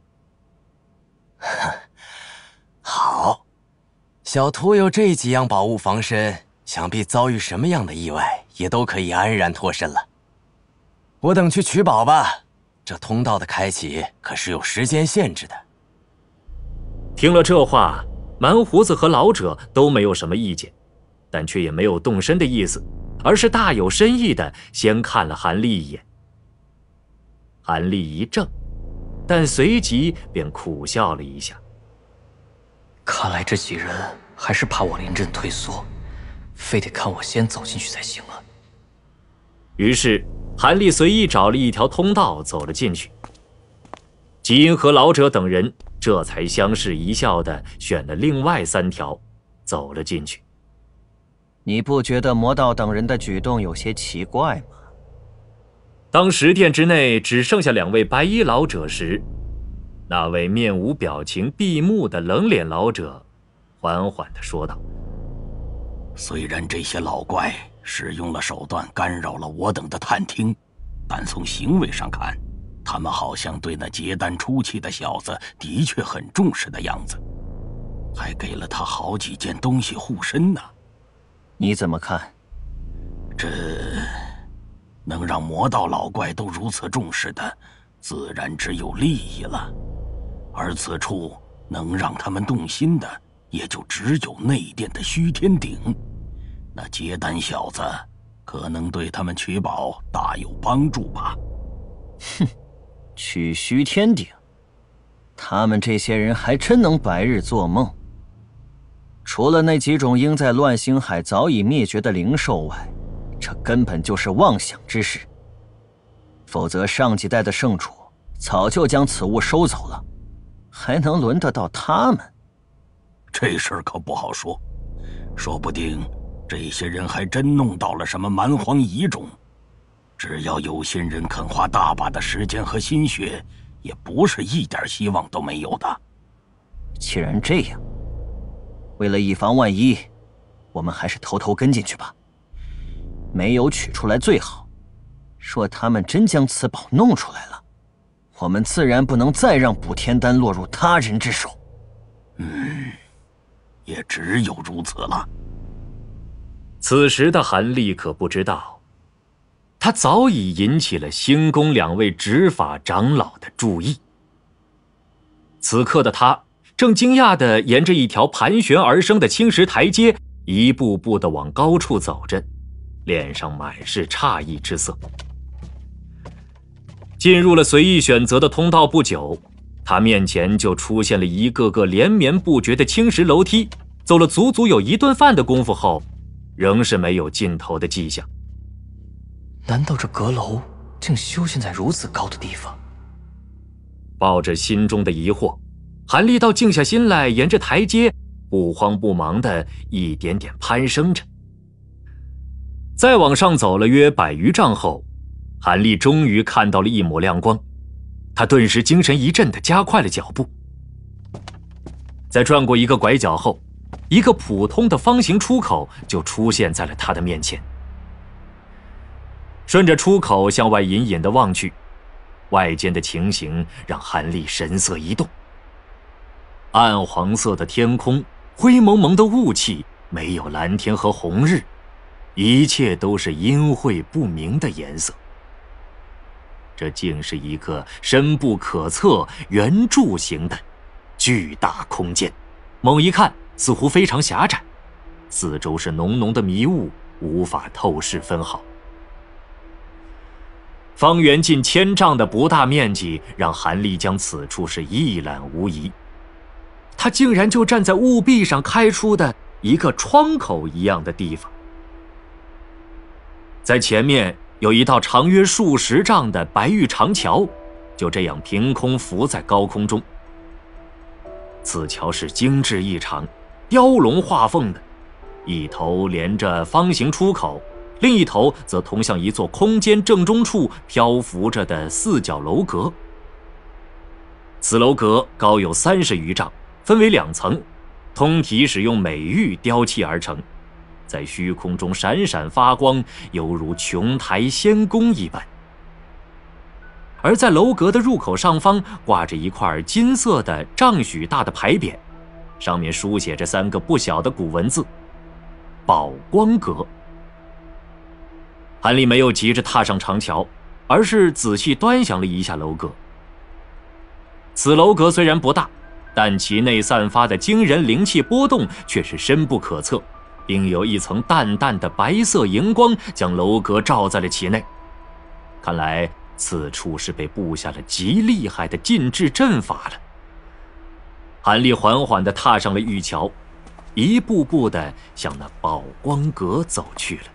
好，小徒有这几样宝物防身，想必遭遇什么样的意外也都可以安然脱身了。我等去取宝吧，这通道的开启可是有时间限制的。 听了这话，蛮胡子和老者都没有什么意见，但却也没有动身的意思，而是大有深意的先看了韩立一眼。韩立一怔，但随即便苦笑了一下。 看来这几人还是怕我临阵退缩，非得看我先走进去才行啊。 于是韩立随意找了一条通道走了进去。吉因和老者等人这才相视一笑的选了另外三条走了进去。 你不觉得魔道等人的举动有些奇怪吗？ 当十殿之内只剩下两位白衣老者时，那位面无表情闭目的冷脸老者缓缓地说道： 虽然这些老怪使用了手段干扰了我等的探听，但从行为上看，他们好像对那结丹出气的小子的确很重视的样子，还给了他好几件东西护身呢。 你怎么看？ 这能让魔道老怪都如此重视的，自然只有利益了。而此处能让他们动心的，也就只有内殿的虚天鼎。那结丹小子可能对他们取宝大有帮助吧。 哼，取虚天鼎，他们这些人还真能白日做梦。除了那几种应在乱星海早已灭绝的灵兽外，这根本就是妄想之事。否则上几代的圣主早就将此物收走了，还能轮得到他们？ 这事儿可不好说，说不定这些人还真弄到了什么蛮荒遗种。只要有心人肯花大把的时间和心血，也不是一点希望都没有的。 既然这样，为了以防万一，我们还是偷偷跟进去吧。没有取出来最好，若他们真将此宝弄出来了，我们自然不能再让补天丹落入他人之手。 嗯，也只有如此了。 此时的韩立可不知道，他早已引起了星宫两位执法长老的注意。此刻的他正惊讶地沿着一条盘旋而生的青石台阶，一步步地往高处走着，脸上满是诧异之色。进入了随意选择的通道不久，他面前就出现了一个个连绵不绝的青石楼梯，走了足足有一顿饭的功夫后，仍是没有尽头的迹象。 难道这阁楼竟修建在如此高的地方？ 抱着心中的疑惑，韩立道静下心来，沿着台阶不慌不忙地一点点攀升着。再往上走了约百余丈后，韩立终于看到了一抹亮光，他顿时精神一振地加快了脚步。在转过一个拐角后，一个普通的方形出口就出现在了他的面前。顺着出口向外隐隐地望去，外间的情形让韩立神色一动。暗黄色的天空，灰蒙蒙的雾气，没有蓝天和红日，一切都是阴晦不明的颜色。这竟是一个深不可测、圆柱形的巨大空间，猛一看似乎非常狭窄，四周是浓浓的迷雾，无法透视分毫。方圆近千丈的不大面积，让韩立将此处是一览无遗。他竟然就站在雾壁上开出的一个窗口一样的地方，在前面有一道长约数十丈的白玉长桥，就这样凭空浮在高空中。此桥是精致异常，雕龙画凤的，一头连着方形出口，另一头则通向一座空间正中处漂浮着的四角楼阁。此楼阁高有三十余丈，分为两层，通体使用美玉雕砌而成，在虚空中闪闪发光，犹如琼台仙宫一般。而在楼阁的入口上方挂着一块金色的丈许大的牌匾，上面书写着三个不小的古文字：宝光阁。韩立没有急着踏上长桥，而是仔细端详了一下楼阁。此楼阁虽然不大，但其内散发的惊人灵气波动却是深不可测，并有一层淡淡的白色荧光将楼阁罩在了其内。看来此处是被布下了极厉害的禁制阵法了。韩立缓缓地踏上了玉桥，一步步地向那宝光阁走去了。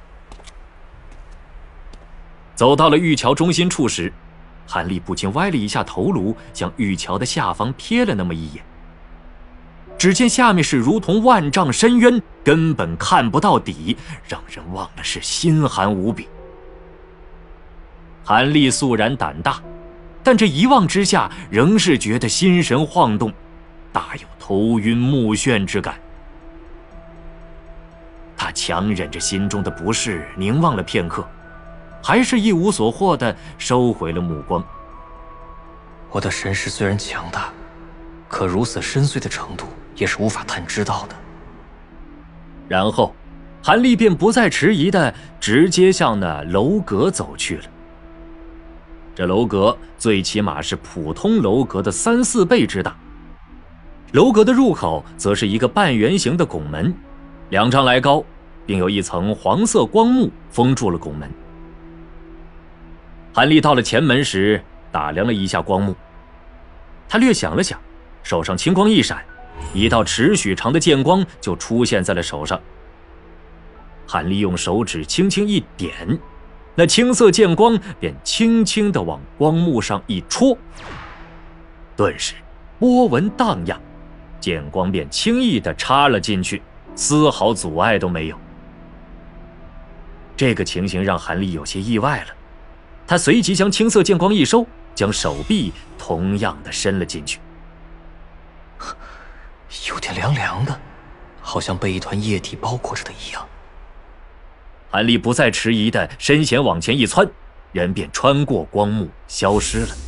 走到了玉桥中心处时，韩立不禁歪了一下头颅，向玉桥的下方瞥了那么一眼。只见下面是如同万丈深渊，根本看不到底，让人望了是心寒无比。韩立肃然胆大，但这一望之下，仍是觉得心神晃动，大有头晕目眩之感。他强忍着心中的不适，凝望了片刻，还是一无所获地收回了目光。 我的神识虽然强大，可如此深邃的程度也是无法探知到的。 然后韩立便不再迟疑地直接向那楼阁走去了。这楼阁最起码是普通楼阁的三四倍之大。楼阁的入口则是一个半圆形的拱门，两丈来高，并有一层黄色光幕封住了拱门。韩立到了前门时，打量了一下光幕，他略想了想，手上青光一闪，一道尺许长的剑光就出现在了手上。韩立用手指轻轻一点，那青色剑光便轻轻地往光幕上一戳，顿时波纹荡漾，剑光便轻易地插了进去，丝毫阻碍都没有。 这个情形让韩立有些意外了，他随即将青色剑光一收，将手臂同样的伸了进去。 有点凉凉的，好像被一团液体包裹着的一样。 韩立不再迟疑的身前往前一窜，人便穿过光幕消失了。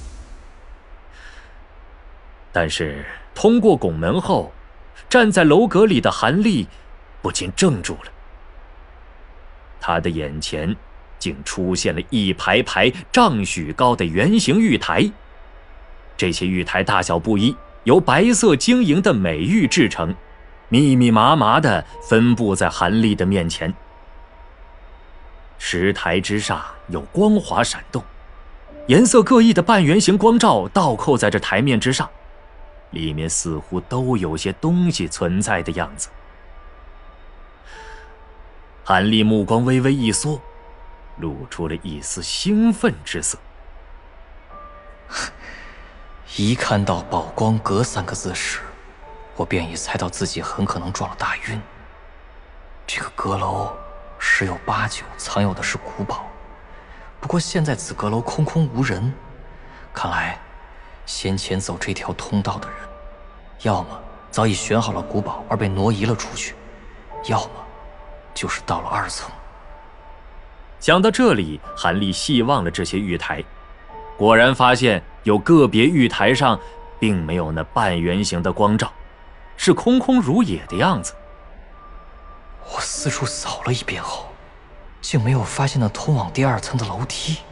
但是通过拱门后，站在楼阁里的韩立不禁怔住了。他的眼前竟出现了一排排丈许高的圆形玉台，这些玉台大小不一，由白色晶莹的美玉制成，密密麻麻地分布在韩立的面前。石台之上有光华闪动，颜色各异的半圆形光罩倒扣在这台面之上，里面似乎都有些东西存在的样子。韩立目光微微一缩，露出了一丝兴奋之色。 一看到“宝光阁”三个字时，我便已猜到自己很可能撞了大晕。这个阁楼十有八九藏有的是古宝，不过现在此阁楼空空无人，看来先前走这条通道的人，要么早已选好了古宝而被挪移了出去，要么就是到了二层。 想到这里，韩立细望了这些玉台，果然发现有个别玉台上并没有那半圆形的光罩，是空空如也的样子。 我四处扫了一遍后，竟没有发现那通往第二层的楼梯。